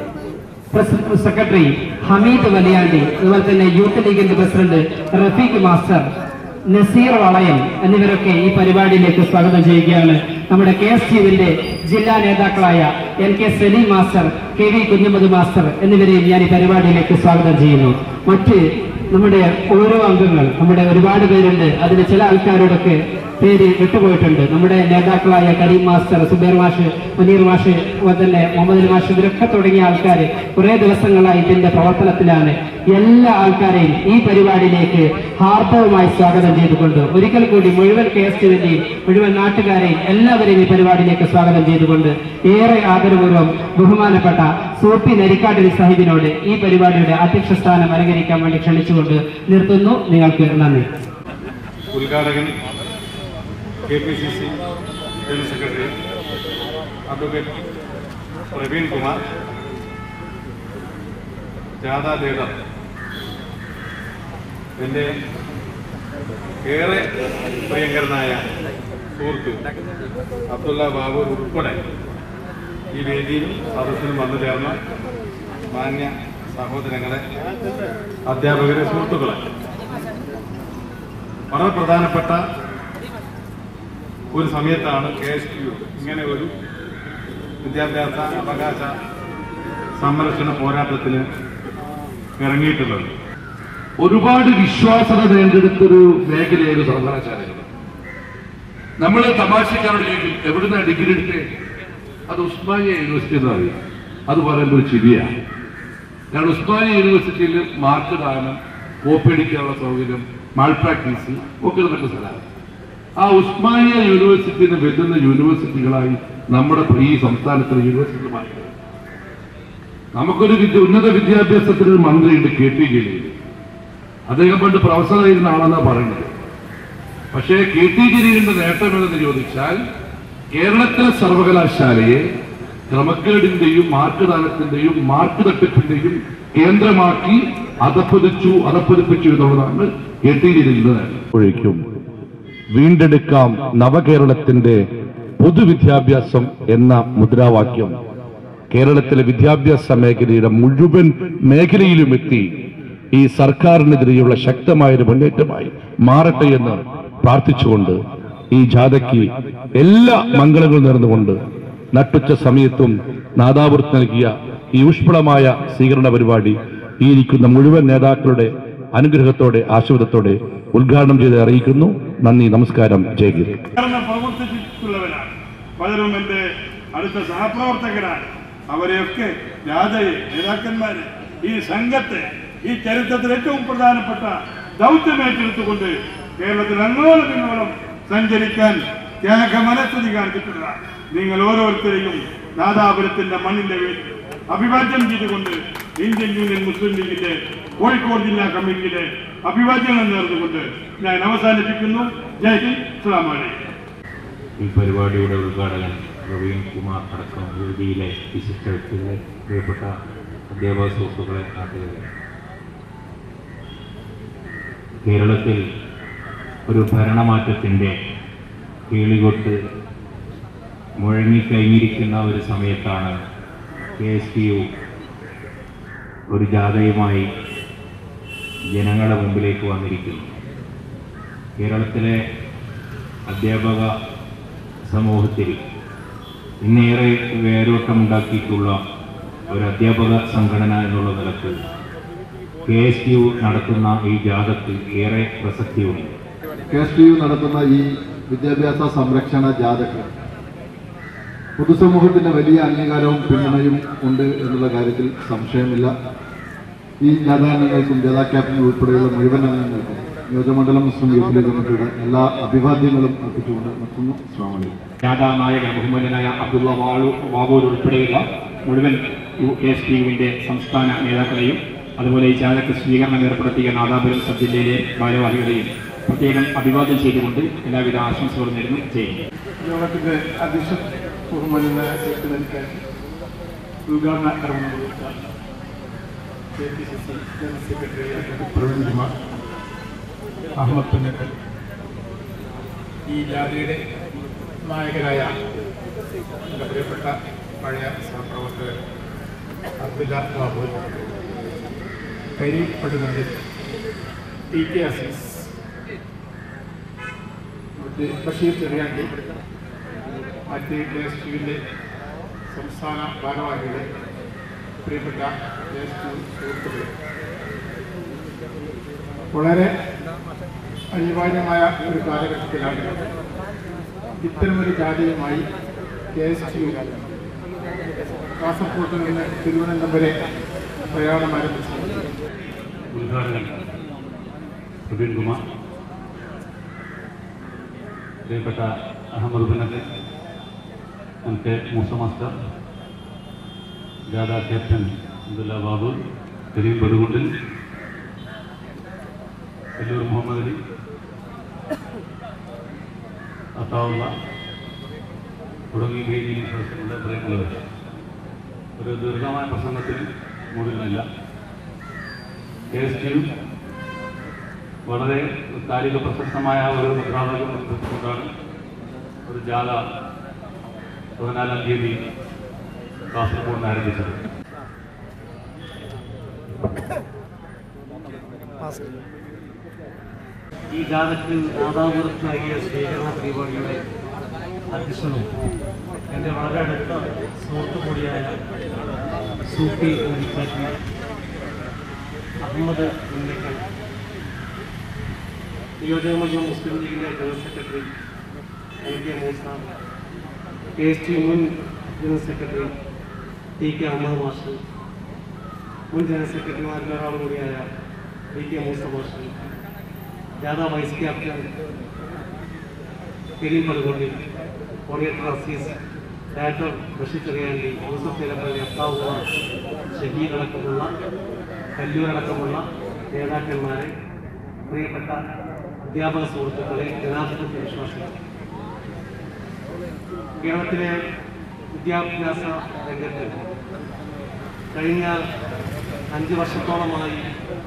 സെക്രട്ടറി ഹമീദ് വലിയാണ്ടി, അതുപോലെ തന്നെ യൂത്ത് ലീഗിന്റെ പ്രസിഡന്റ് റഫീഖ് മാസ്റ്റർ, നസീർ വളയം എന്നിവരൊക്കെ ഈ പരിപാടിയിലേക്ക് സ്വാഗതം ചെയ്യുകയാണ്. നമ്മുടെ KSTUവിന്റെ ജില്ലാ നേതാക്കളായ NK Saleem master, KV Kunhammad master എന്നിവരെയും ഞാൻ ഈ പരിപാടിയിലേക്ക് സ്വാഗതം ചെയ്യുന്നു. മറ്റ് നമ്മുടെ ഓരോ അംഗങ്ങൾ, നമ്മുടെ ഒരുപാട് പേരുണ്ട്, അതിന് ചില ആൾക്കാരോടൊക്കെ പേര് വിട്ടുപോയിട്ടുണ്ട്. നമ്മുടെ നേതാക്കളായ കരീം മാസ്റ്റർ, സുബൈർ മാഷ്, മുനീർ മാഷ്, അതുപോലെ തന്നെ മുഹമ്മദ് മാഷ്, ഇവരൊക്കെ തുടങ്ങിയ ആൾക്കാർ കുറെ ദിവസങ്ങളായി ഇതിന്റെ പ്രവർത്തനത്തിലാണ്. എല്ലാ ആൾക്കാരെയും ഈ പരിപാടിയിലേക്ക് ഹാർദവമായി സ്വാഗതം ചെയ്തുകൊണ്ട് ഒരിക്കൽ കൂടി മുഴുവൻ KSTUവിന്റെയും മുഴുവൻ നാട്ടുകാരെയും എല്ലാവരെയും ഈ പരിപാടിയിലേക്ക് സ്വാഗതം ചെയ്തുകൊണ്ട് ഏറെ ആദരപൂർവ്വം ബഹുമാനപ്പെട്ട സൂപ്പി നരിക്കാട്ടിൽ സാഹിബിനോട് ഈ പരിപാടിയുടെ അധ്യക്ഷ സ്ഥാനം അലങ്കരിക്കാൻ വേണ്ടി ക്ഷണിച്ചുകൊണ്ട് നിർത്തുന്നു. നിങ്ങൾക്ക് നന്ദി. ഉദ്ഘാടകൻ KPCC general secretary advocate Praveen Kumar, ജാഥാ ലീഡർ, എൻ്റെ ഏറെ പ്രിയങ്കരനായ സുഹൃത്ത് അബ്ദുള്ള ബാബു ഉൾപ്പെടെ ഈ വേദിയിൽ സദസ്സിനും വന്നു ചേർന്ന മാന്യ സഹോദരങ്ങളെ, അധ്യാപകരെ, സുഹൃത്തുക്കളെ, വളരെ പ്രധാനപ്പെട്ട ഒരു സമയത്താണ് KSTU ഇങ്ങനെ ഒരു വിദ്യാഭ്യാസ അവകാശ സംരക്ഷണ പോരാട്ടത്തിന് ഇറങ്ങിയിട്ടുള്ളത്. ഒരുപാട് വിശ്വാസത നേടിയെടുത്തൊരു മേഖലയായിരുന്നു സർവകലാശാലകൾ. നമ്മൾ തമാശക്കാരോട് ചോദിക്കും, എവിടുന്ന ഡിഗ്രി എടുത്തേ? അത് ഉസ്മാനിയ യൂണിവേഴ്സിറ്റി എന്ന് പറയും. അത് പറയുമ്പോൾ ശരിയാണ്. കാരണം ഉസ്മാനിയ യൂണിവേഴ്സിറ്റിയിൽ മാർക്ക് ദാനം, കോപ്പി അടിക്കാനുള്ള സൗകര്യം, മാൾ പ്രാക്ടീസ് ഒക്കെ നടക്കുന്ന സ്ഥലമാണ്. ആ ഉസ്മാനിയ യൂണിവേഴ്സിറ്റിയിൽ നിന്ന് വരുന്ന യൂണിവേഴ്സിറ്റികളായി നമ്മുടെ ഈ സംസ്ഥാനത്തിലെ യൂണിവേഴ്സിറ്റി മാറി. നമുക്കൊരു ഉന്നത വിദ്യാഭ്യാസത്തിന് ഒരു മന്ത്രിയുണ്ട്, കെ ടി ജലീൽ. അദ്ദേഹം പണ്ട് പ്രൊഫസറായിരുന്ന ആളെന്നാണ് പറയുന്നത്. പക്ഷേ കെ ടി ജലീലിന്റെ നേട്ടം എന്ന് ചോദിച്ചാൽ കേരളത്തിലെ സർവകലാശാലയെ ക്രമക്കേടിന്റെയും മാർക്കുദാനത്തിന്റെയും മാർക്ക് തട്ടിപ്പിന്റെയും കേന്ദ്രമാക്കി അധപ്പതിപ്പിച്ചു എന്നുള്ളതാണ് കെ ടി ജലീലിന്റെ നേട്ടം. വീണ്ടെടുക്കാം നവകേരളത്തിന്റെ പൊതുവിദ്യാഭ്യാസം എന്ന മുദ്രാവാക്യം കേരളത്തിലെ വിദ്യാഭ്യാസ മേഖലയുടെ മുഴുവൻ മേഖലയിലും എത്തി ഈ സർക്കാരിനെതിരെയുള്ള ശക്തമായൊരു മുന്നേറ്റമായി മാറട്ടെ എന്ന് പ്രാർത്ഥിച്ചുകൊണ്ട് ഈ ജാഥയ്ക്ക് എല്ലാ മംഗളങ്ങളും നേർന്നുകൊണ്ട് നട്ടുച്ച സമയത്തും നാദാപുരത്ത് നൽകിയ ഈ ഊഷ്മളമായ സ്വീകരണ പരിപാടി ഈ ഇരിക്കുന്ന മുഴുവൻ നേതാക്കളുടെ അനുഗ്രഹത്തോടെ ആശീർവാദത്തോടെ ഉദ്ഘാടനം ചെയ്ത് അറിയിക്കുന്നു. നന്ദി, നമസ്കാരം, ജയഗീർ. പ്രവർത്തിച്ചിട്ടുള്ളവരാണ്, പലരും എന്റെ അടുത്ത സഹപ്രവർത്തകരാണ്. അവരെയൊക്കെ രാജയെ, നേതാക്കന്മാരെ, ഈ സംഘത്തെ ഈ ചരിത്രത്തിൽ ഏറ്റവും പ്രധാനപ്പെട്ട ദൗത്യമേറ്റെടുത്തുകൊണ്ട് കേരളത്തിൽ അങ്ങോളം ഇങ്ങോളം സഞ്ചരിക്കാൻ ത്യാഗമനസ്ഥിതി കാണിച്ചിട്ടുള്ള നിങ്ങൾ ഓരോരുത്തരെയും നാദാപുരത്തിന്റെ മണ്ണിന്റെ പേരിൽ അഭിവാദ്യം ചെയ്തുകൊണ്ട് ഇന്ത്യൻ യൂണിയൻ മുസ്ലിം ലീഗിന്റെ കോഴിക്കോട് ജില്ലാ കമ്മിറ്റിയുടെ അഭിവാദ്യങ്ങൾ നേർന്നുകൊണ്ട് ഞാൻ അവസാനിപ്പിക്കുന്നു. ജയ് ഹിന്ദ്, അസ്സലാമു അലൈക്കും. ഈ പരിപാടിയുടെ ഉദ്ഘാടകൻ പ്രവീൺ കുമാർ അടക്കം വേദിയിലെ വിശിഷ്ട പ്രിയപ്പെട്ട അധ്യാപക സുഹൃത്തുക്കളെ, നാട്ടുകാരെ, കേരളത്തിൽ ഒരു ഭരണമാറ്റത്തിൻ്റെ കീളികൊട്ട് മുഴങ്ങിക്കഴിഞ്ഞിരിക്കുന്ന ഒരു സമയത്താണ് KSTU ഒരു ജാഥയുമായി ജനങ്ങളുടെ മുമ്പിലേക്ക് വന്നിരിക്കുന്നു. കേരളത്തിലെ അധ്യാപക സമൂഹത്തിൽ ഇന്നേറെ വേരോട്ടമുണ്ടാക്കിയിട്ടുള്ള ഒരു അധ്യാപക സംഘടന എന്നുള്ള നിലക്ക് KSTU നടത്തുന്ന ഈ ജാഥയ്ക്ക് ഏറെ പ്രസക്തിയുണ്ട്. KSTU നടത്തുന്ന ഈ വിദ്യാഭ്യാസ സംരക്ഷണ ജാഥയ്ക്ക് പൊതുസമൂഹത്തിന്റെ വലിയ അംഗീകാരവും പിന്തുണയും ഉണ്ട് എന്നുള്ള കാര്യത്തിൽ സംശയമില്ല. ഈ ജാഥാംഗങ്ങൾക്കും ജാഥാ ക്യാപ്റ്റൻ ഉൾപ്പെടെയുള്ള മുഴുവൻ അംഗങ്ങൾക്കും നിയോജകമണ്ഡലം മുസ്ലിം യൂത്ത് ലീഗ് കമ്മിറ്റിയുടെ എല്ലാ അഭിവാദ്യങ്ങളും അർപ്പിച്ചുകൊണ്ട് നിർത്തുന്നു. അസ്സലാമു അലൈക്കും. ജാഥാ നായകൻ ബഹുമാന്യനായ അബ്ദുള്ള വാവൂർ ഉൾപ്പെടെയുള്ള മുഴുവൻ KSTUവിന്റെ സംസ്ഥാന നേതാക്കളെയും അതുപോലെ ഈ ജാഥയ്ക്ക് സ്വീകരണം ഏർപ്പെടുത്തിയ നാദാപുരം സബ് ജില്ലയിലെ ഭാരവാഹികളെയും പ്രത്യേകം അഭിവാദ്യം ചെയ്തുകൊണ്ട് എല്ലാവിധ ആശംസകളും നേരുന്നു. ചെയ്യുന്നു. യോഗത്തിന്റെ അധ്യക്ഷൻ ബഹുമാന്യനായ ഉദ്ഘാടന കർമ്മം KPCC general secretary Praveen Kumar, Ahammed Punnakkal, ഈ ജാഥയുടെ നായകരായ എൻ്റെ പ്രിയപ്പെട്ട പഴയ സഹപ്രവർത്തകർ അബ്ദുല്ല ബാബു, കരീം പടുന്നതിൽ, TK അസീസ്, ബഷീർ ചെറിയാണ്ടി, മറ്റ് KSTUവിൻ്റെ സംസ്ഥാന ഭാരവാഹികളെ, പ്രിയപ്പെട്ട KSTU സുഹൃത്തുക്കളെ, വളരെ അനിവാര്യമായ ഒരു കാലഘട്ടത്തിലാണ് ഇത്തരമൊരു ജാഥയുമായി KSTU കാസർകോട്ട് നിന്ന് തിരുവനന്തപുരം വരെ പ്രയാണം ആരംഭിച്ചു. ഉദ്ഘാടകൻ പ്രവീൺ കുമാർ, പ്രിയപ്പെട്ട അഹമ്മദ് പുന്നക്കൽ, നമുക്ക് മൂസ മാസ്റ്റർ, ജാഥാ ക്യാപ്റ്റൻ അബ്ദുല്ല ബാബു, കരീം പടുകുണ്ടിൽ, കല്ലൂർ മുഹമ്മദ് അലി, അത്താവുള്ള തുടങ്ങി വേദിയിൽ സദസ്സിലുള്ള പ്രിയമുള്ളവർ, ഒരു ദീർഘമായ പ്രസംഗത്തിൽ മുതിരുന്നില്ല. KSTU വളരെ താരിക പ്രശസ്തമായ ഒരു മുദ്രാവാക്യം കൊണ്ടാണ് ഒരു ജാഥ 14-ാം തീയതി കാസർഗോഡ് ആരംഭിച്ചത്. ഈ ജാഥയ്ക്ക് നാദാപുരത്ത് നൽകിയ സ്വീകരണ പരിപാടിയുടെ അധ്യക്ഷനും എൻ്റെ വളരെ അടുത്ത സുഹൃത്തു കൂടിയായ സൂഫി മുനിക്കാറ്റി അഹമ്മദ് ഉണ്ണിക്കൽ, നിയോജകമണ്ഡലം മുസ്ലിം ലീഗിൻ്റെ general secretary MK Moosa, KSTU മുൻ general secretary TK Ahammed master, മുൻ ജനറൽ സെക്രട്ടറിമാരിൽ ഒരാൾ കൂടിയായ DK മൂസ മാസ്റ്റർ, ജാഥ വൈസ് ക്യാപ്റ്റൻ കരീം പടുകൊള്ളി, കോർഡിനേറ്റർ അസീസ്, ഡയറക്ടർ ബഷീർ ചെറിയാണ്ടി, യൂസഫ് ചേലപ്പള്ളി, അത്താവുക, ഷഹീദ് അടക്കമുള്ള, കല്ലൂരടക്കമുള്ള നേതാക്കന്മാരെ, പ്രിയപ്പെട്ട അധ്യാപക സുഹൃത്തുക്കളെ, ജനാധിപത്യ വിശ്വാസികൾ, കേരളത്തിലെ വിദ്യാഭ്യാസ രംഗത്ത് കഴിഞ്ഞ 5 വർഷത്തോളമായി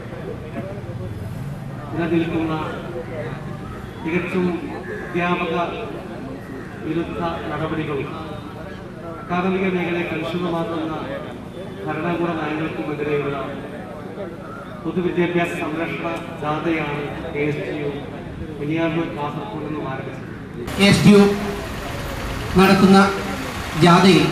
നിലനിൽക്കുന്ന തികച്ചും അധ്യാപക വിരുദ്ധ നടപടികളും അക്കാദമിക മേഖലയെ കലുഷിതമാക്കുന്ന ഭരണകൂട നയങ്ങൾക്കുമെതിരെയുള്ള പൊതുവിദ്യാഭ്യാസ സംരക്ഷണ ജാഥയാണ് KSTU മിനിയാർമൂർ കാസർഗോഡ് നിന്നും ആരംഭിച്ചത്. KSTU നടത്തുന്ന ജാഥയിൽ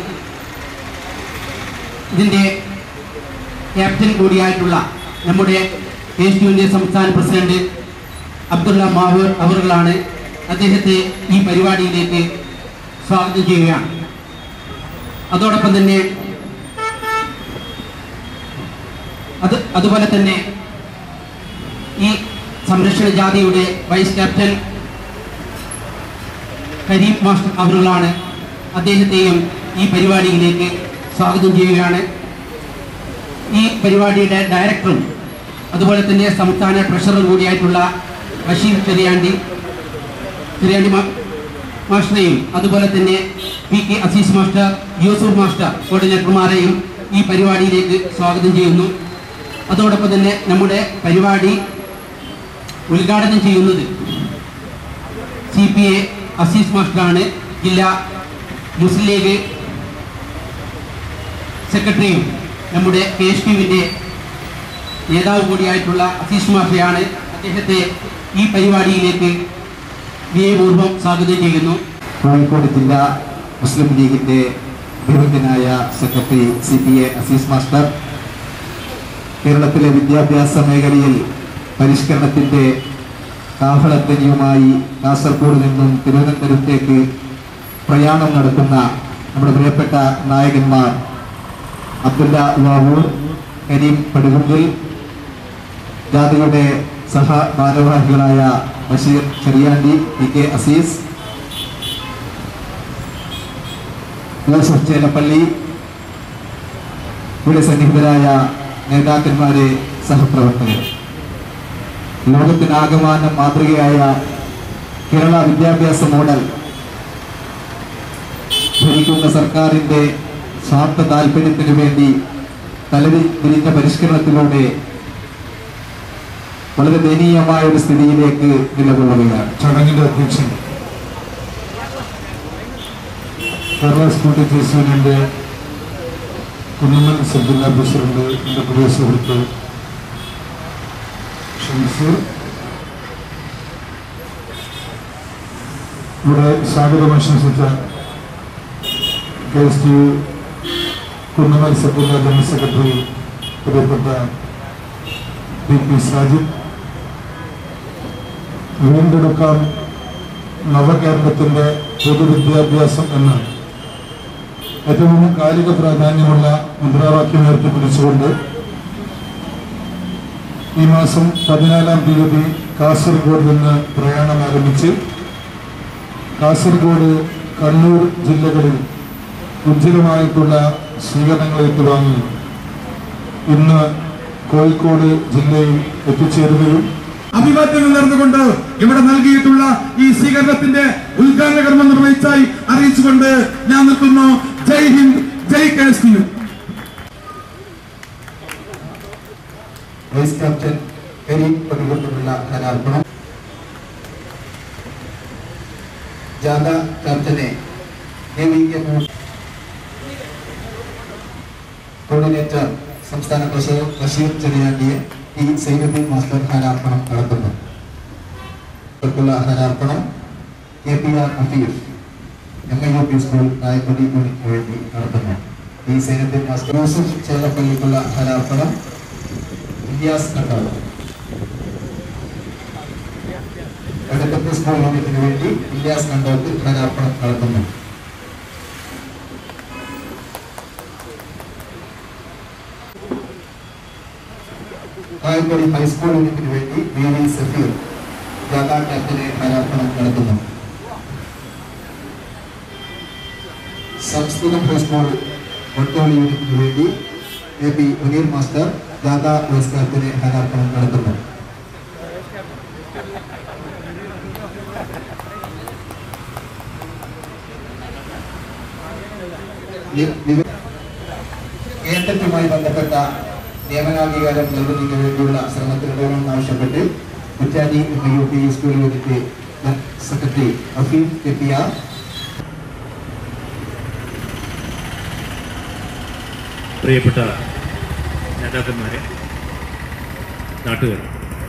ഇതിൻ്റെ ക്യാപ്റ്റൻ കൂടിയായിട്ടുള്ള നമ്മുടെ KSTUവിൻ്റെ സംസ്ഥാന പ്രസിഡന്റ് അബ്ദുള്ള മാവൂർ അവറുകളാണ്. അദ്ദേഹത്തെ ഈ പരിപാടിയിലേക്ക് സ്വാഗതം ചെയ്യുകയാണ്. അതോടൊപ്പം തന്നെ അതുപോലെ തന്നെ ഈ സംരക്ഷണ ജാഥയുടെ വൈസ് ക്യാപ്റ്റൻ കരീം മാസ്റ്റർ അവറുകളാണ്. അദ്ദേഹത്തെയും ഈ പരിപാടിയിലേക്ക് സ്വാഗതം ചെയ്യുകയാണ്. ഈ പരിപാടിയുടെ ഡയറക്ടറും അതുപോലെ തന്നെ സംസ്ഥാന ട്രഷററും കൂടിയായിട്ടുള്ള ബഷീർ ചെറിയാണ്ടി മാസ്റ്ററെയും അതുപോലെ തന്നെ PK Aziz master, Yusuf master കോർഡിനേറ്റർമാരെയും ഈ പരിപാടിയിലേക്ക് സ്വാഗതം ചെയ്യുന്നു. അതോടൊപ്പം തന്നെ നമ്മുടെ പരിപാടി ഉദ്ഘാടനം ചെയ്യുന്നത് CPA അസീസ് മാസ്റ്ററാണ്. ജില്ലാ മുസ്ലിം ലീഗ് സെക്രട്ടറിയും നമ്മുടെ KSTUവിൻ്റെ നേതാവ് കൂടിയായിട്ടുള്ള അസീസ് മാസ്റ്ററെയാണ്. അദ്ദേഹത്തെ ഈ പരിപാടിയിലേക്ക് വിനയപൂർവ്വം സ്വാഗതം ചെയ്യുന്നു. കോഴിക്കോട് ജില്ലാ മുസ്ലിം ലീഗിന്റെ ബഹുമാന്യനായ സെക്രട്ടറി CPA അസീസ് മാസ്റ്റർ, കേരളത്തിലെ വിദ്യാഭ്യാസ മേഖലയിൽ പരിഷ്കരണത്തിന്റെ കാഹളധ്വനിയുമായി കാസർഗോഡ് നിന്നും തിരുവനന്തപുരത്തേക്ക് പ്രയാണം നടത്തുന്ന നമ്മുടെ പ്രിയപ്പെട്ട നായകന്മാർ അബ്ദുല്ല വാവൂർ, കരീം പടുകുണ്ടിൽ, ജാഥയുടെ സഹ ഭാരവാഹികളായ ബഷീർ ചെറിയാണ്ടി, PK അസീസ്, യൂസഫ് ചേലപ്പള്ളി, ഇവിടെ സന്നിഹിതരായ നേതാക്കന്മാരെ, സഹപ്രവർത്തകർ, ലോകത്തിനാകമാനം മാതൃകയായ കേരള വിദ്യാഭ്യാസ മോഡൽ ഭരിക്കുന്ന സർക്കാരിന്റെ സ്വാർത്ഥ താല്പര്യത്തിനു വേണ്ടി തലതിരിഞ്ഞ പരിഷ്കരണത്തിലൂടെ വളരെ ദയനീയമായ ഒരു സ്ഥിതിയിലേക്ക് നിലകൊള്ളുകയാണ്. ചടങ്ങിന്റെ അധ്യക്ഷൻ കേരള സ്കൂൾ ടീച്ചേഴ്സ് യൂണിയന്റെ കുന്നമൽ സബ് ജില്ലാ പ്രസിഡന്റ്, എന്റെ പ്രിയ സുഹൃത്ത് ഷംസീർ, ഇവിടെ സ്വാഗതം ആശംസിച്ച KSTU കുന്നമൽ സബ് ജില്ലാ ജനറൽ സെക്രട്ടറി പ്രിയപ്പെട്ട PP സാജിദ്, വീണ്ടെടുക്കാം നവകേരളത്തിന്റെ പൊതുവിദ്യാഭ്യാസം എന്ന ഏറ്റവും കാലിക പ്രാധാന്യമുള്ള മുദ്രാവാക്യം ഉയർത്തിപ്പിടിച്ചുകൊണ്ട് ഈ മാസം 14-ാം തീയതി കാസർഗോഡ് നിന്ന് പ്രയാണം ആരംഭിച്ച് കാസർഗോഡ്, കണ്ണൂർ ജില്ലകളിൽ ഉജ്ജ്വലമായിട്ടുള്ള സ്വീകരണങ്ങൾ ഏറ്റുവാങ്ങി ഇന്ന് കോഴിക്കോട് ജില്ലയിൽ എത്തിച്ചേരുകയും അഭിവാദ്യങ്ങൾ നേർന്നുകൊണ്ട് ഇവിടെ നൽകിയിട്ടുള്ള ഈ സ്വീകരണത്തിന്റെ ഉദ്ഘാടന കർമ്മം നിർവഹിച്ചായി അറിയിച്ചുകൊണ്ട് ഞാൻ നിർത്തുന്നു. ജയ് ഹിന്ദ്, ജയ് KSTU. വൈസ് ക്യാപ്റ്റൻ കരീം പടുകൊണ്ടുള്ള ഹാരാർപ്പണം, ജാഥ ക്യാപ്റ്റനെ കോർഡിനേറ്റർ സംസ്ഥാന പ്രസിഡന്റ് ബഷീർ ചെറിയാണ്ടിയെ ഈ സൈനുദ്ദീൻ മാസ്റ്റർ ഹാരാർപ്പണം നടത്തുന്നു. ഹാരാർപ്പണം KPR അഫീഫ് MIUP സ്കൂൾ നായക്കൊടി യൂണിറ്റിന് വേണ്ടി നടത്തുന്നു. ഈ സൈനുദ്ദീൻ മാസ്റ്റർ യൂസഫ് ചേലപ്പള്ളിക്കുള്ള ഹാരാർപ്പണം ഇലിയാസ് കണ്ടാവ് എടപ്പത്ത് സ്കൂൾ യൂണിറ്റിന് വേണ്ടി ഇലിയാസ് കണ്ടോത്ത് ഹാരാർപ്പണം നടത്തുന്നു. കായക്കൊടി ഹൈസ്കൂൾ യൂണിറ്റിന് വേണ്ടി VD സഫീർ ജാഥ ക്യാപ്റ്റനെ ഹാരാർപ്പണം നടത്തുന്നു. സംസ്കൃതം ഹൈസ്കൂൾ വട്ടോളി യൂണിറ്റിന് വേണ്ടി AP മുനീർ മാസ്റ്റർ ജാഥ പുരസ്കാരത്തിന് ഹാരാർപ്പണം നടത്തുന്നു. കേന്ദ്രവുമായി ബന്ധപ്പെട്ട നിയമനാംഗീകാരം നിർവഹിക്കാൻ വേണ്ടിയുള്ള ശ്രമത്തിനിടപെടണമെന്ന് ആവശ്യപ്പെട്ട് Kuttani UP school unit secretary Afeef KPR പ്രിയപ്പെട്ട നേതാക്കന്മാരെ, നാട്ടുകാർ,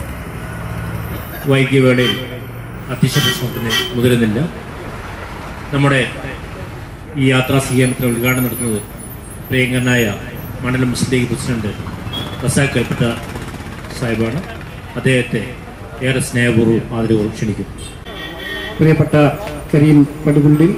വൈകിയ വേളയിൽ അധ്യക്ഷ പ്രശ്നത്തിന് മുതിരുന്നില്ല. നമ്മുടെ ഈ യാത്രാ സ്വീകരണത്തിന് ഉദ്ഘാടനം നടത്തുന്നത് പ്രിയങ്കരനായ മണ്ഡലം മുസ്ലിം ലീഗ് പ്രസിഡന്റ് റസാഖ് കൽപ്പറ്റ സാഹിബാണ്. അദ്ദേഹത്തെ ഏറെ സ്നേഹപൂർവ്വം ആദരവോടെ ക്ഷണിക്കുന്നു. പ്രിയപ്പെട്ട കരീം പടുകുണ്ടിൽ,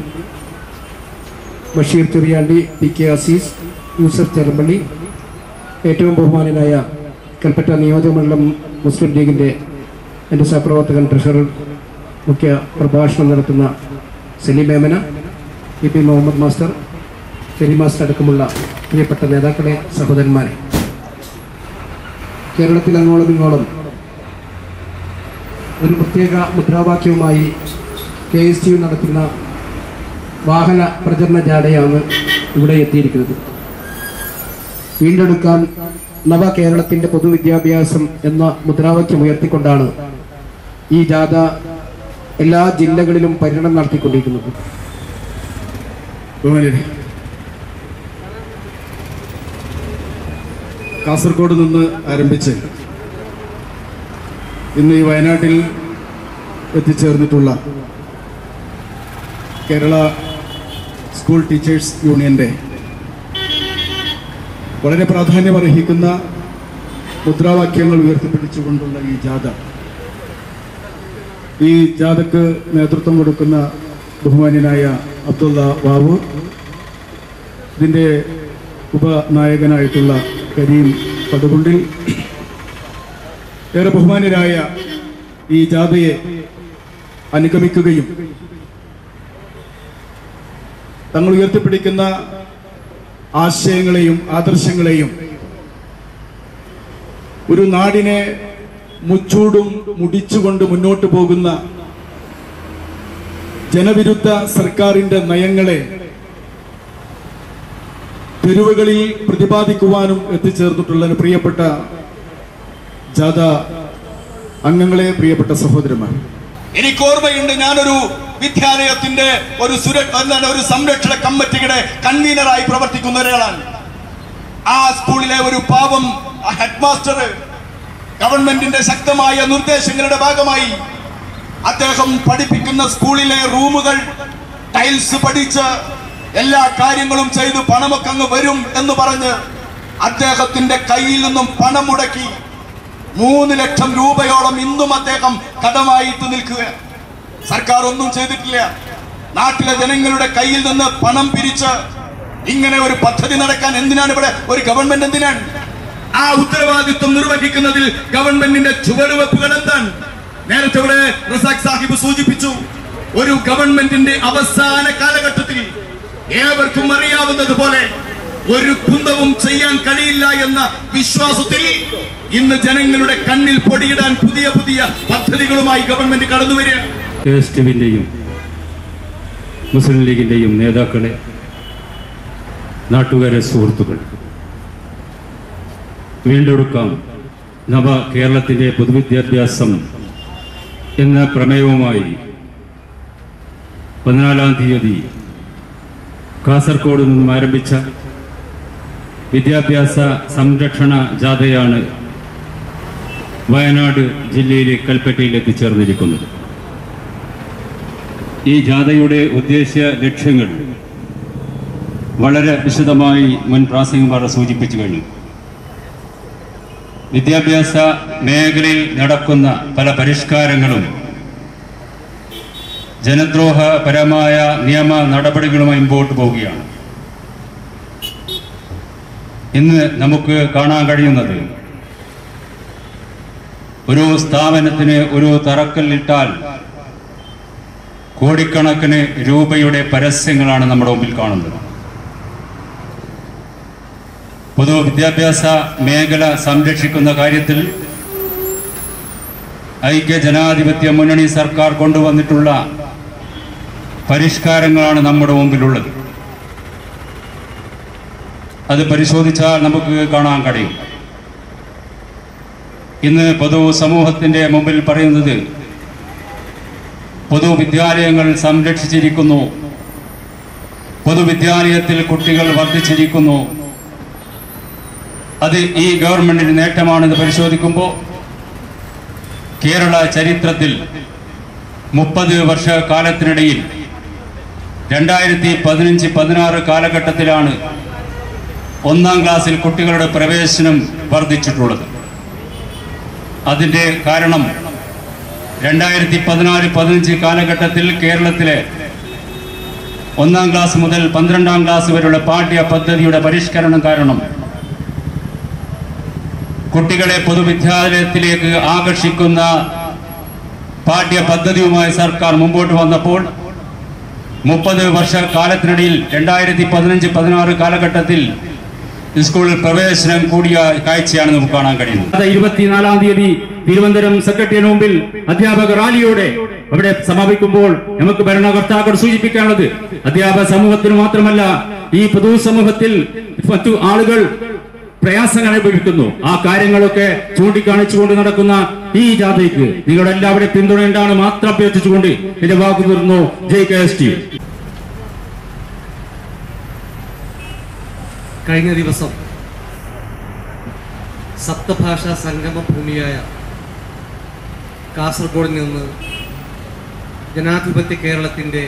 ബഷീർ ചെറിയാണ്ടി, PK അസീസ്, യൂസഫ് ചെറുമ്പള്ളി, ഏറ്റവും ബഹുമാനനായ കൽപ്പറ്റ നിയോജകമണ്ഡലം മുസ്ലിം ലീഗിൻ്റെ എൻ്റെ സഹപ്രവർത്തകൻ ട്രഷറർ മുഖ്യ പ്രഭാഷണം നടത്തുന്ന Saleem Memana, EP Muhammad master, Kareem master അടക്കമുള്ള പ്രിയപ്പെട്ട നേതാക്കളെ, സഹോദരന്മാരെ, കേരളത്തിൽ അങ്ങോളം ഇങ്ങോളം ഒരു പ്രത്യേക മുദ്രാവാക്യവുമായി KSTU നടത്തുന്ന വാഹന പ്രചരണ ജാഥയാണ് ഇവിടെ എത്തിയിരിക്കുന്നത്. വീണ്ടെടുക്കാൻ നവ കേരളത്തിൻ്റെ പൊതുവിദ്യാഭ്യാസം എന്ന മുദ്രാവാക്യം ഉയർത്തിക്കൊണ്ടാണ് ഈ ജാഥ എല്ലാ ജില്ലകളിലും പര്യടനം നടത്തിക്കൊണ്ടിരിക്കുന്നത്. കാസർഗോഡ് നിന്ന് ആരംഭിച്ച് ഇന്ന് ഈ വയനാട്ടിൽ എത്തിച്ചേർന്നിട്ടുള്ള കേരള സ്കൂൾ ടീച്ചേഴ്സ് യൂണിയൻ്റെ വളരെ പ്രാധാന്യമർഹിക്കുന്ന മുദ്രാവാക്യങ്ങൾ ഉയർത്തിപ്പിടിച്ചുകൊണ്ടുള്ള ഈ ജാഥയ്ക്ക് നേതൃത്വം കൊടുക്കുന്ന ബഹുമാന്യനായ അബ്ദുള്ള വാവു, ഇതിൻ്റെ ഉപനായകനായിട്ടുള്ള കരീം പടുകുണ്ടിൽ, ഏറെ ബഹുമാന്യരായ ഈ ജാഥയെ അനുഗമിക്കുകയും തങ്ങൾ ഉയർത്തിപ്പിടിക്കുന്ന ആശയങ്ങളെയും ആദർശങ്ങളെയും ഒരു നാടിനെ മുച്ചൂടും മുടിച്ചുകൊണ്ട് മുന്നോട്ട് പോകുന്ന ജനവിരുദ്ധ സർക്കാരിന്റെ നയങ്ങളെ തെരുവുകളിൽ പ്രതിപാദിക്കുവാനും എത്തിച്ചേർന്നിട്ടുള്ള പ്രിയപ്പെട്ട ജാഥ അംഗങ്ങളെ, പ്രിയപ്പെട്ട സഹോദരന്മാർ, എനിക്ക് ഓർമ്മയുണ്ട്, ഞാനൊരു വിദ്യാലയത്തിന്റെ ഒരു സംരക്ഷണ കമ്മിറ്റിയുടെ കൺവീനറായി പ്രവർത്തിക്കുന്ന ഒരാളാണ്. ആ സ്കൂളിലെ ഒരു പാവം ഹെഡ് മാസ്റ്റർ ഗവൺമെന്റിന്റെ ശക്തമായ നിർദ്ദേശങ്ങളുടെ ഭാഗമായി അദ്ദേഹം പഠിപ്പിക്കുന്ന സ്കൂളിലെ റൂമുകൾ ടൈൽസ് പഠിച്ച് എല്ലാ കാര്യങ്ങളും ചെയ്ത് പണമൊക്കെ അങ്ങ് വരും എന്ന് പറഞ്ഞ് അദ്ദേഹത്തിന്റെ കയ്യിൽ നിന്നും പണം മുടക്കി 3 ലക്ഷം രൂപയോളം ഇന്നും അദ്ദേഹം കടമായിട്ട് നിൽക്കുക. സർക്കാർ ഒന്നും ചെയ്തിട്ടില്ല. നാട്ടിലെ ജനങ്ങളുടെ കയ്യിൽ നിന്ന് പണം പിരിച്ച് ഇങ്ങനെ ഒരു പദ്ധതി നടക്കാൻ എന്തിനാണ് ഇവിടെ ഒരു ഗവൺമെന്റ്? എന്തിനാണ് ആ ഉത്തരവാദിത്വം നിർവഹിക്കുന്നതിൽ ഗവൺമെന്റിന്റെ ചുവടുവെപ്പുകൾ എന്താണ്? നേരത്തെ ഇവിടെ റസാഖ് സാഹിബ് സൂചിപ്പിച്ചു, ഒരു ഗവൺമെന്റിന്റെ അവസാന കാലഘട്ടത്തിൽ ഏവർക്കും അറിയാവുന്നതുപോലെ ഒരു കുന്തവും ചെയ്യാൻ കഴിയില്ല എന്ന വിശ്വാസത്തിൽ ഇന്ന് ജനങ്ങളുടെ കണ്ണിൽ പൊടിയിടാൻ പുതിയ പുതിയ പദ്ധതികളുമായി ഗവൺമെന്റ് കടന്നു വരിക. KSTUവിന്റെയും മുസ്ലിം ലീഗിന്റെയും നേതാക്കളെ, നാട്ടുകാരെ, സുഹൃത്തുക്കൾ, വീണ്ടെടുക്കാം നവ കേരളത്തിന്റെ പൊതുവിദ്യാഭ്യാസം എന്ന പ്രമേയവുമായി 14-ാം തീയതി കാസർഗോഡ് നിന്നും ആരംഭിച്ച വിദ്യാഭ്യാസ സംരക്ഷണ ജാഥയാണ് വയനാട് ജില്ലയിലെ കൽപ്പറ്റയിൽ എത്തിച്ചേർന്നിരിക്കുന്നത്. ഈ ജാഥയുടെ ഉദ്ദേശ്യ ലക്ഷ്യങ്ങൾ വളരെ വിശദമായി മുൻ പ്രാസംഗികന്മാർ സൂചിപ്പിച്ചു കഴിഞ്ഞു. വിദ്യാഭ്യാസ മേഖലയിൽ നടക്കുന്ന പല പരിഷ്കാരങ്ങളും ജനദ്രോഹപരമായ നിയമ നടപടികളുമായി മുമ്പോട്ട് പോവുകയാണ്. ഇന്ന് നമുക്ക് കാണാൻ കഴിയുന്നത്, ഒരു സ്ഥാപനത്തിന് ഒരു തറക്കല്ലിട്ടാൽ കോടിക്കണക്കിന് രൂപയുടെ പരസ്യങ്ങളാണ് നമ്മുടെ മുമ്പിൽ കാണുന്നത്. പൊതുവിദ്യാഭ്യാസ മേഖല സംരക്ഷിക്കുന്ന കാര്യത്തിൽ ഐക്യ ജനാധിപത്യ മുന്നണി സർക്കാർ കൊണ്ടുവന്നിട്ടുള്ള പരിഷ്കാരങ്ങളാണ് നമ്മുടെ മുമ്പിലുള്ളത്. അത് പരിശോധിച്ചാൽ നമുക്ക് കാണാൻ കഴിയും. ഇന്ന് പൊതുസമൂഹത്തിൻ്റെ മുമ്പിൽ പറയുന്നത് പൊതുവിദ്യാലയങ്ങൾ സംരക്ഷിച്ചിരിക്കുന്നു, പൊതുവിദ്യാലയത്തിൽ കുട്ടികൾ വർദ്ധിച്ചിരിക്കുന്നു, അത് ഈ ഗവൺമെന്റിന് നേട്ടമാണെന്ന് പരിശോധിക്കുമ്പോൾ കേരള ചരിത്രത്തിൽ 30 വർഷക്കാലത്തിനിടയിൽ 2015-16 കാലഘട്ടത്തിലാണ് 1-ാം ക്ലാസ്സിൽ കുട്ടികളുടെ പ്രവേശനം വർദ്ധിച്ചിട്ടുള്ളത്. അതിൻ്റെ കാരണം 2014-15 കാലഘട്ടത്തിൽ കേരളത്തിലെ 1-ാം ക്ലാസ് മുതൽ 12-ാം ക്ലാസ് വരെയുള്ള പാഠ്യ പദ്ധതിയുടെ പരിഷ്കരണം കാരണം കുട്ടികളെ പൊതുവിദ്യാലയത്തിലേക്ക് ആകർഷിക്കുന്ന പാഠ്യ പദ്ധതിയുമായി സർക്കാർ മുമ്പോട്ട് വന്നപ്പോൾ 30 വർഷക്കാലത്തിനിടയിൽ 2015-16 കാലഘട്ടത്തിൽ സ്കൂളിൽ പ്രവേശനം കൂടിയ കാഴ്ചയാണ് നമുക്ക് കാണാൻ കഴിയുന്നത്. 24-ാം തീയതി തിരുവനന്തപുരം സെക്രട്ടറിയേറ്റിന് മുമ്പിൽ അധ്യാപക റാലിയോടെ അവിടെ സമാപിക്കുമ്പോൾ നമുക്ക് ഭരണകർത്താക്കൾ സൂചിപ്പിക്കാനുള്ളത് അധ്യാപക സമൂഹത്തിന് മാത്രമല്ല ഈ പൊതുസമൂഹത്തിൽ മറ്റു ആളുകൾ പ്രയാസങ്ങൾ അനുഭവിക്കുന്നു. ആ കാര്യങ്ങളൊക്കെ ചൂണ്ടിക്കാണിച്ചുകൊണ്ട് നടക്കുന്ന ഈ ജാഥയ്ക്ക് നിങ്ങളുടെ എല്ലാവരുടെയും പിന്തുണയുണ്ടാണ് മാത്രം അഭ്യർത്ഥിച്ചുകൊണ്ട് എന്റെ വാക്കു തീർന്നു. ജയ് KST. കഴിഞ്ഞ ദിവസം സപ്തഭാഷാ സംഗമ ഭൂമിയായ കാസർഗോഡിൽ നിന്ന് ജനാധിപത്യ കേരളത്തിൻ്റെ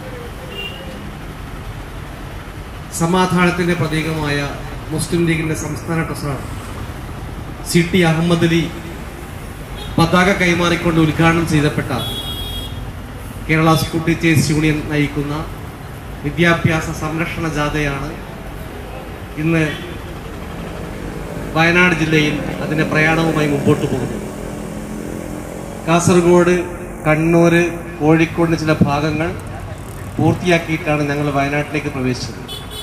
സമാധാനത്തിൻ്റെ പ്രതീകമായ മുസ്ലിം ലീഗിൻ്റെ സംസ്ഥാന ട്രഷറർ CT അഹമ്മദ് അലി പതാക കൈമാറിക്കൊണ്ട് ഉദ്ഘാടനം ചെയ്യപ്പെട്ട കേരള സ്കൂൾ ടീച്ചേഴ്സ് യൂണിയൻ നയിക്കുന്ന വിദ്യാഭ്യാസ സംരക്ഷണ ജാഥയാണ് ഇന്ന് വയനാട് ജില്ലയിൽ അതിൻ്റെ പ്രയാണവുമായി മുമ്പോട്ട് പോകുന്നത്. കാസർഗോഡ്, കണ്ണൂർ, കോഴിക്കോടിന് ചില ഭാഗങ്ങൾ പൂർത്തിയാക്കിയിട്ടാണ് ഞങ്ങൾ വയനാട്ടിലേക്ക് പ്രവേശിച്ചത്.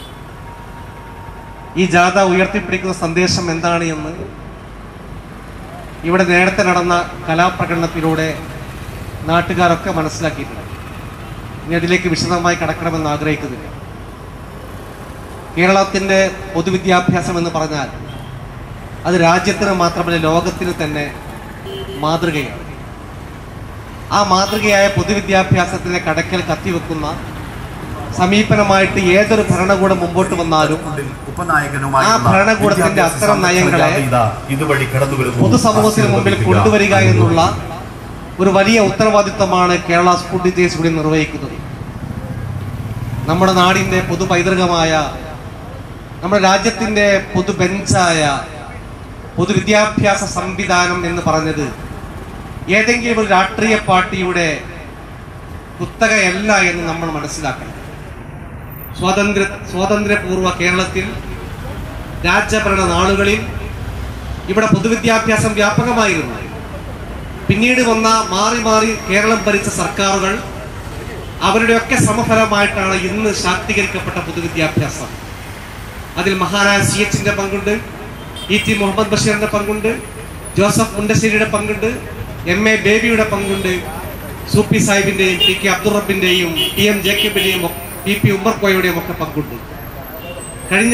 ഈ ജാഥ ഉയർത്തിപ്പിടിക്കുന്ന സന്ദേശം എന്താണ് എന്ന് ഇവിടെ നേരത്തെ നടന്ന കലാപ്രകടനത്തിലൂടെ നാട്ടുകാരൊക്കെ മനസ്സിലാക്കിയിട്ടുണ്ട്. ഇനി അതിലേക്ക് വിശദമായി കടക്കണമെന്ന് ആഗ്രഹിക്കുന്നില്ല. കേരളത്തിൻ്റെ പൊതുവിദ്യാഭ്യാസം എന്ന് പറഞ്ഞാൽ അത് രാജ്യത്തിന് മാത്രമല്ല ലോകത്തിന് തന്നെ മാതൃകയാണ്. ആ മാതൃകയായ പൊതുവിദ്യാഭ്യാസത്തിൻ്റെ കടക്കൽ കത്തിവെക്കുന്ന സമീപനമായിട്ട് ഏതൊരു ഭരണകൂടം മുമ്പോട്ട് വന്നാലും ആ ഭരണകൂടത്തിന്റെ അത്തരം നയങ്ങളെ പൊതുസമൂഹത്തിന് മുമ്പിൽ കൊണ്ടുവരിക എന്നുള്ള ഒരു വലിയ ഉത്തരവാദിത്വമാണ് കേരള സ്കൂൾ ടീച്ചേഴ്സ് കൂടി നിർവഹിക്കുന്നത്. നമ്മുടെ നാടിന്റെ പൊതു പൈതൃകമായ, നമ്മുടെ രാജ്യത്തിന്റെ പൊതു ബെഞ്ചായ പൊതുവിദ്യാഭ്യാസ സംവിധാനം എന്ന് പറഞ്ഞത് ഏതെങ്കിലും ഒരു രാഷ്ട്രീയ പാർട്ടിയുടെ കുത്തകയല്ല എന്ന് നമ്മൾ മനസ്സിലാക്കണം. സ്വാതന്ത്ര്യപൂർവ്വ കേരളത്തിൽ രാജ്യഭരണ നാളുകളിൽ ഇവിടെ പൊതുവിദ്യാഭ്യാസം വ്യാപകമായിരുന്നു. പിന്നീട് വന്ന മാറി മാറി കേരളം ഭരിച്ച സർക്കാരുകൾ അവരുടെയൊക്കെ സമഫലമായിട്ടാണ് ഇന്ന് ശാക്തീകരിക്കപ്പെട്ട പൊതുവിദ്യാഭ്യാസം. അതിൽ മഹാനായ CHന്റെ പങ്കുണ്ട്, ET മുഹമ്മദ് ബഷീറിന്റെ പങ്കുണ്ട്, ജോസഫ് മുണ്ടശ്ശേരിയുടെ പങ്കുണ്ട്, MA ബേബിയുടെ പങ്കുണ്ട്, Soopy സാഹിബിന്റെയും TK Abdul റബ്ബിന്റെയും TM ജേക്കബിന്റെയും PP Ummer കോയയുടെയും ഒക്കെ പങ്കുണ്ട്. കഴിഞ്ഞ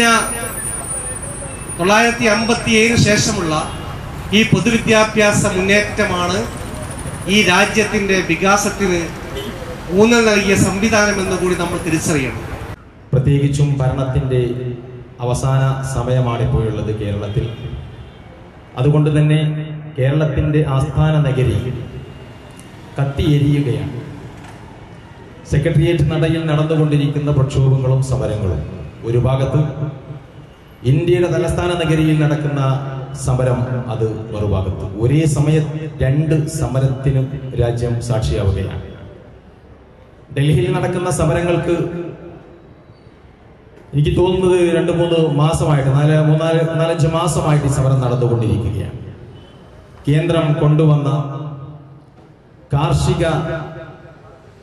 1957 ശേഷമുള്ള ഈ പൊതുവിദ്യാഭ്യാസ മുന്നേറ്റമാണ് ഈ രാജ്യത്തിന്റെ വികാസത്തിന് ഊന്നൽ നൽകിയ സംവിധാനം എന്ന് കൂടി നമ്മൾ തിരിച്ചറിയണം. പ്രത്യേകിച്ചും ഭരണത്തിൻ്റെ അവസാന സമയമാണിപ്പോഴുള്ളത് കേരളത്തിൽ. അതുകൊണ്ട് തന്നെ കേരളത്തിൻ്റെ ആസ്ഥാന നഗരി കത്തിയെരിയുകയാണ്. സെക്രട്ടേറിയറ്റ് നടയിൽ നടന്നുകൊണ്ടിരിക്കുന്ന പ്രക്ഷോഭങ്ങളും സമരങ്ങളും ഒരു ഭാഗത്ത്, ഇന്ത്യയുടെ തലസ്ഥാന നഗരിയിൽ നടക്കുന്ന സമരം അത് മറുഭാഗത്ത്. ഒരേ സമയത്ത് 2 സമരത്തിനും രാജ്യം സാക്ഷിയാവുകയാണ്. ഡൽഹിയിൽ നടക്കുന്ന സമരങ്ങൾക്ക് എനിക്ക് തോന്നുന്നത് 2-3 മാസമായിട്ട് 4-5 മാസമായിട്ട് ഈ സമരം നടന്നുകൊണ്ടിരിക്കുകയാണ്. കേന്ദ്രം കൊണ്ടുവന്ന കാർഷിക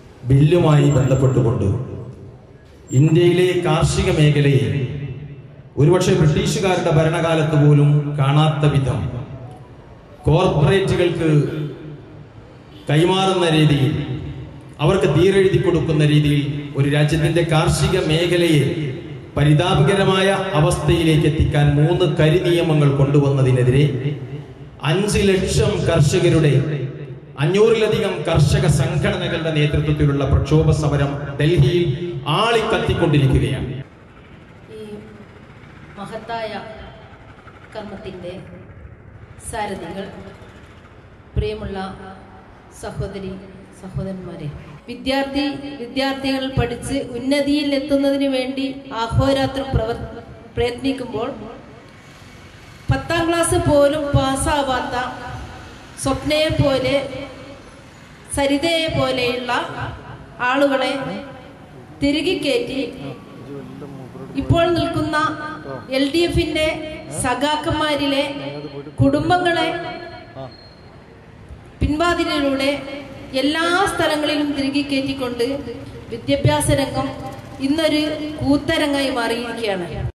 ബില്ലുമായി ബന്ധപ്പെട്ടുകൊണ്ട് ഇന്ത്യയിലെ കാർഷിക മേഖലയെ ഒരുപക്ഷെ ബ്രിട്ടീഷുകാരുടെ ഭരണകാലത്ത് പോലും കാണാത്ത വിധം കോർപ്പറേറ്റുകൾക്ക് കൈമാറുന്ന രീതിയിൽ, അവർക്ക് തീരെഴുതി കൊടുക്കുന്ന രീതിയിൽ ഒരു രാജ്യത്തിന്റെ കാർഷിക മേഖലയെ പരിതാപകരമായ അവസ്ഥയിലേക്ക് എത്തിക്കാൻ 3 കരിനിയമങ്ങൾ കൊണ്ടുവന്നതിനെതിരെ 5 ലക്ഷം കർഷകരുടെ 500-ലധികം കർഷക സംഘടനകളുടെ നേതൃത്വത്തിലുള്ള പ്രക്ഷോഭ സമരം ഡൽഹിയിൽ ആളിക്കത്തിക്കൊണ്ടിരിക്കുകയാണ്. ഈ മഹത്തായ കർമ്മത്തിന്റെ സാരഥികൾ, പ്രിയമുള്ള സഹോദരന്മാരെ, വിദ്യാർത്ഥികൾ പഠിച്ച് ഉന്നതിയിൽ എത്തുന്നതിന് വേണ്ടി അഹോരാത്രം പ്രയത്നിക്കുമ്പോൾ 10ാം ക്ലാസ് പോലും പാസ്സാവാത്ത സ്വപ്നയെ പോലെ, സരിതയെ പോലെയുള്ള ആളുകളെ തിരികെ കയറ്റി ഇപ്പോൾ നിൽക്കുന്ന LDFന്റെ സഖാക്കന്മാരിലെ കുടുംബങ്ങളെ പിൻവാതിലിലൂടെ എല്ലാ സ്ഥലങ്ങളിലും തിരികെ കയറ്റിക്കൊണ്ട് വിദ്യാഭ്യാസ രംഗം ഇന്നൊരു കൂത്തരങ്ങായി മാറിയിരിക്കുകയാണ്.